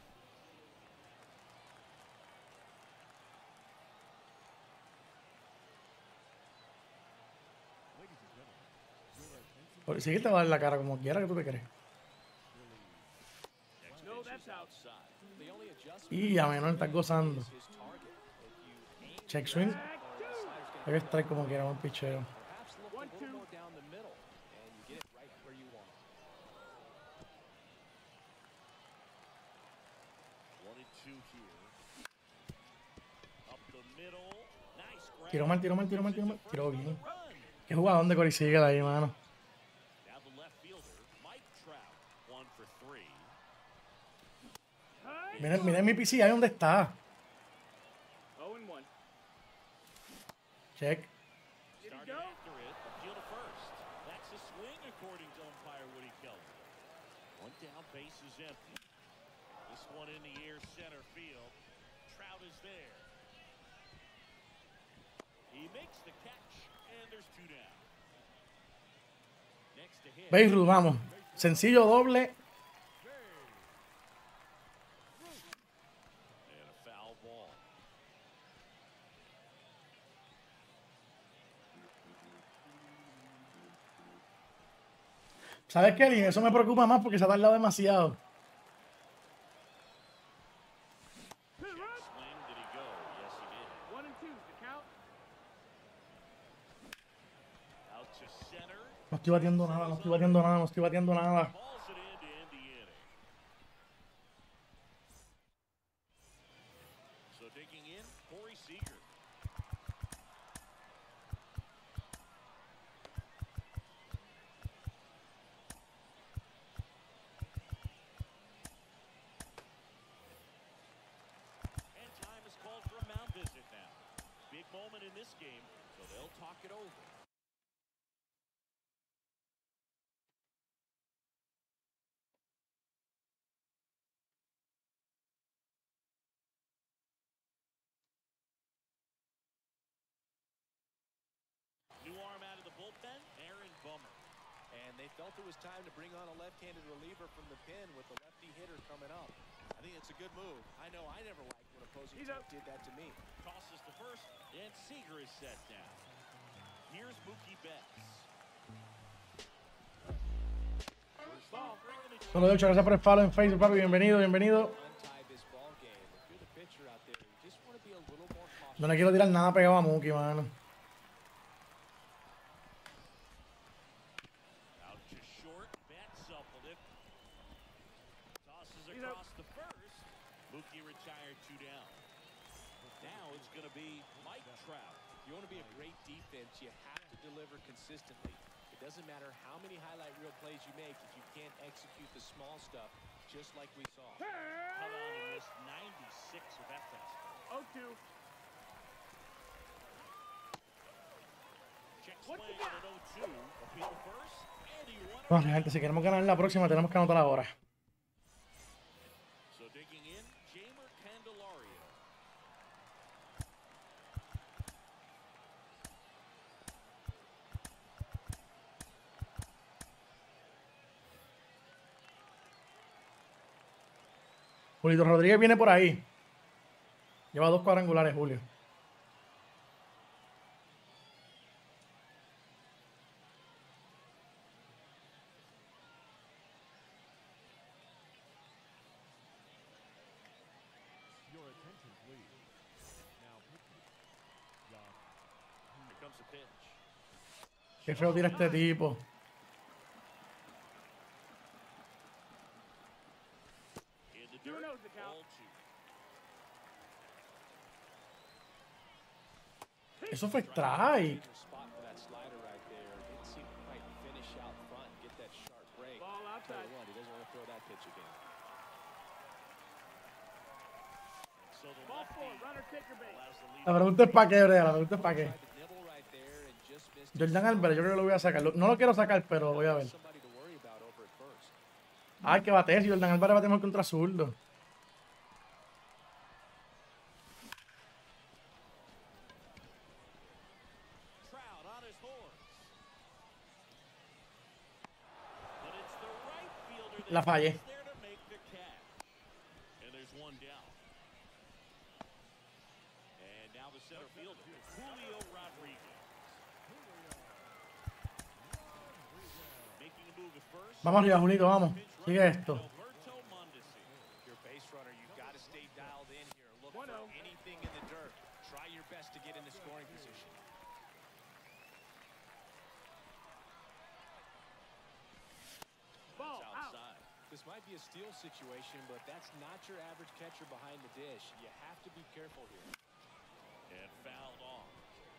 Speaker 1: Por si te va a dar la cara como quiera que tú te crees.
Speaker 5: No, that's out.
Speaker 3: Outside.
Speaker 4: The only adjustment
Speaker 1: Y a menor estás gozando.
Speaker 4: is his target. If you aim
Speaker 1: Check swing.
Speaker 4: slider's
Speaker 1: Hay que strike como quiera, un picheo.
Speaker 4: perhaps look
Speaker 5: One,
Speaker 4: a little
Speaker 5: two.
Speaker 4: more down the middle, and you get it right where you want it.
Speaker 3: One and two here. Up the middle. Nice grab.
Speaker 1: Tiro mal, tiro mal, tiro mal, tiro mal. Tiro bien.
Speaker 3: Run.
Speaker 1: Qué jugadón de Corey Seager ahí, mano.
Speaker 3: Now the left fielder, Mike Trout, one for three.
Speaker 1: Miren, miren mi P C ahí donde está.
Speaker 5: Oh and one.
Speaker 1: Check.
Speaker 5: Did he
Speaker 3: Starting
Speaker 5: go?
Speaker 3: after it, appeal to first. That's a swing according to umpire Woody Kelly. One down, base is empty. This one in the air, center field. Trout is there. He makes the catch, and there's two down. Next to hit.
Speaker 1: Beirut, vamos. Sencillo, doble.
Speaker 3: And a foul ball.
Speaker 1: ¿Sabes qué, Lin? Eso me preocupa más porque se ha tardado demasiado.
Speaker 3: Swing, did he go? Yes, he did.
Speaker 5: One and two. The count.
Speaker 3: Out to center.
Speaker 1: No estoy batiendo nada, no estoy batiendo nada, no estoy batiendo nada.
Speaker 3: Balls it in to end the inning. So digging in, Corey Seager. And time is called for a mound visit now. Big moment in this game, so they'll talk it over. New arm out of the bullpen, Aaron Bummer.
Speaker 4: And they felt it was time to bring on a left-handed reliever from the pen with the lefty hitter coming up. I think it's a good move. I know I never liked when opposing
Speaker 5: He's
Speaker 4: teams
Speaker 5: up.
Speaker 4: did that to me.
Speaker 3: Tosses to first, and Seager is set down. Here's Mookie Betts.
Speaker 5: Ball.
Speaker 1: Solo de ocho, gracias por el follow en Facebook, papi. Bienvenido, bienvenido.
Speaker 4: Untie this ball game. If you're the pitcher out there, you just want to be a little more cautious.
Speaker 1: No le quiero tirar nada pegado a Mookie, mano.
Speaker 3: Out to short, Betts up with it. Tosses
Speaker 5: He's up.
Speaker 3: across the first. Mookie retired two down. Now it's going to be Mike Trout.
Speaker 4: If you want to be a great defense, you have to deliver consistently. It doesn't matter how many highlight reel plays you make if you can't execute the small stuff, just like we saw.
Speaker 3: Come on and missed ninety-six with that fastball.
Speaker 5: Oh two.
Speaker 3: Check swing on an oh two. Appeal to first, and he won it.
Speaker 1: Bueno, gente, si queremos ganar la próxima, tenemos que anotar ahora.
Speaker 3: So digging in, Jamer Candelario.
Speaker 1: Julito Rodríguez viene por ahí. Lleva dos cuadrangulares, Julio.
Speaker 3: Here comes the pitch.
Speaker 1: Qué feo tira este tipo.
Speaker 3: In the
Speaker 5: Two
Speaker 3: dirt,
Speaker 5: knows the count.
Speaker 3: ball two.
Speaker 1: Eso fue strike.
Speaker 4: Your spot for that slider right there. Didn't seem to quite finish out front and get that sharp break.
Speaker 5: Ball
Speaker 4: Tell
Speaker 5: outside.
Speaker 4: you what, he doesn't want to throw that pitch again.
Speaker 3: So the
Speaker 5: Ball four.
Speaker 3: lefty
Speaker 5: Runner taker base.
Speaker 3: allows the lead.
Speaker 1: La pregunta es para qué, Brea. La pregunta es para qué.
Speaker 4: Tried to nibble right there and just missed it.
Speaker 1: Jordan Álvarez, yo creo que lo voy a sacar. Lo- No lo quiero sacar, pero lo voy a ver.
Speaker 4: Somebody to worry about over at first.
Speaker 1: Ay, que bate, si Jordan Álvarez bate mejor contra zurdo.
Speaker 3: Trout on his horse. But it's the right fielder that
Speaker 1: La fallé.
Speaker 3: is there to make the catch. And there's one down. And now the center fielder, Julio Rodriguez. Making a move at first.
Speaker 1: Vamos arriba, Julito, vamos. Sigue esto.
Speaker 3: Alberto Mondesi.
Speaker 4: Your base runner, you've got to stay dialed in here. Look for
Speaker 5: one oh.
Speaker 4: anything in the dirt. Try your best to get into scoring position.
Speaker 5: Ball
Speaker 3: It's
Speaker 5: out.
Speaker 3: outside.
Speaker 4: This might be a steal situation, but that's not your average catcher behind the dish. You have to be careful here.
Speaker 3: And fouled off.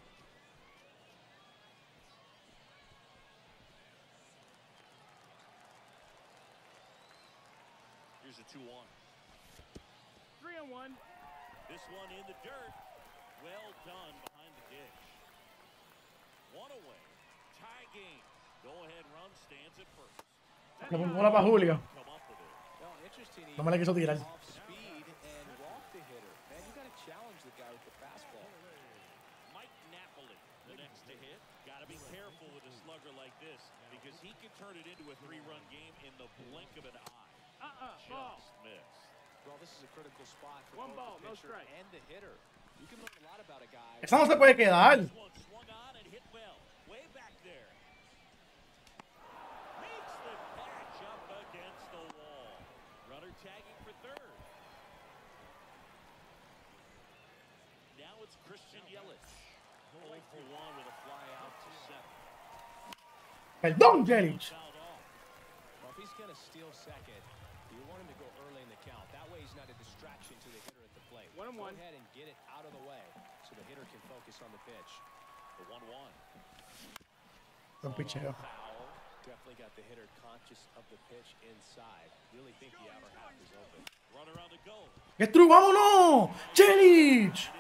Speaker 3: Here's a two one.
Speaker 5: Three and one.
Speaker 3: This one in the dirt. Well done behind the dish. One away. Tie game. Go ahead run stands at first.
Speaker 1: Le pongo una para Julio.
Speaker 3: Come up with it.
Speaker 4: Well, interesting. he
Speaker 1: No me la quiso tirar.
Speaker 4: off speed and walked the hitter. Man, you got to challenge the guy with the fastball.
Speaker 3: Mike Napoli, the next to hit. Got to be careful with a slugger like this because he can turn it into a three-run game in the blink of an eye.
Speaker 5: Uh-uh. Ball.
Speaker 3: Just missed.
Speaker 4: Well, this is a critical spot for
Speaker 5: One
Speaker 4: both
Speaker 5: ball,
Speaker 4: the
Speaker 5: no
Speaker 4: pitcher
Speaker 5: strike.
Speaker 4: and the hitter. You can learn a lot about a guy.
Speaker 1: Esa no se puede quedar.
Speaker 3: This one swung on and hit well. Way back there. Makes the catch up against the wall. Runner tagging for third. Now it's Christian Yelich. oh for one with a fly out to center.
Speaker 1: Perdón, Yelich.
Speaker 3: Fouled off.
Speaker 4: Well, if he's going to steal second, you want him to go early in the count. That way he's not a distraction to the hitter at the plate.
Speaker 5: One and
Speaker 4: go
Speaker 5: one.
Speaker 4: ahead and get it out of the way so the hitter can focus on the pitch.
Speaker 3: The one one.
Speaker 1: Buen picheo.
Speaker 4: Foul. Definitely got the hitter conscious of the pitch inside. Really think the outer half is open.
Speaker 3: Runner on the go.
Speaker 1: ¡Es true! ¡Vámonos! ¡Yelich!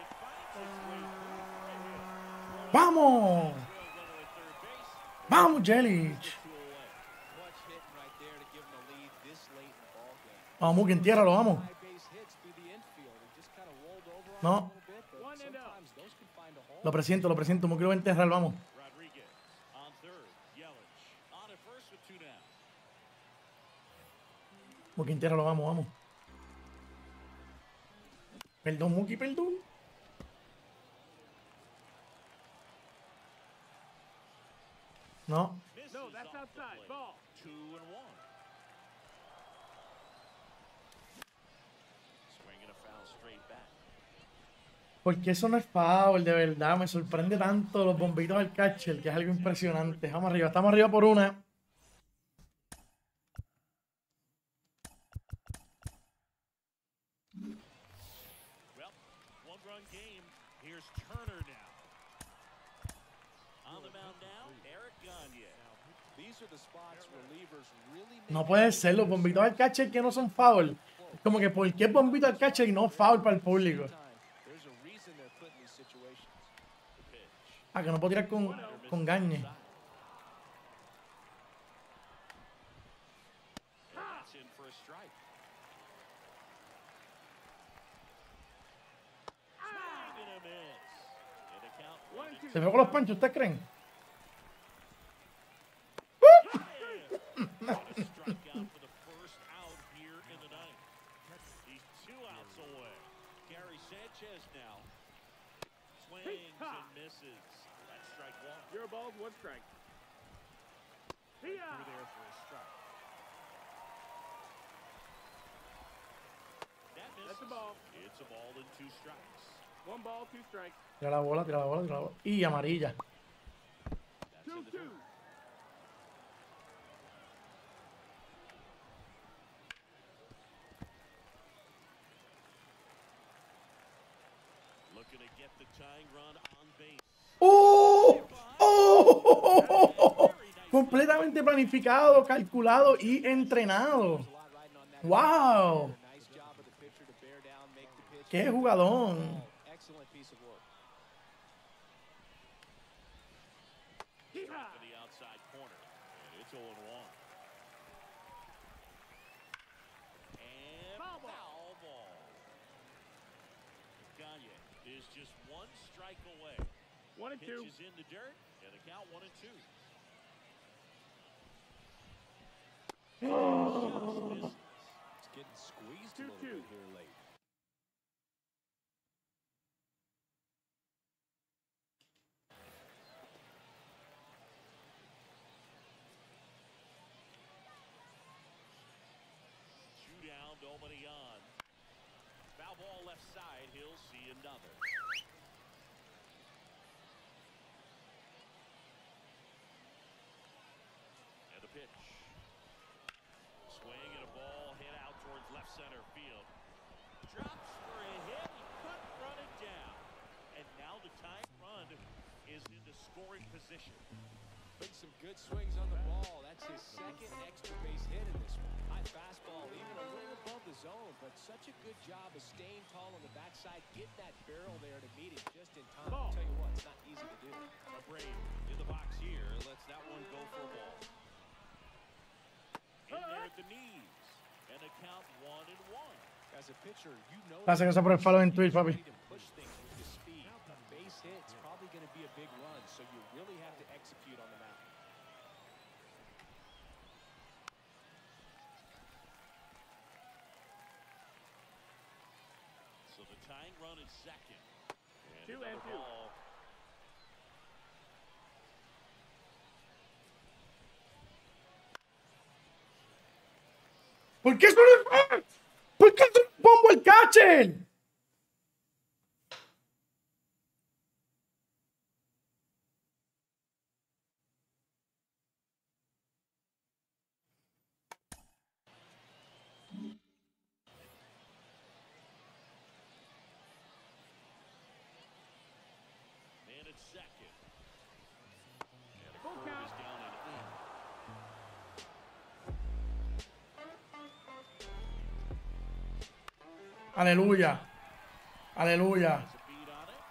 Speaker 1: ¡Vamos!
Speaker 3: Runner at third base.
Speaker 1: ¡Vamos, Yelich!
Speaker 3: Two away.
Speaker 4: Clutch hitting right there to give him a lead this late in the ball game.
Speaker 1: Vamos, que entiérralo, vamos.
Speaker 4: High base hits through the infield. He just kind of rolled over on
Speaker 1: No.
Speaker 4: it a little bit, but
Speaker 5: One and out.
Speaker 4: sometimes those can find a hole.
Speaker 1: Lo presiento, lo presiento. Me quiero enterrar, vamos.
Speaker 3: Rodriguez on third. Yelich on at first with two down.
Speaker 1: Muki, entiérralo, vamos, vamos. Perdón, Muki, perdón. No.
Speaker 3: Misses
Speaker 5: No, that's
Speaker 3: off the
Speaker 5: outside.
Speaker 3: plate.
Speaker 5: Ball.
Speaker 3: Two and one. Swinging a foul straight back.
Speaker 1: Porque eso no es foul, de verdad. Me sorprende tanto los bombitos del catcher, que es algo impresionante. Vamos arriba, estamos arriba por una.
Speaker 3: Well, one run game. Here's Turner now. On the mound now, Eric Gagne.
Speaker 4: These are the spots relievers really
Speaker 1: No
Speaker 4: make
Speaker 1: puede ser, los bombitos del catcher que no son foul. Es como que, ¿por qué bombito del catcher y no foul para el público?
Speaker 4: time. There's a reason they're put in these situations.
Speaker 3: The pitch.
Speaker 1: Ah, que no puedo tirar con, con Gagne.
Speaker 3: And that's in for a strike. Swing and a miss. And the count
Speaker 5: One,
Speaker 3: one
Speaker 5: two.
Speaker 1: ¿Se fue con los panchos, ustedes creen?
Speaker 3: and a strikeout for the first out here in the ninth. He's two outs away. Gary Sanchez now swings and misses. That's strike one.
Speaker 5: Zero balls, one strike.
Speaker 3: Through
Speaker 5: Yeah.
Speaker 3: there for a strike. That misses.
Speaker 5: That's a ball.
Speaker 3: It's a ball and two strikes.
Speaker 5: One ball, two strikes.
Speaker 1: Tira la bola, tira la bola, tira la bola. Y amarilla.
Speaker 3: That's
Speaker 5: Two,
Speaker 3: in the
Speaker 5: two.
Speaker 3: dirt. Looking to get the tying run on base.
Speaker 1: ¡Oh! ¡Oh! Completamente planificado, calculado y entrenado.
Speaker 4: There's a lot riding on that.
Speaker 1: ¡Wow!
Speaker 4: Nice job of the pitcher to bear down, make the pitch.
Speaker 1: ¡Qué jugadón!
Speaker 4: Excellent piece of work.
Speaker 5: Yeehaw.
Speaker 3: To the outside corner. And it's oh and one. is just one strike away.
Speaker 5: One and
Speaker 3: Pitch
Speaker 5: two.
Speaker 3: is in the dirt, and the count one and two.
Speaker 2: It's getting squeezed a
Speaker 5: Two,
Speaker 2: little
Speaker 5: two.
Speaker 2: bit here late.
Speaker 3: Two down, nobody on. Foul ball left side, he'll see another. And the pitch. Swing and a ball hit out towards left center field. Drops for a hit, he couldn't run it down. And now the tying run is into scoring position.
Speaker 4: Putting some good swings on the ball. That's his second extra base hit in this one. High fastball, even a little above the zone, but such a good job of staying tall on the backside, getting that barrel there to meet it just in time. I'll tell you what, it's not easy to do.
Speaker 3: Abreu in the box here, lets that one go for a ball. In there at the knees, and a count one and one.
Speaker 4: As a pitcher, you know
Speaker 1: Gracias, gracias por el follow en Twitch, papi.
Speaker 4: ready to push things with his speed. A base hit, it's probably going to be a big run, so you really have to execute on the mound.
Speaker 3: So the tying run is second. And
Speaker 5: Two
Speaker 3: another
Speaker 5: and two.
Speaker 3: ball.
Speaker 1: ¿Por qué eso no es? ¿Por qué eso no es bombo el catcher?
Speaker 3: Man at second. And the
Speaker 5: Full
Speaker 3: curve
Speaker 5: count.
Speaker 3: is down and in.
Speaker 1: Aleluya. Aleluya.
Speaker 3: Has a beat on it.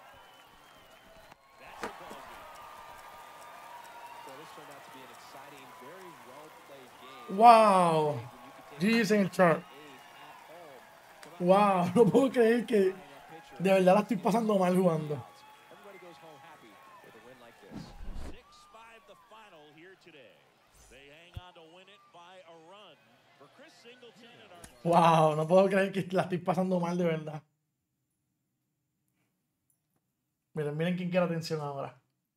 Speaker 3: That's a ball game.
Speaker 4: So this turned out to be an exciting, very well-played game.
Speaker 1: Wow.
Speaker 4: When you could take
Speaker 1: G G's en el chart.
Speaker 4: eight at home, come out
Speaker 1: Wow. No puedo creer que
Speaker 4: behind that pitcher.
Speaker 1: de verdad la estoy pasando mal jugando.
Speaker 4: Everybody goes home happy with a win like this.
Speaker 3: six five the final here today. They hang on to win it by a run. For Chris Singleton and our
Speaker 1: Wow. No puedo creer que la estoy pasando mal de verdad. Miren, miren quién quiere atención ahora.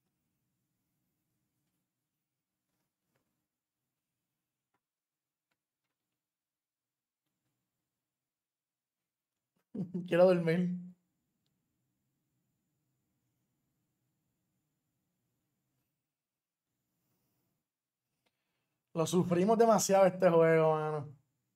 Speaker 1: Quiero dormir. Lo sufrimos demasiado este juego, mano.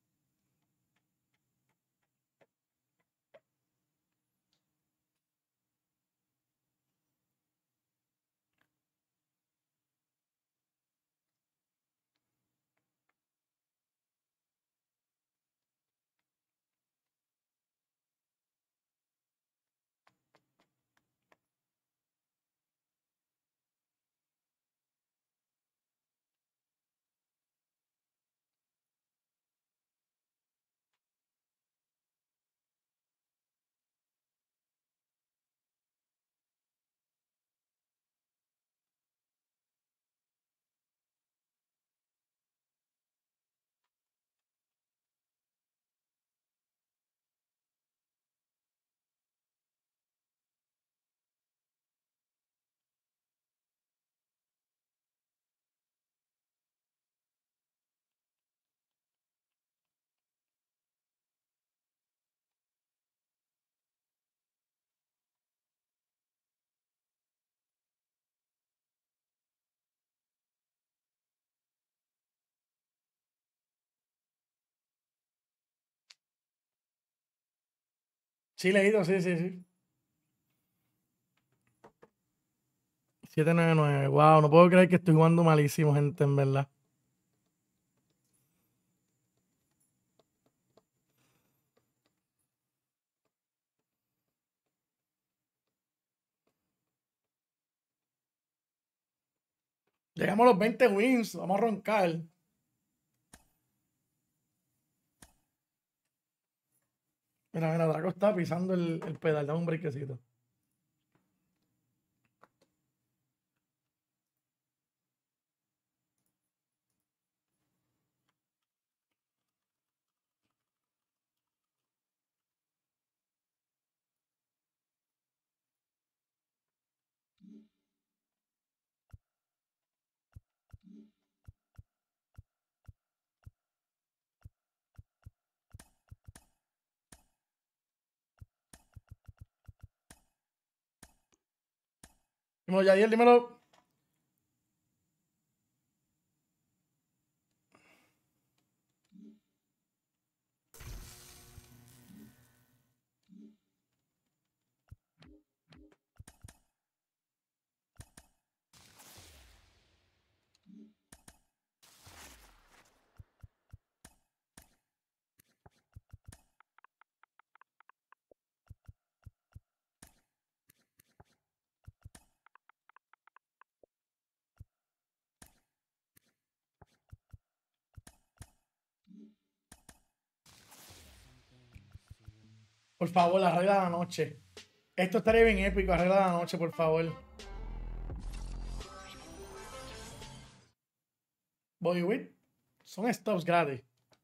Speaker 1: Sí, leído, sí, sí, sí. siete nueve nueve. Wow, no puedo creer que estoy jugando malísimo, gente, en verdad. Llegamos a los veinte wins, vamos a roncar. Mira, mira, Draco está pisando el, el pedal. Dame un brequecito. Dímelo, Yadiel, dímelo. Por favor, arregla la noche. Esto estaría bien épico. Arregla la noche, por favor. Bodyweight son stops gratis.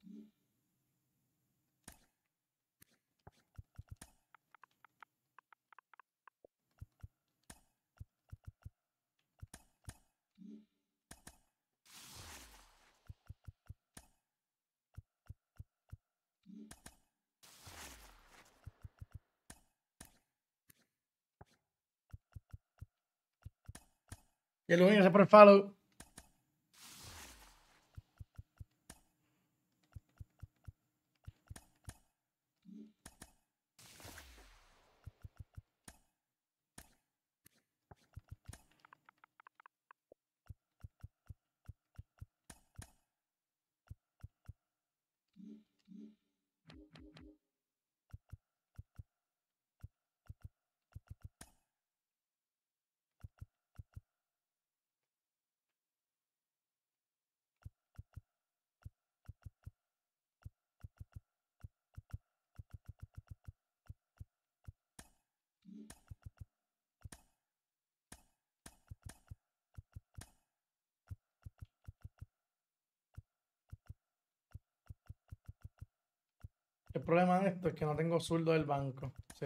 Speaker 1: Y el gracias por el follow. El problema de esto es que no tengo zurdo del banco. Sí.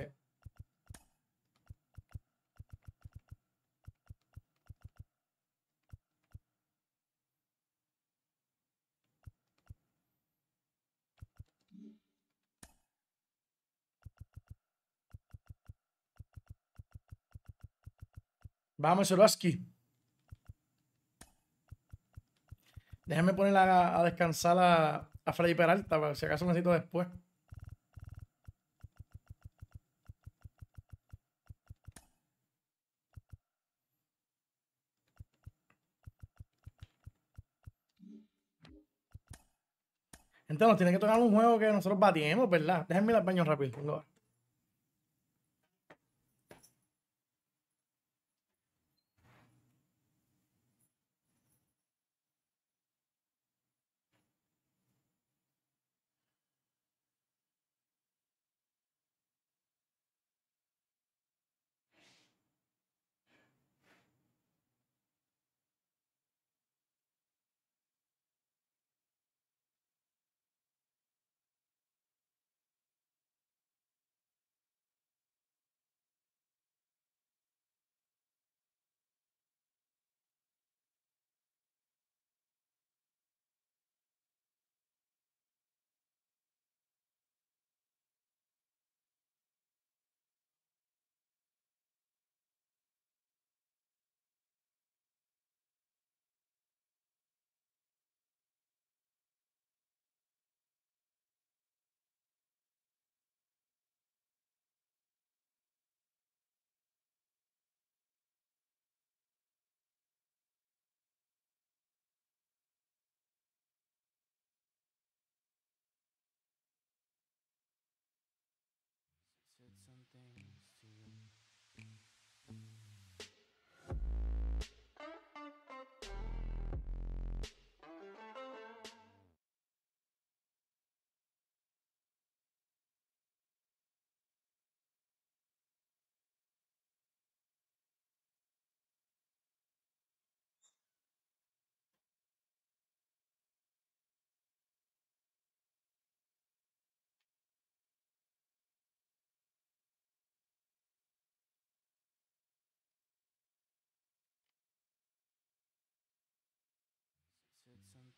Speaker 1: Vamos, Soroski. Déjame poner a, a descansar a, a Freddy Peralta, para si acaso necesito después. Entonces nos tiene que tocar un juego que nosotros batiemos, ¿verdad? Déjenme ir al baño rápido. Vengo.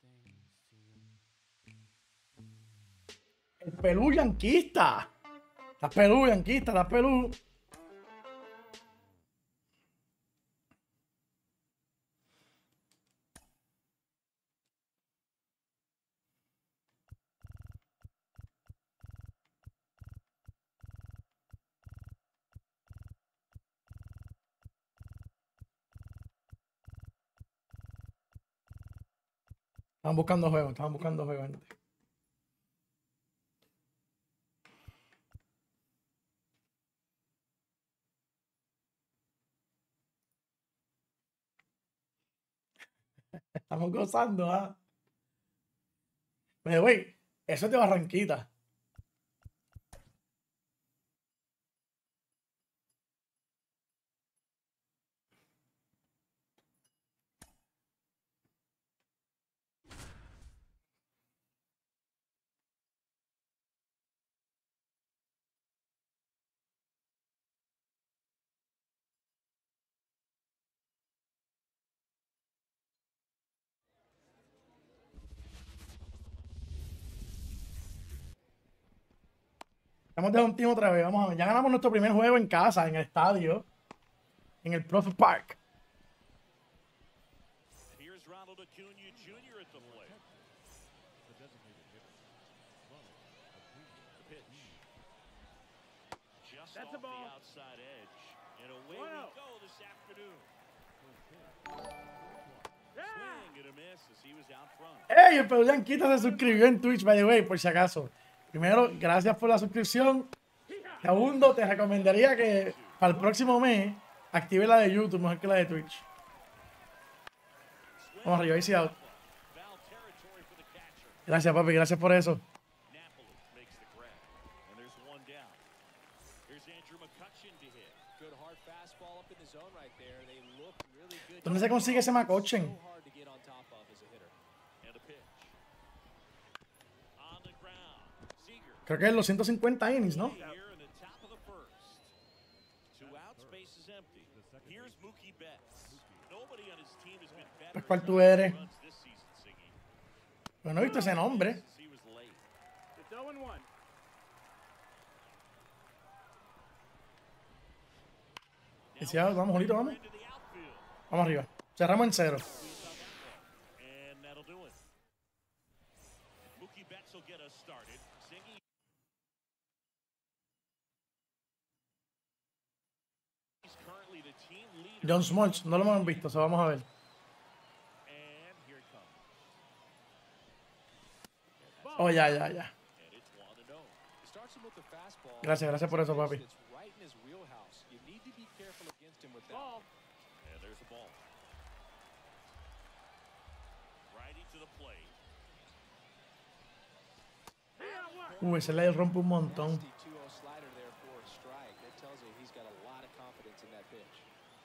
Speaker 1: El pelú yanquista. Estás pelú, yanquista, estás pelú. Estaban buscando juegos, estaban buscando juegos, gente. Estamos gozando, ¿ah? Pero, güey, eso es de Barranquita. Estamos de un team otra vez. Vamos a ver. Ya ganamos nuestro primer juego en casa, en el estadio. En el Prophet Park.
Speaker 3: Here's Ronald Acuna Junior at the plate. The pitch. Just
Speaker 5: That's
Speaker 3: off
Speaker 5: a ball.
Speaker 3: the outside edge. And away
Speaker 5: One
Speaker 3: we
Speaker 5: out.
Speaker 3: go this afternoon.
Speaker 5: Yeah.
Speaker 3: Swing and a miss as he was out front.
Speaker 1: ¡Ey! El Pelú Yanquita se suscribió en Twitch, by the way, por si acaso. Primero, gracias por la suscripción. Segundo, te recomendaría que para el próximo mes active la de YouTube mejor que la de Twitch. Vamos arriba, easy out.
Speaker 3: Foul territory for the catcher.
Speaker 1: Gracias, papi, gracias por eso.
Speaker 3: Napoli makes the grab. And there's one down. Here's Andrew McCutchen to hit.
Speaker 4: Good hard fastball up in the zone right there. They look really good.
Speaker 1: ¿Dónde se consigue ese McCutchen?
Speaker 4: So hard to get on top of as a hitter.
Speaker 3: And a pitch. On the ground. Seager.
Speaker 1: Creo que es los ciento cincuenta innings, ¿no?
Speaker 3: Here in the top of the first. Two outs, base is empty. Here's Mookie Betts. Nobody on his team has been better
Speaker 1: Pues, ¿cuál
Speaker 3: at
Speaker 1: tú eres?
Speaker 3: runs this season, Siggy.
Speaker 1: Pero no he visto ese nombre.
Speaker 3: He was late.
Speaker 5: It's oh and one.
Speaker 1: Easy out, vamos, Julito, vamos.
Speaker 3: Into the outfield.
Speaker 1: Vamos arriba. Cerramos en cero.
Speaker 3: And that'll do it. Mookie Betts will get us started. Siggy. He's currently the team leader.
Speaker 1: John Smoltz, no lo hemos visto, eso vamos a ver.
Speaker 3: And here it comes.
Speaker 1: Oh, ya, ya, ya.
Speaker 3: And it's one and oh.
Speaker 4: Starts him with the fastball.
Speaker 1: Gracias, gracias por eso, papi.
Speaker 4: It's right in his wheelhouse. You need to be careful against him with that.
Speaker 5: Ball.
Speaker 3: And there's the ball. Righty to the plate.
Speaker 5: Yeah, what?
Speaker 1: Uh, ese le rompe un montón.
Speaker 4: Nasty two oh slider there for a strike. That tells you he's got a lot of confidence in that pitch.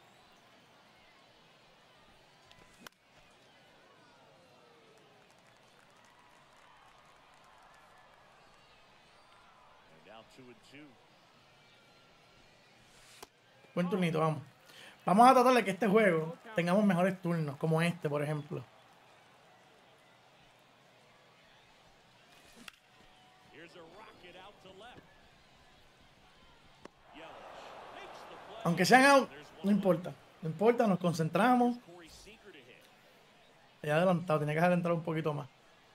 Speaker 3: And now two and two.
Speaker 1: Buen turnito, vamos. Vamos a tratar de que este juego tengamos mejores turnos, como este, por ejemplo.
Speaker 3: Here's a rocket out to left. Yelich makes the play.
Speaker 1: Aunque sean out,
Speaker 3: There's
Speaker 1: no
Speaker 3: one.
Speaker 1: importa. No importa, nos concentramos.
Speaker 3: Corey Seager to hit.
Speaker 1: Ya adelantado, tenía que adelantar un poquito más.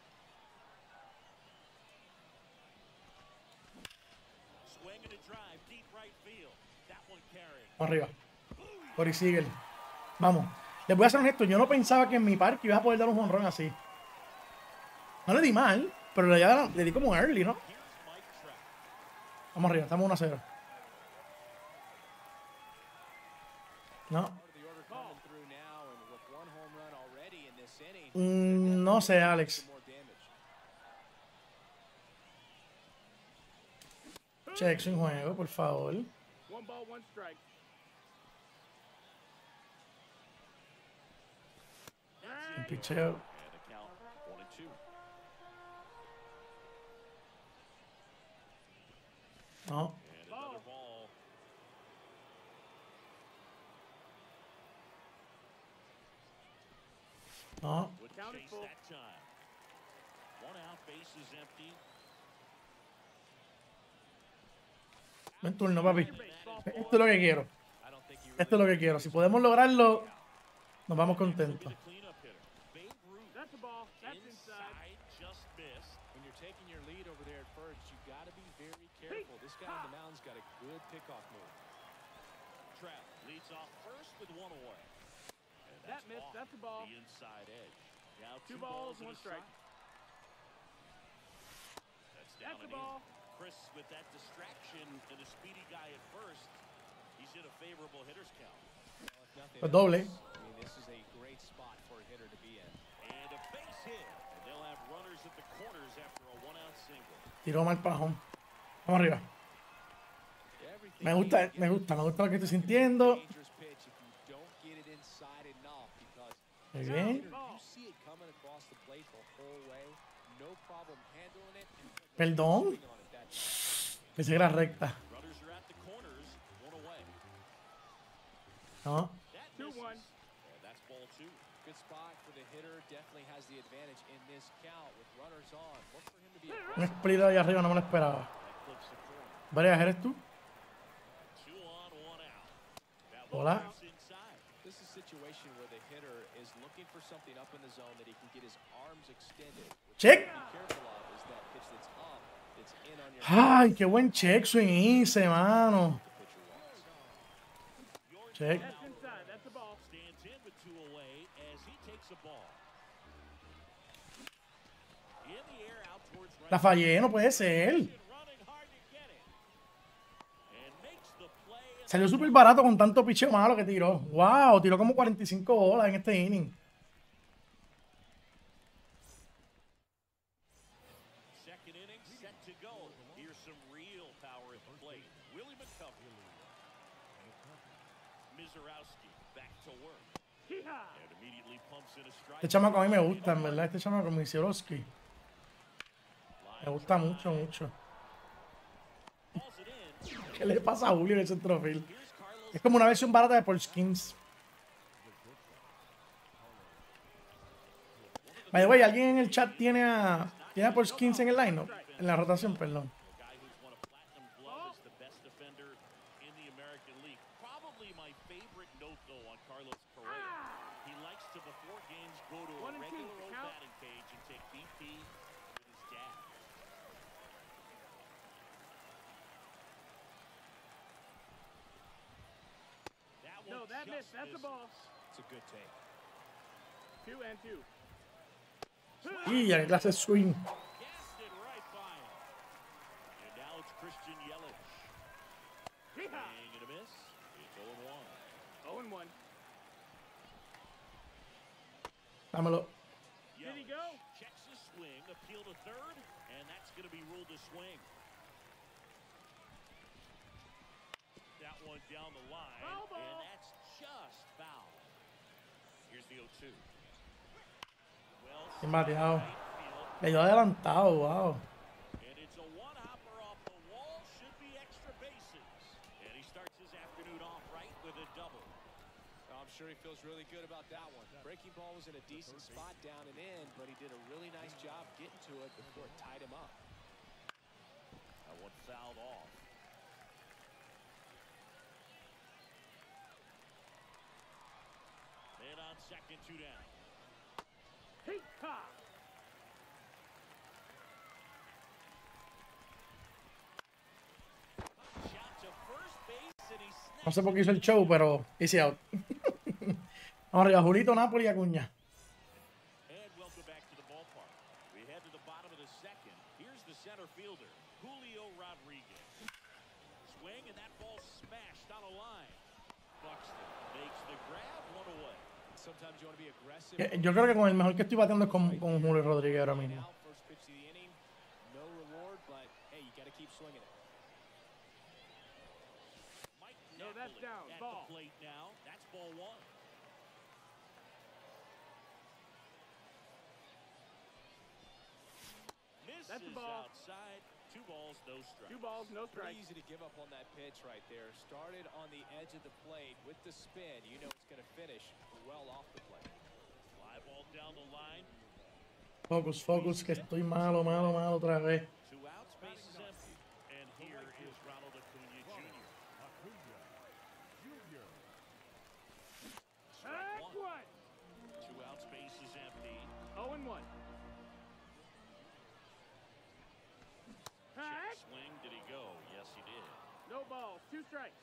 Speaker 3: Swing and a drive, deep right field. That one carried.
Speaker 1: Vamos arriba. Corey Seager. Vamos. Les voy a hacer un gesto. Yo no pensaba que en mi parque ibas a poder dar un jonrón así. No le di mal, pero le, le di como early, ¿no?
Speaker 3: Here's Mike Trout.
Speaker 1: Vamos arriba, estamos uno a cero. No.
Speaker 4: Part of the order coming through now, and with one home run already in this inning,
Speaker 1: Mm, no sé, Alex.
Speaker 4: some more damage.
Speaker 1: Check sin juego, por favor.
Speaker 5: One ball, one strike.
Speaker 1: Un picheo.
Speaker 3: And the count one and two.
Speaker 1: No.
Speaker 3: And another ball.
Speaker 1: No.
Speaker 3: Wouldn't
Speaker 5: Count is
Speaker 3: chase
Speaker 5: full.
Speaker 3: that time. One out, bases empty.
Speaker 1: Buen turno, papi. Esto es lo que quiero.
Speaker 4: I don't think he
Speaker 1: Esto es lo que quiero. Si podemos lograrlo, nos vamos contentos.
Speaker 3: The cleanup hitter. Babe Ruth
Speaker 5: That's a ball. That's inside.
Speaker 3: inside, just missed.
Speaker 4: When you're taking your lead over there at first, you got to be very careful. This guy on the mound's got a good pickoff move.
Speaker 3: Trout leads off first with one away. And
Speaker 5: That
Speaker 3: that's
Speaker 5: missed.
Speaker 3: off
Speaker 5: That's a ball.
Speaker 3: the inside edge. Now
Speaker 5: Two
Speaker 3: two,
Speaker 5: balls,
Speaker 3: and
Speaker 5: one
Speaker 3: a
Speaker 5: strike.
Speaker 3: That's down
Speaker 5: That's a
Speaker 3: and
Speaker 5: ball.
Speaker 3: in. Chris with that distraction and a speedy guy at first. He's in a favorable hitter's count.
Speaker 4: Well, if nothing
Speaker 1: Pues doble.
Speaker 4: else, I mean, this is a great spot for a hitter to be in.
Speaker 3: And a base hit. And they'll have runners at the corners after a one-out single.
Speaker 1: Tiró mal para home. Vamos arriba.
Speaker 4: Everything
Speaker 1: Me gusta,
Speaker 4: you
Speaker 1: me
Speaker 4: get
Speaker 1: gusta, me gusta lo que estoy sintiendo.
Speaker 4: dangerous pitch if you don't get it inside enough because
Speaker 1: Muy
Speaker 4: as a
Speaker 1: bien.
Speaker 4: hitter, you see it coming across the plate the whole way, no problem handling it and putting a
Speaker 1: Perdón.
Speaker 4: swing on it that time.
Speaker 1: Pensé que era recta.
Speaker 3: Runners are at the corners. One away.
Speaker 1: No.
Speaker 3: That
Speaker 5: Two,
Speaker 3: misses.
Speaker 5: one.
Speaker 3: And that's ball two.
Speaker 4: Good spot for the hitter. Definitely has the advantage in this count with runners on. Look for him to be
Speaker 1: Un
Speaker 4: aggressive.
Speaker 1: split ahí arriba, no me lo esperaba.
Speaker 3: That clips the corner.
Speaker 1: Varias, ¿eres tú?
Speaker 3: Two on, one out. That
Speaker 1: Hola.
Speaker 3: one moves inside.
Speaker 4: This is a situation where the hitter is looking for something up in the zone that he can get his arms extended. What
Speaker 1: Check.
Speaker 4: you have to be careful of is that pitch that's up, that's in on your
Speaker 1: Ay, qué buen check swing hice, mano.
Speaker 4: the pitcher wants.
Speaker 1: Check.
Speaker 5: That's inside. That's a ball.
Speaker 3: Stands in with two away as he takes a ball. In the air out towards right.
Speaker 1: La fallé, no puede ser.
Speaker 3: Running hard to get it. And makes the play. And
Speaker 1: Salió súper barato con tanto picheo malo que tiró. Wow, tiró como cuarenta y cinco bolas en este inning.
Speaker 3: second inning set to go. Here's some real power at the plate. Willie McCovey. Mizorowski back to work.
Speaker 5: Hee-haw.
Speaker 3: And immediately pumps in a strike.
Speaker 1: Este chamaco a mí me gusta, en verdad. Este chamaco, Misiorowski. Me gusta mucho, mucho.
Speaker 3: Balls it in.
Speaker 1: ¿Qué le pasa a Julio en el centrofield?
Speaker 3: Here's Carlos.
Speaker 1: Es como una versión barata de Paul Skins. By the way, ¿alguien en el chat tiene a, tiene a Paul Skins en el lineup? En la rotación, perdón.
Speaker 3: A guy who's won a platinum glove as the best defender in the American League. Probably my favorite note, though, on Carlos Correa. He likes to, before games, go to a
Speaker 5: One and two,
Speaker 3: regular old
Speaker 5: count.
Speaker 3: batting cage and take B P with his dad. That one
Speaker 5: No, that
Speaker 3: just
Speaker 5: missed. That's a
Speaker 3: misses.
Speaker 5: ball.
Speaker 4: It's a good take.
Speaker 5: Two and two.
Speaker 1: Y ya, clase swing.
Speaker 3: Gassed it right by him. And now it's Christian Yelich.
Speaker 5: Hee-haw.
Speaker 3: Swing and a miss. It's oh and one.
Speaker 5: Oh and one.
Speaker 1: Dámelo.
Speaker 5: Did he go?
Speaker 3: Checks his swing, appeal to third, and that's going to be ruled a swing. That one down the line,
Speaker 5: Foul ball.
Speaker 3: and that's just foul. Here's the oh two. Well,
Speaker 1: Bien bateado.
Speaker 3: right field,
Speaker 1: Le dio adelantado, wow.
Speaker 3: and it's a one-hopper off the wall, should be extra bases. And he starts his afternoon off right with a double.
Speaker 4: I'm sure he feels really good about that one. Breaking ball was in a decent spot down and in, but he did a really nice job getting to it before it tied him up.
Speaker 3: That one fouled off. Man on second, two down.
Speaker 5: Hee-haw.
Speaker 3: Shot to first base, and he
Speaker 1: No
Speaker 3: snaps
Speaker 1: sé por qué hizo el show, pero easy out. Vamos arriba, Julito, Napoli y Acuña.
Speaker 3: And welcome back to the ballpark. We head to the bottom of the second. Here's the center fielder, Julio Rodriguez. Swing, and that ball smashed on a line. Buxton makes the grab, one away.
Speaker 4: Sometimes you want to be aggressive.
Speaker 1: Eh, Yo creo que con el mejor que estoy bateando es con, con Julio Rodríguez ahora mismo.
Speaker 4: Now, first pitch of the inning, no reward, but hey, you got to keep swinging it.
Speaker 3: Mike
Speaker 5: No, that's
Speaker 3: Napoli
Speaker 5: down.
Speaker 3: at
Speaker 5: Ball.
Speaker 3: the plate now. That's ball one. Misses
Speaker 5: That's a ball.
Speaker 3: outside. Two balls, no strikes.
Speaker 5: Two balls, no
Speaker 4: Pretty
Speaker 5: strikes.
Speaker 4: easy to give up on that pitch right there. Started on the edge of the plate with the spin. You know it's going to finish well off the plate.
Speaker 3: Fly ball down the line.
Speaker 1: Focus, focus, que estoy malo, malo, malo otra vez.
Speaker 3: Two outs, bases empty. And here is Ronald Acuna Junior Strike
Speaker 5: Heck
Speaker 3: one.
Speaker 5: one.
Speaker 3: Two outs, bases empty.
Speaker 5: Oh and one.
Speaker 3: Check
Speaker 5: Heck.
Speaker 3: swing. Did he go? Yes, he did.
Speaker 5: No balls. Two strikes.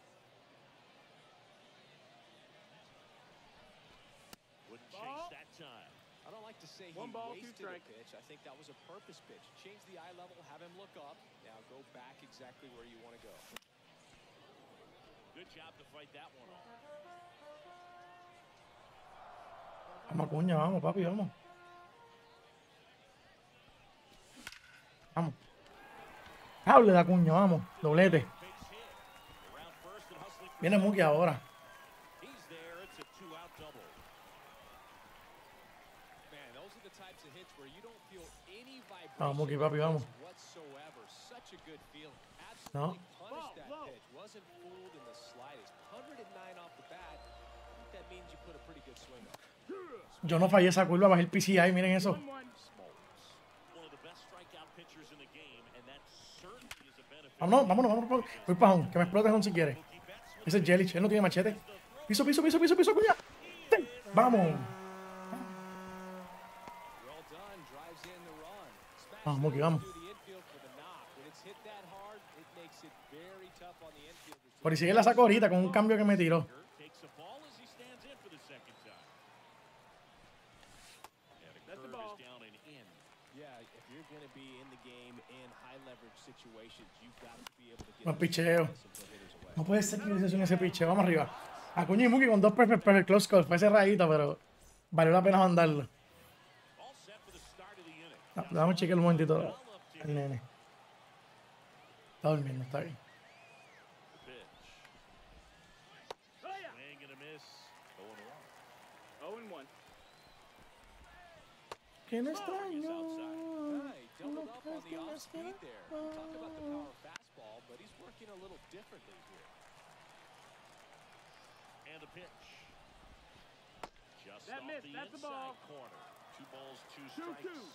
Speaker 3: Wouldn't
Speaker 5: Ball.
Speaker 3: chase that time.
Speaker 4: I don't like to say he
Speaker 5: One ball, two
Speaker 4: wasted a
Speaker 5: strikes.
Speaker 4: pitch. I think that was a purpose pitch. Change the eye level, have him look up. Now go back exactly where you want to go.
Speaker 3: Good job to fight that one off.
Speaker 1: Vamos, Acuña, vamos, papi, vamos. Vamos. Hable de Acuña, vamos. Doblete.
Speaker 3: Base hit. Around first and hustling for
Speaker 1: Viene Mookie ahora.
Speaker 3: He's there. It's a two-out double.
Speaker 4: Man, those are the types of hits where you don't feel any vibration
Speaker 1: Vamos, Mookie, papi, vamos.
Speaker 4: whatsoever. Such a good feeling.
Speaker 1: No.
Speaker 4: Absolutely punished
Speaker 5: Ball,
Speaker 4: that
Speaker 5: low.
Speaker 4: pitch. Wasn't fooled in the slightest. one oh nine off the bat. I think that means you put a pretty good swing on.
Speaker 1: Yo no fallé esa curva, bajé el P C I, miren eso.
Speaker 5: One one.
Speaker 3: Smoltz, one of the best strikeout pitchers in the game, and that certainly is a benefit.
Speaker 1: Vámonos, vámonos, vámonos. Voy para home, que me explote home si quiere.
Speaker 3: Mookie Betts
Speaker 1: Ese es Yelich, él no tiene machete. Piso, piso, piso, piso, piso, Acuña. Sí. Vamos.
Speaker 4: Well done. Drives in the run. Smashed
Speaker 1: Vamos, Mookie,
Speaker 4: it
Speaker 1: vamos.
Speaker 4: through the infield for the knock. When it's hit that hard, it makes it very tough on the infielders to
Speaker 1: Por si sigue la saco ahorita con un cambio que me tiró.
Speaker 3: takes a ball as he stands in for the second time. And a
Speaker 5: That's the
Speaker 3: curve
Speaker 5: ball.
Speaker 3: is down and in.
Speaker 4: Yeah, if you're going to be in the game in high leverage situations, you've got to be able to get
Speaker 1: Buen
Speaker 4: those
Speaker 1: picheo.
Speaker 4: guys and put hitters away.
Speaker 1: No puede ser que hubiese hecho ese piche. Vamos arriba. Acuña y Mookie con dos perfect, perfect close calls. Fue cerradito, pero valió la pena mandarlo.
Speaker 3: All set for the start of the inning.
Speaker 1: Da- Dame chequear un momentito al nene. Está durmiendo, está bien.
Speaker 3: The pitch.
Speaker 5: Oh yeah.
Speaker 3: Swing and a miss. oh and one.
Speaker 5: Oh and one.
Speaker 1: Que no
Speaker 4: Right,
Speaker 1: extraño.
Speaker 4: doubled up on the off speed there. You talk about the power fastball, but he's working a little differently here.
Speaker 3: And the pitch. Just
Speaker 5: That
Speaker 3: off
Speaker 5: missed.
Speaker 3: the
Speaker 5: That's the
Speaker 3: inside
Speaker 5: ball.
Speaker 3: corner. Two balls, two
Speaker 5: Two,
Speaker 3: strikes.
Speaker 5: two.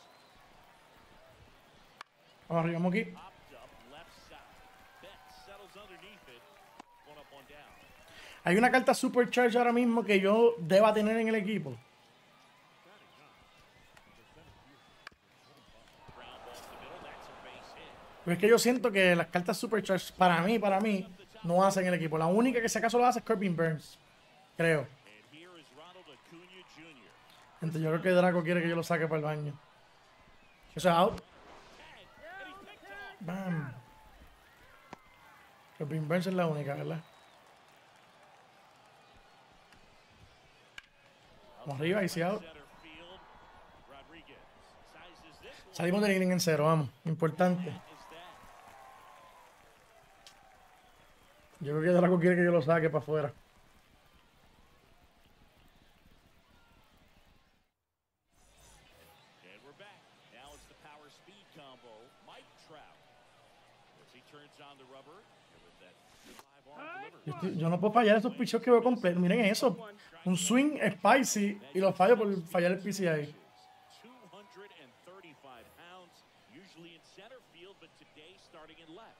Speaker 1: Vamos arriba, Mookie.
Speaker 3: Popped up left side. Betts settles underneath it. One up, one down.
Speaker 1: Hay una carta Supercharge ahora mismo que yo deba tener en el equipo.
Speaker 3: Ground ball to the middle. That's a base hit.
Speaker 1: Pero es que yo siento que las cartas Supercharge, para mí, para mí, no hacen el equipo. La única que si acaso lo hace es Corbin Burns. Creo.
Speaker 3: And here is Ronald Acuna Junior
Speaker 1: Entonces yo creo que Draco quiere que yo lo saque para el baño. Eso es out. Bam. Corbin Burns es la única, ¿verdad? Vamos arriba, y si out.
Speaker 3: Center field. Rodriguez sizes this one.
Speaker 1: Salimos del inning en cero, vamos. Importante.
Speaker 3: Is that
Speaker 1: Yo creo que Draco quiere que yo lo saque para afuera.
Speaker 3: And we're back. Now it's the power speed combo. Mike Trout. As he turns on the rubber. And with that live arm
Speaker 1: Yo,
Speaker 3: delivered.
Speaker 1: estoy- yo no puedo fallar esos pichos que veo completos. Miren eso. Un swing spicy y lo fallo por fallar el P C I.
Speaker 3: two hundred thirty-five pounds, usually in center field, but today starting in left.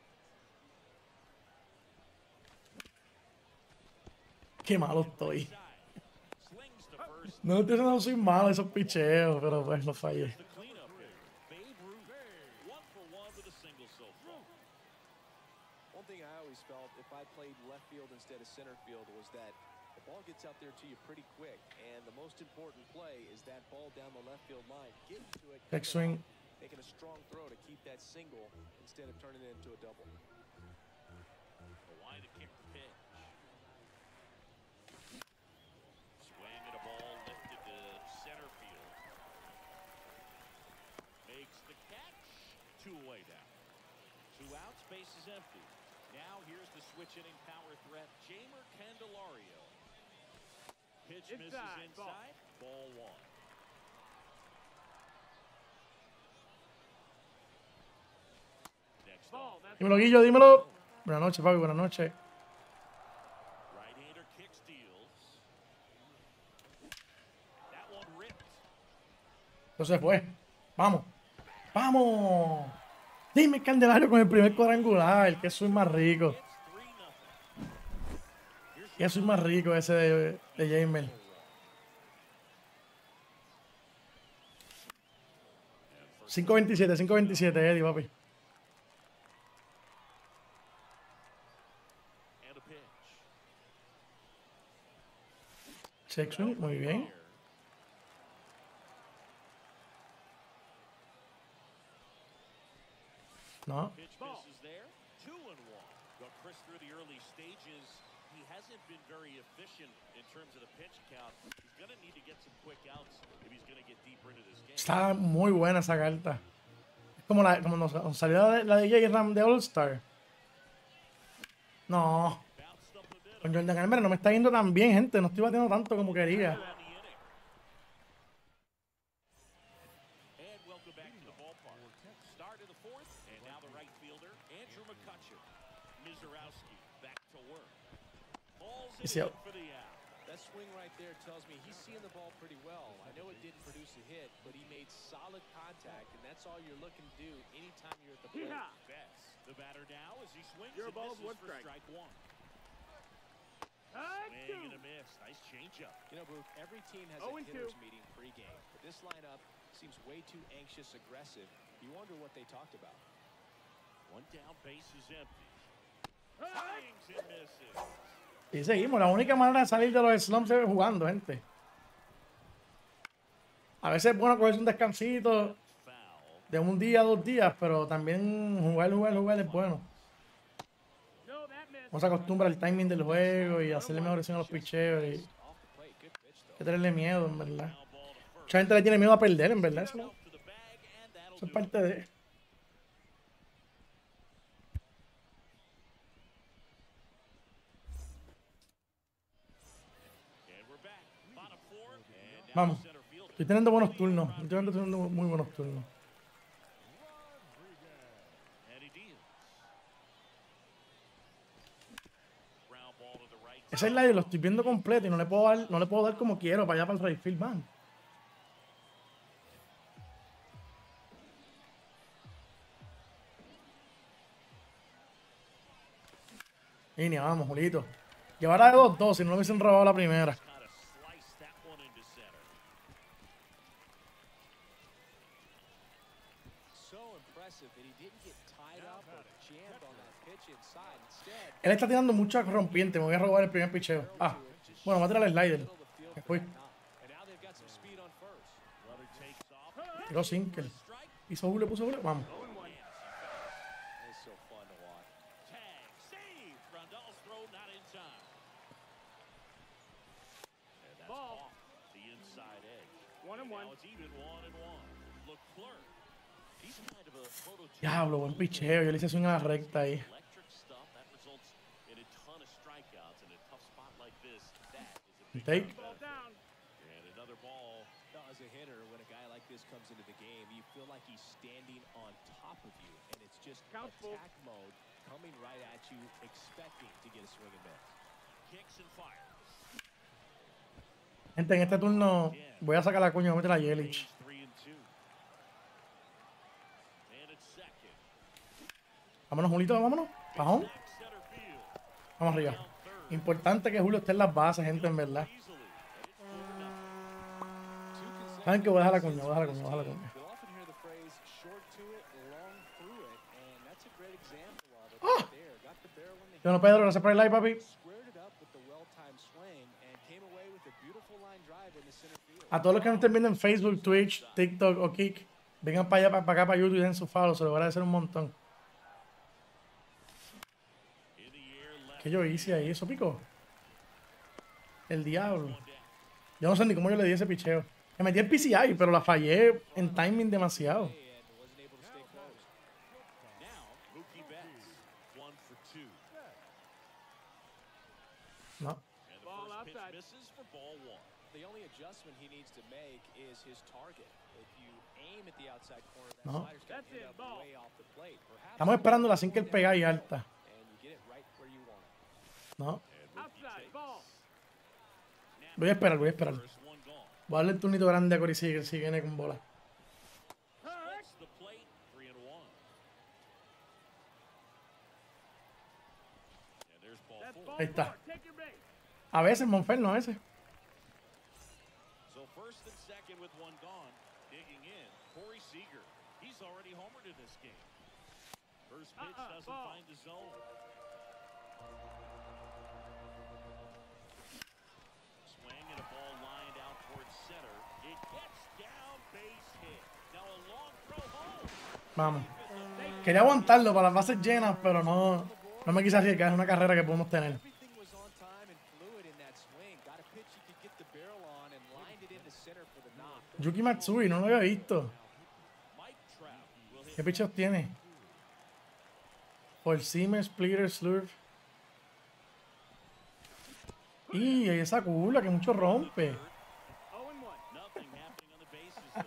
Speaker 1: Qué malo estoy.
Speaker 3: Side. Slings to first.
Speaker 1: No estoy diciendo que soy malo esos picheos, pero pues lo fallé.
Speaker 3: The cleanup hitter. Babe Ruth. One for one with a single so far.
Speaker 4: One thing I always felt if I played left field instead of center field was that the ball gets out there to you pretty quick, and the most important play is that ball down the left field line. Getting to it,
Speaker 1: Back swing.
Speaker 4: making a strong throw to keep that single instead of turning it into a double.
Speaker 3: Hawaii to kick the pitch. Swing at a ball lifted to center field. Makes the catch. Two away now. Two outs, base is empty. Now here's the switch inning power threat, Jamer Candelario. Pitch misses
Speaker 5: Inside, ball.
Speaker 3: inside. Ball one. Next
Speaker 5: Ball.
Speaker 3: off.
Speaker 5: That's
Speaker 1: Dímelo, Guillo, dímelo. Buenas noches, papi, buenas noches.
Speaker 3: Right-hander kick steals. That one ripped.
Speaker 1: Eso se fue. Vamos. Vamos. Dime Candelario con el primer cuadrangular. Que soy más rico. Que soy más rico ese de, de Jamer. cinco veintisiete, cinco veintisiete, Eddie, papi. Check swing, muy bien. No.
Speaker 3: Pitch misses there. Two and one. But Chris, through the early stages, he hasn't been very efficient in terms of the pitch count. He's going to need to get some quick outs if he's going to get deeper into this game.
Speaker 1: Está muy buena esa carta. Es como la como nos, nos salió la de, la de J-Ram de All-Star. No.
Speaker 3: Bounced up the middle.
Speaker 1: Con Jordan Almer no me está yendo tan bien, gente. No estoy batiendo tanto como quería.
Speaker 3: Around the inning. And welcome back to the ballpark. Start of the fourth, and now the right fielder, Andrew McCutcheon. Mizorowski back to work. Balls in
Speaker 1: Y si-
Speaker 3: for the out.
Speaker 4: That swing right there tells me he's seeing the ball pretty well. I know it didn't produce a hit, but he made solid contact, and that's all you're looking to do anytime you're at the plate.
Speaker 5: Yeehaw!
Speaker 3: Betts, the batter now as he swings
Speaker 5: Your
Speaker 3: and
Speaker 5: ball's
Speaker 3: misses
Speaker 5: one
Speaker 3: for
Speaker 5: strike.
Speaker 3: strike one.
Speaker 5: Uh,
Speaker 3: Swing and
Speaker 5: two.
Speaker 3: a miss. Nice changeup.
Speaker 4: You know, Booth, every team has
Speaker 5: Oh,
Speaker 4: a
Speaker 5: and
Speaker 4: hitters
Speaker 5: two.
Speaker 4: meeting pregame, but this lineup seems way too anxious, aggressive. You wonder what they talked about.
Speaker 3: One down, base is empty.
Speaker 5: Uh,
Speaker 3: Swings and misses.
Speaker 1: Y seguimos. La única manera de salir de los slumps es jugando, gente. A veces es bueno cogerse un descansito
Speaker 3: Foul.
Speaker 1: de un día, dos días, pero también jugar, jugar, jugar es bueno.
Speaker 5: no, that missed.
Speaker 1: Uno se acostumbra al timing del juego y hacerle mejor a los picheos y
Speaker 4: Off the plate, good pitch though.
Speaker 1: hay que tenerle miedo, en verdad.
Speaker 3: Foul ball to first.
Speaker 1: Mucha gente le tiene miedo a perder, en verdad. Eso, no-
Speaker 3: Off to the bag, and that'll
Speaker 1: eso es
Speaker 3: do it.
Speaker 1: parte de...
Speaker 3: And we're back. Bottom four, and now
Speaker 1: Vamos.
Speaker 3: center fielder.
Speaker 1: Estoy teniendo buenos turnos. Estoy teniendo, teniendo muy buenos turnos.
Speaker 3: And he deals. Ground ball to the right.
Speaker 1: Ese slide lo estoy viendo completo y no le puedo dar, no le puedo dar como quiero para allá para el right field, man. Línea, vamos, Julito. Llevará de dos dos si no lo hubiesen robado la primera.
Speaker 3: Kind of sliced that one into center.
Speaker 4: So impressive that he didn't get tied up or jammed on that pitch inside. Instead,
Speaker 1: Él está tirando mucho rompiente. Me voy a robar el primer picheo. Ah, bueno, voy a tirar el slider.
Speaker 4: middle of the field
Speaker 1: Me
Speaker 4: for
Speaker 1: fui.
Speaker 4: that knock. And now they've got some speed on first.
Speaker 3: Runner takes off.
Speaker 1: Tiró single.
Speaker 3: Strike.
Speaker 1: Hizo Julio, puso Julio. Vamos.
Speaker 5: oh and one.
Speaker 4: It's so fun to watch.
Speaker 3: Tag. Save. Rondell's throw not in time. And that's
Speaker 5: Ball.
Speaker 3: off the inside edge.
Speaker 5: One and
Speaker 3: Now
Speaker 5: one.
Speaker 3: it's even one and one. Leclerc. He's kind of a prototype.
Speaker 1: Diablo, buen picheo. Yo le hice swing a la recta ahí.
Speaker 3: Electric stuff that results in a ton of strikeouts in a tough spot like this. That is a big
Speaker 1: Take.
Speaker 5: Ball down.
Speaker 3: and another ball.
Speaker 4: Now, as a hitter, when a guy like this comes into the game, you feel like he's standing on top of you, and it's just
Speaker 5: Count full.
Speaker 4: attack mode coming right at you, expecting to get a swing and miss.
Speaker 3: Kicks and fires.
Speaker 1: Gente, en este turno voy a sacar la cuña y voy a meter a Yelich.
Speaker 3: Range three and two. And it's second.
Speaker 1: Vámonos, Julito, vámonos. Pajón.
Speaker 3: Back center field.
Speaker 1: Vamos arriba.
Speaker 3: Down third.
Speaker 1: Importante que Julio esté en las bases, gente, en verdad.
Speaker 3: Easily. And it's four nothing.
Speaker 1: Saben que voy a dejar la cuña, voy a dejar la cuña, voy a dejar la cuña.
Speaker 4: You'll often hear the phrase short to it, long through it, and that's a great example of it
Speaker 1: Ah!
Speaker 4: right there. Got the barrel in the
Speaker 1: Bueno, Pedro, gracias por el like, papi.
Speaker 4: squared it up with the well-timed swing, and came away with a beautiful line drive into center field.
Speaker 1: A todos los que nos estén viendo en Facebook, Twitch, TikTok o Kik, vengan para allá, para, para acá, para YouTube y den su follow. Se lo voy a agradecer un montón.
Speaker 3: In the air left.
Speaker 1: ¿Qué yo hice ahí? ¿Eso picó? El diablo.
Speaker 3: One down.
Speaker 1: Yo no sé ni cómo yo le di ese picheo. Me metí el P C I, pero la fallé en timing demasiado.
Speaker 4: And wasn't able to stay close.
Speaker 3: Now, Mookie Betts. One for two.
Speaker 1: No.
Speaker 3: And the
Speaker 5: Ball
Speaker 3: first pitch
Speaker 5: outside.
Speaker 3: misses for ball one.
Speaker 4: The only adjustment he needs to make is his target. If you aim at the outside corner, that
Speaker 1: No.
Speaker 4: slider's gonna
Speaker 5: That's
Speaker 4: end
Speaker 5: it,
Speaker 4: up
Speaker 5: ball.
Speaker 4: way off the plate. Perhaps
Speaker 1: Estamos esperando la single pegada y alta.
Speaker 4: and you get it right where you want it.
Speaker 1: No.
Speaker 3: And Mookie
Speaker 5: Outside.
Speaker 3: takes.
Speaker 5: Ball.
Speaker 1: Voy a esperar, voy a esperar.
Speaker 3: First one gone.
Speaker 1: Voy a darle el turnito grande a Cory si, si viene con bola.
Speaker 5: Uh,
Speaker 1: Ahí está.
Speaker 5: Take your base.
Speaker 1: A veces, Monferno, a veces.
Speaker 3: So first and second with one gone. Digging in, Corey Seager. He's already homered in this game. First pitch
Speaker 5: Uh-uh,
Speaker 3: doesn't
Speaker 5: ball.
Speaker 3: find the zone. Swing and a ball lined out towards center. It gets down, base hit. Now a long throw home.
Speaker 1: Vamos. Quería aguantarlo para las bases llenas, pero no, no me quise arriesgar. Es una carrera que podemos tener.
Speaker 4: Everything was on time and fluid in that swing. Got a pitch you could get the barrel on and lined it into center for the knock.
Speaker 1: Yuki Matsui, no lo había visto.
Speaker 3: Mike Trout will hit
Speaker 1: ¿Qué pichos tiene? Por Seamer, Splitter, Slurve. Y esa curva que mucho rompe.
Speaker 5: Oh and one.
Speaker 3: nothing happening on the bases though.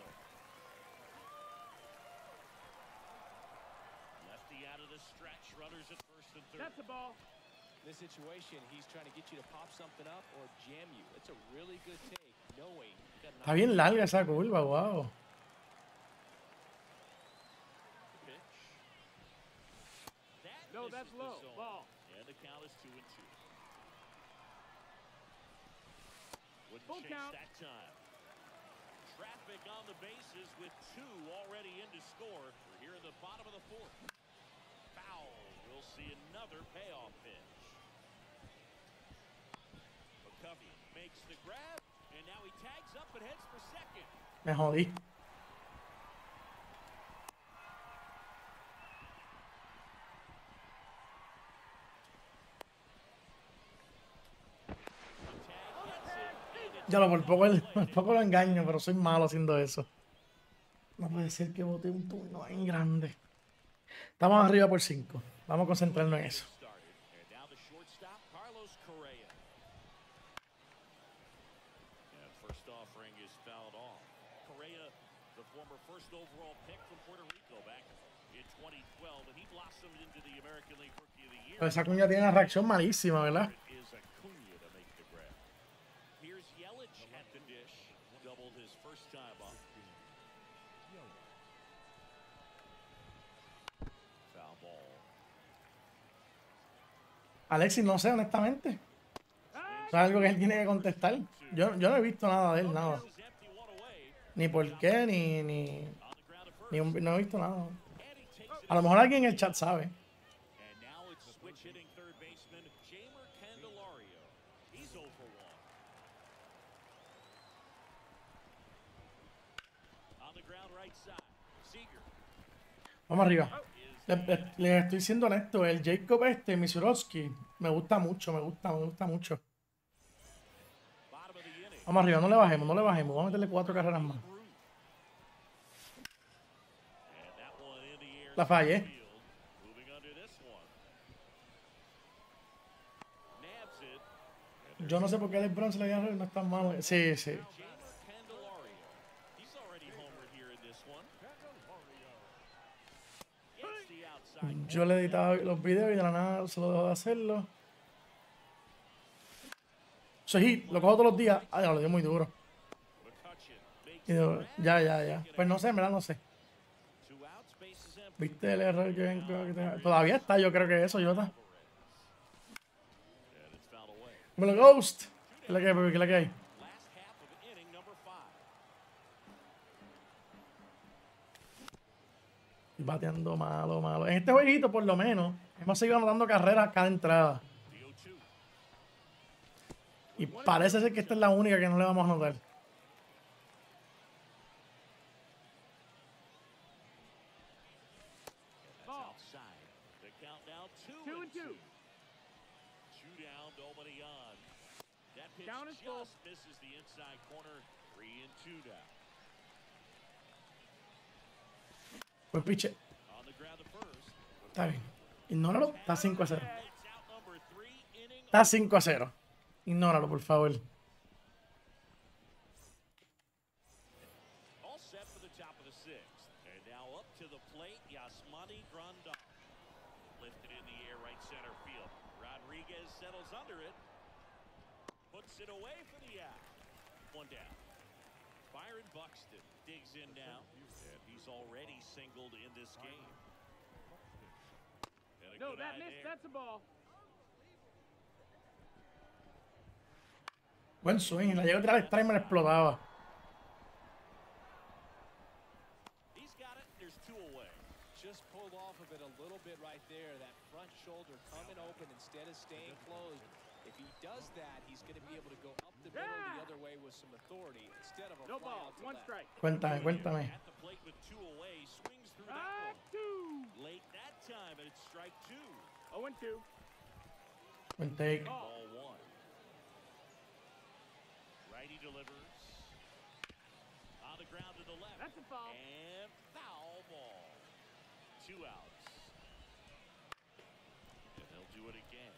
Speaker 3: Lefty out of the stretch, runners at first and third.
Speaker 5: That's the ball.
Speaker 4: In this situation, he's trying to get you to pop something up or jam you. It's a really good take, knowing you got an
Speaker 1: Está bien larga esa curva, wow.
Speaker 3: Pitch. That
Speaker 5: No,
Speaker 3: misses
Speaker 5: that's
Speaker 3: the
Speaker 5: low.
Speaker 3: zone.
Speaker 5: Ball.
Speaker 3: And the count is two and two. Wouldn't
Speaker 5: Full
Speaker 3: chase
Speaker 5: count.
Speaker 3: that time. Traffic on the bases with two already in to score. We're here in the bottom of the fourth. Foul. We'll see another payoff pitch. McCovey makes the grab, and now he tags up and heads for second.
Speaker 1: Me jodí. Ya lo por poco, por poco lo engaño, pero soy malo haciendo eso. No puede ser que bote un turno ahí grande. Estamos arriba por cinco. Vamos a concentrarnos en eso.
Speaker 3: Started, and now the shortstop, Carlos Correa. And first offering is fouled off. Correa, the former first overall pick from Puerto Rico back in twenty twelve, and he blossomed into the American League Rookie of the Year.
Speaker 1: Pero esa cuña tiene una reacción malísima, ¿verdad?
Speaker 3: It is Acuna to make the grab. Here's Yelich at the dish, doubled his first time up. Foul ball.
Speaker 1: Alexis, no sé, honestamente. Es algo que él tiene que contestar. Yo, yo no he visto nada de él, nada.
Speaker 3: This is empty, one away.
Speaker 1: Ni por qué, ni, ni,
Speaker 3: On the ground at first.
Speaker 1: ni un- no he visto nada.
Speaker 3: And he takes it.
Speaker 1: A lo mejor alguien en el chat sabe.
Speaker 3: And now it's switch hitting third baseman Jamer Candelario. He's oh for one. On the ground right side. Seager
Speaker 1: Vamos arriba.
Speaker 3: is
Speaker 1: Le, le- le estoy siendo honesto, el Jacob este, Misurovsky, me gusta mucho, me gusta, me gusta mucho.
Speaker 3: bottom of the inning.
Speaker 1: Vamos arriba, no le bajemos, no le bajemos. Vamos a meterle cuatro carreras más.
Speaker 3: And that one in the air.
Speaker 1: La fallé.
Speaker 3: Field. Moving under this one. Nabs it.
Speaker 1: Yo no sé por qué el Bronx le agarró, no es tan malo. Sí, sí.
Speaker 3: Jamer Candelario. He's already homered here in this one. Gets the outside.
Speaker 1: Yo le editaba los videos y de la nada se lo dejo de hacerlo. Eso es hit, lo cojo todos los días. Ah, ya lo dio muy duro.
Speaker 3: McCutcheon makes
Speaker 1: Y digo, ya, ya, ya. Pues no sé, en verdad no sé.
Speaker 3: two outs, bases empty.
Speaker 1: ¿Viste el error que, ven- que tenga? Todavía está, yo creo que eso, Jota.
Speaker 3: And it's fouled away.
Speaker 1: Dímelo, Ghost. ¿Qué es la que hay, baby? ¿Qué es la que hay?
Speaker 3: Last half of inning number five.
Speaker 1: Y bateando malo, malo. En este jueguito, por lo menos, hemos seguido anotando carreras cada entrada.
Speaker 3: The oh two.
Speaker 1: Y parece ser que esta es la única que no le vamos a anotar.
Speaker 3: That's
Speaker 5: Ball.
Speaker 3: outside. The count now two,
Speaker 5: Two
Speaker 3: and
Speaker 5: and two.
Speaker 3: Two down, nobody on. That pitch
Speaker 5: Down is
Speaker 3: just
Speaker 5: full.
Speaker 3: misses the inside corner. Three and two now.
Speaker 1: Pues piche.
Speaker 3: On the ground to first.
Speaker 1: Está bien. Ignóralo. Está cinco a cero.
Speaker 3: It's out number three, inning.
Speaker 1: Está cinco a cero. Ignóralo, por favor.
Speaker 3: All set for the top of the sixth. And now up to the plate, Yasmani Grandal. Lifted in the air, right center field. Rodriguez settles under it. Puts it away for the out. One down. Byron Buxton digs in now. And he's already singled in this game. And a
Speaker 5: No,
Speaker 3: good
Speaker 5: that
Speaker 3: eye
Speaker 5: missed.
Speaker 3: there.
Speaker 5: That's a ball.
Speaker 1: Buen swing. La llegó a tirar al extremo y me la explotaba.
Speaker 3: He's got it. There's two away.
Speaker 4: Just pulled off of it a little bit right there. That front shoulder coming open instead of staying closed. If he does that, he's going to be able to go up the middle the other way with some authority instead of a
Speaker 5: No
Speaker 4: fly
Speaker 5: ball.
Speaker 4: out to
Speaker 5: One
Speaker 4: left.
Speaker 5: strike.
Speaker 1: Cuéntame, cuéntame.
Speaker 3: At the plate with two away, swings through that
Speaker 5: Strike
Speaker 3: one.
Speaker 5: two.
Speaker 3: Late that time, and it's strike two.
Speaker 5: Oh and two.
Speaker 1: Buen take.
Speaker 3: Ball one. Righty delivers. On the ground to the left.
Speaker 5: That's a foul.
Speaker 3: And foul ball. Two outs. And they'll do it again.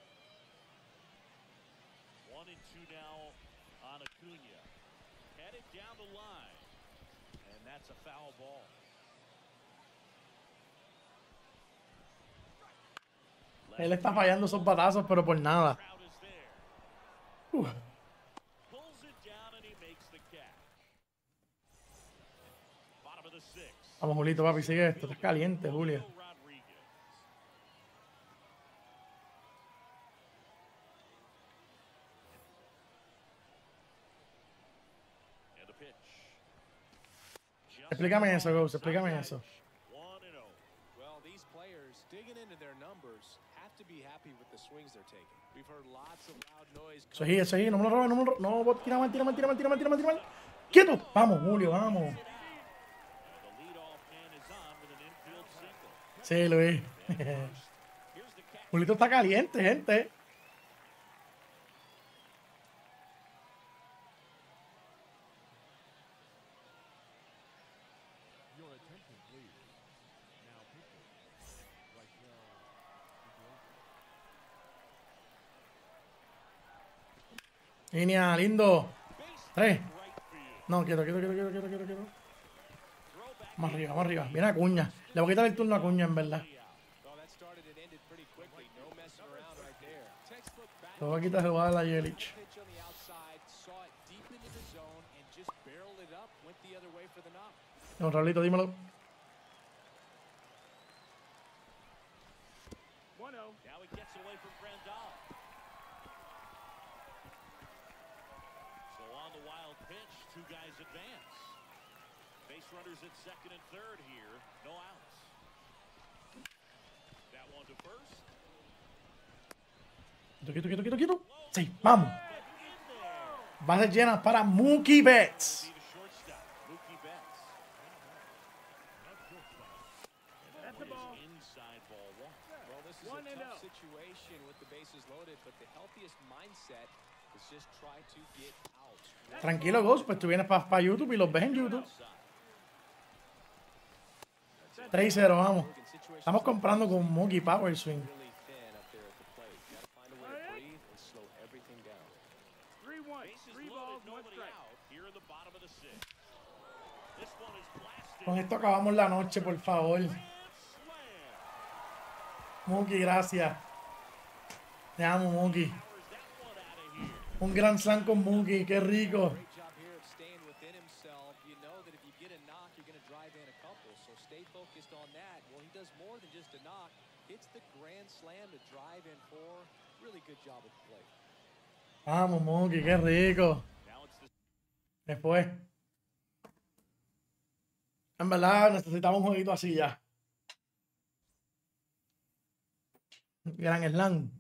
Speaker 3: One and two now on Acuna. Headed down the line. And that's a foul ball.
Speaker 1: Él está fallando esos batazos, pero por nada.
Speaker 3: Crowd is there.
Speaker 1: Uf.
Speaker 3: Pulls it down and he makes the catch. Bottom of the sixth.
Speaker 1: Vamos, Julito, papi, sigue esto. Está caliente, Julio.
Speaker 3: Julio Rodriguez. And the pitch. Just
Speaker 1: Explícame eso, Ghost,
Speaker 3: outside
Speaker 1: explícame
Speaker 3: the
Speaker 1: eso.
Speaker 3: edge. One and oh.
Speaker 4: Well, these players digging into their numbers have to be happy with the swings they're taking. We've heard lots of loud noise.
Speaker 1: Eso es, eso es, no me lo robes, no me lo robes. No, tira mal, tira mal, tira mal, tira mal, tira mal, tira mal. ¡Quieto! Vamos, Julio, vamos.
Speaker 3: And the leadoff man is on with an infield single.
Speaker 1: Sí, Luis.
Speaker 3: Here's the catch.
Speaker 1: Julito está caliente, gente. Línea, lindo. Tres.
Speaker 3: Right field.
Speaker 1: No, quiero, quiero, quiero, quiero, quiero, quiero, quiero. Vamos arriba, vamos arriba. Viene Acuña. Le voy a quitar el turno a Acuña, en verdad.
Speaker 4: Well, that started and ended pretty quickly. No messing around right there. Textbook
Speaker 1: Le voy a quitar el jugador a la Yelich.
Speaker 4: pitch on the outside, saw it deep into the zone, and just barreled it up, went the other way for the knock.
Speaker 1: No, Raulito, dímelo.
Speaker 5: One oh.
Speaker 3: Now he gets away from Grandal. So on the wild pitch, two guys advance. Base runners at second and third here. No outs. That one to first.
Speaker 1: Quieto, quieto, quieto, quieto, quieto. Sí, vamos.
Speaker 3: But in there.
Speaker 1: Bases llenas para Mookie Betts.
Speaker 3: Be the shortstop, Mookie Betts. And that
Speaker 5: That's the
Speaker 3: one
Speaker 5: ball.
Speaker 3: is inside ball one.
Speaker 4: Well, this is
Speaker 5: One
Speaker 4: a
Speaker 5: and
Speaker 4: tough
Speaker 5: oh.
Speaker 4: situation with the bases loaded, but the healthiest mindset is just try to get out.
Speaker 1: Tranquilo, Ghost, pues tú vienes para YouTube y los ves en YouTube. tres y cero, vamos.
Speaker 4: In situations
Speaker 1: Estamos comprando con Mookie Power Swing.
Speaker 4: really thin up there at the plate. Got to find a way to breathe and slow everything down.
Speaker 5: Three one.
Speaker 3: Bases
Speaker 5: Three
Speaker 3: loaded,
Speaker 5: balls, one
Speaker 3: nobody
Speaker 5: strike.
Speaker 3: out here in the bottom of the sixth. This one is blasted.
Speaker 1: Con esto acabamos la noche, por favor.
Speaker 3: Grand slam.
Speaker 1: Mookie, gracias. Te amo, Mookie.
Speaker 3: Powers that one out of here.
Speaker 1: Un gran slam con Mookie, qué rico.
Speaker 4: Great job here of staying within himself. You know that if you get a knock, you're going to drive in a couple. So stay focused on that. Well, he does more than just a knock. Hits the grand slam to drive in four. Really good job at the plate.
Speaker 1: Vamos, Mookie, qué rico.
Speaker 3: Now it's the
Speaker 1: Después. En verdad, necesitamos un jueguito así ya. Gran slam.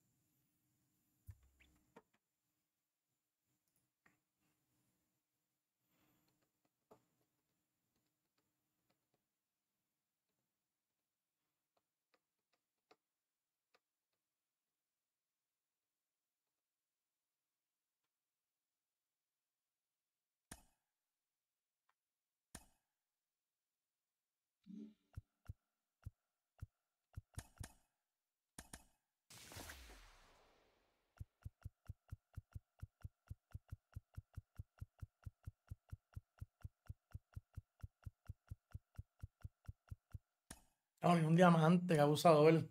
Speaker 1: Ay, un diamante, qué abusador.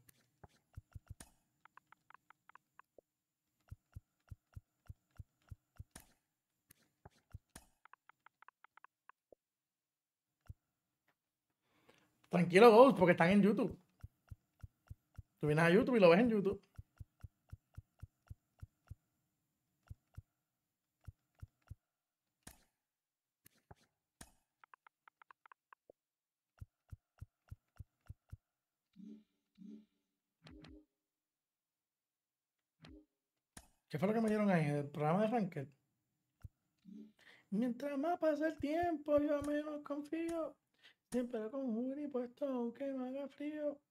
Speaker 1: Tranquilo, Ghost, porque están en YouTube. Tú vienes a YouTube y lo ves en YouTube. ¿Qué fue lo que me dieron ahí? ¿El programa de Ranked? Mientras más pasa el tiempo, yo menos confío. Siempre con Juri puesto, aunque no haga frío.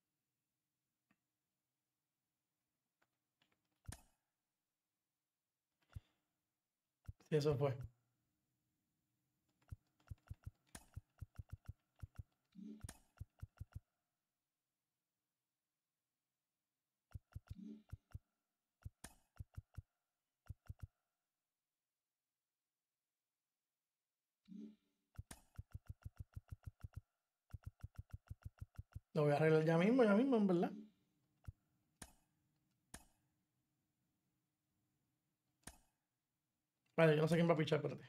Speaker 1: Sí, eso fue. Lo voy a arreglar ya mismo, ya mismo, en verdad. Vale, yo no sé quién va a pichar, espérate.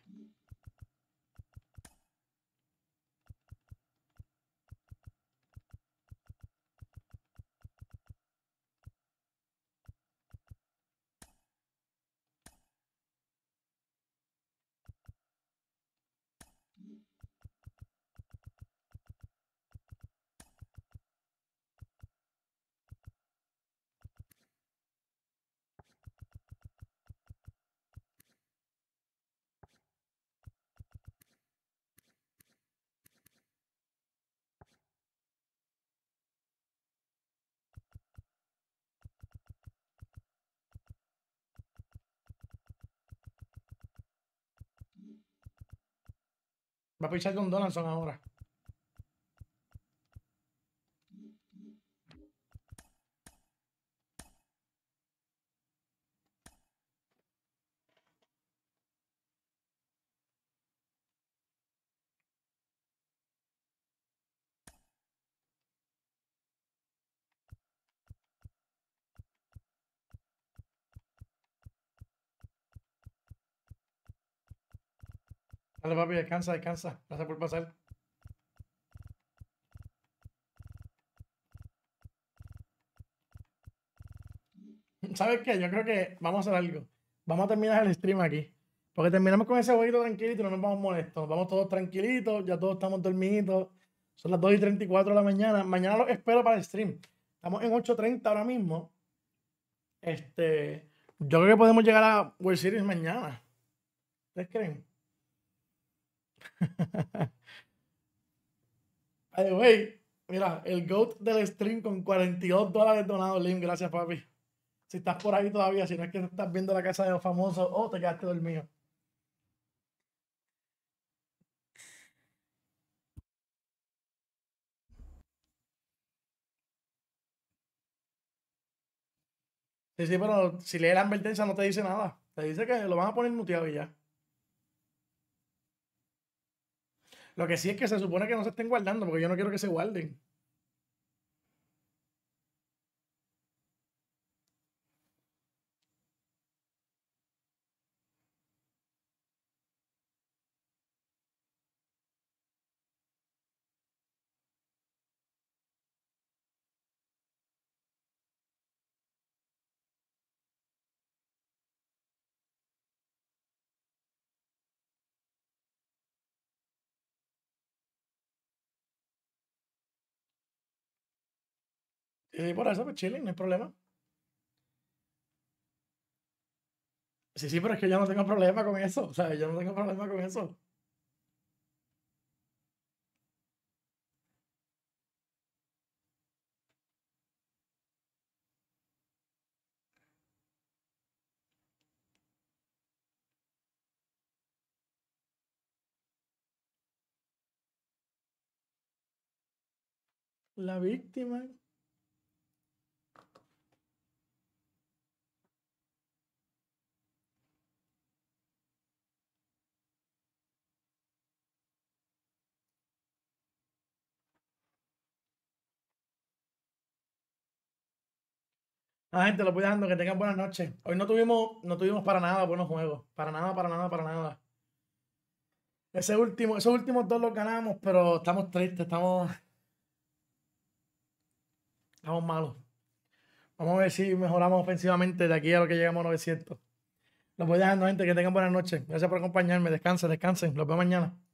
Speaker 1: Va a pichar con Donaldson ahora. Dale, papi, descansa, descansa. Gracias por pasar. ¿Sabes qué? Yo creo que vamos a hacer algo. Vamos a terminar el stream aquí. Porque terminamos con ese jueguito tranquilito y no nos vamos molestos. Nos vamos todos tranquilitos, ya todos estamos dormiditos. Son las dos y treinta y cuatro de la mañana. Mañana los espero para el stream. Estamos en ocho treinta ahora mismo. Este, yo creo que podemos llegar a World Series mañana. ¿Ustedes creen? By the way, mira, el GOAT del stream con cuarenta y dos dólares donados, Lim. Gracias, papi. Si estás por ahí todavía, si no es que estás viendo la casa de los famosos o te quedaste dormido. Sí, sí, pero si lees la advertencia no te dice nada. Te dice que lo van a poner muteado y ya. Lo que sí es que se supone que no se estén guardando, porque yo no quiero que se guarden. Y por eso, pues chilling, no hay problema. Sí, sí, pero es que yo no tengo problema con eso. O sea, yo no tengo problema con eso. La víctima. Ah, gente, lo voy dejando, que tengan buenas noches. Hoy no tuvimos, no tuvimos para nada buenos juegos. Para nada, para nada, para nada. Ese último, esos últimos dos los ganamos, pero estamos tristes, estamos. Estamos malos. Vamos a ver si mejoramos ofensivamente de aquí a lo que llegamos a novecientos. Los voy dejando, gente, que tengan buenas noches. Gracias por acompañarme. Descansen, descansen. Los veo mañana.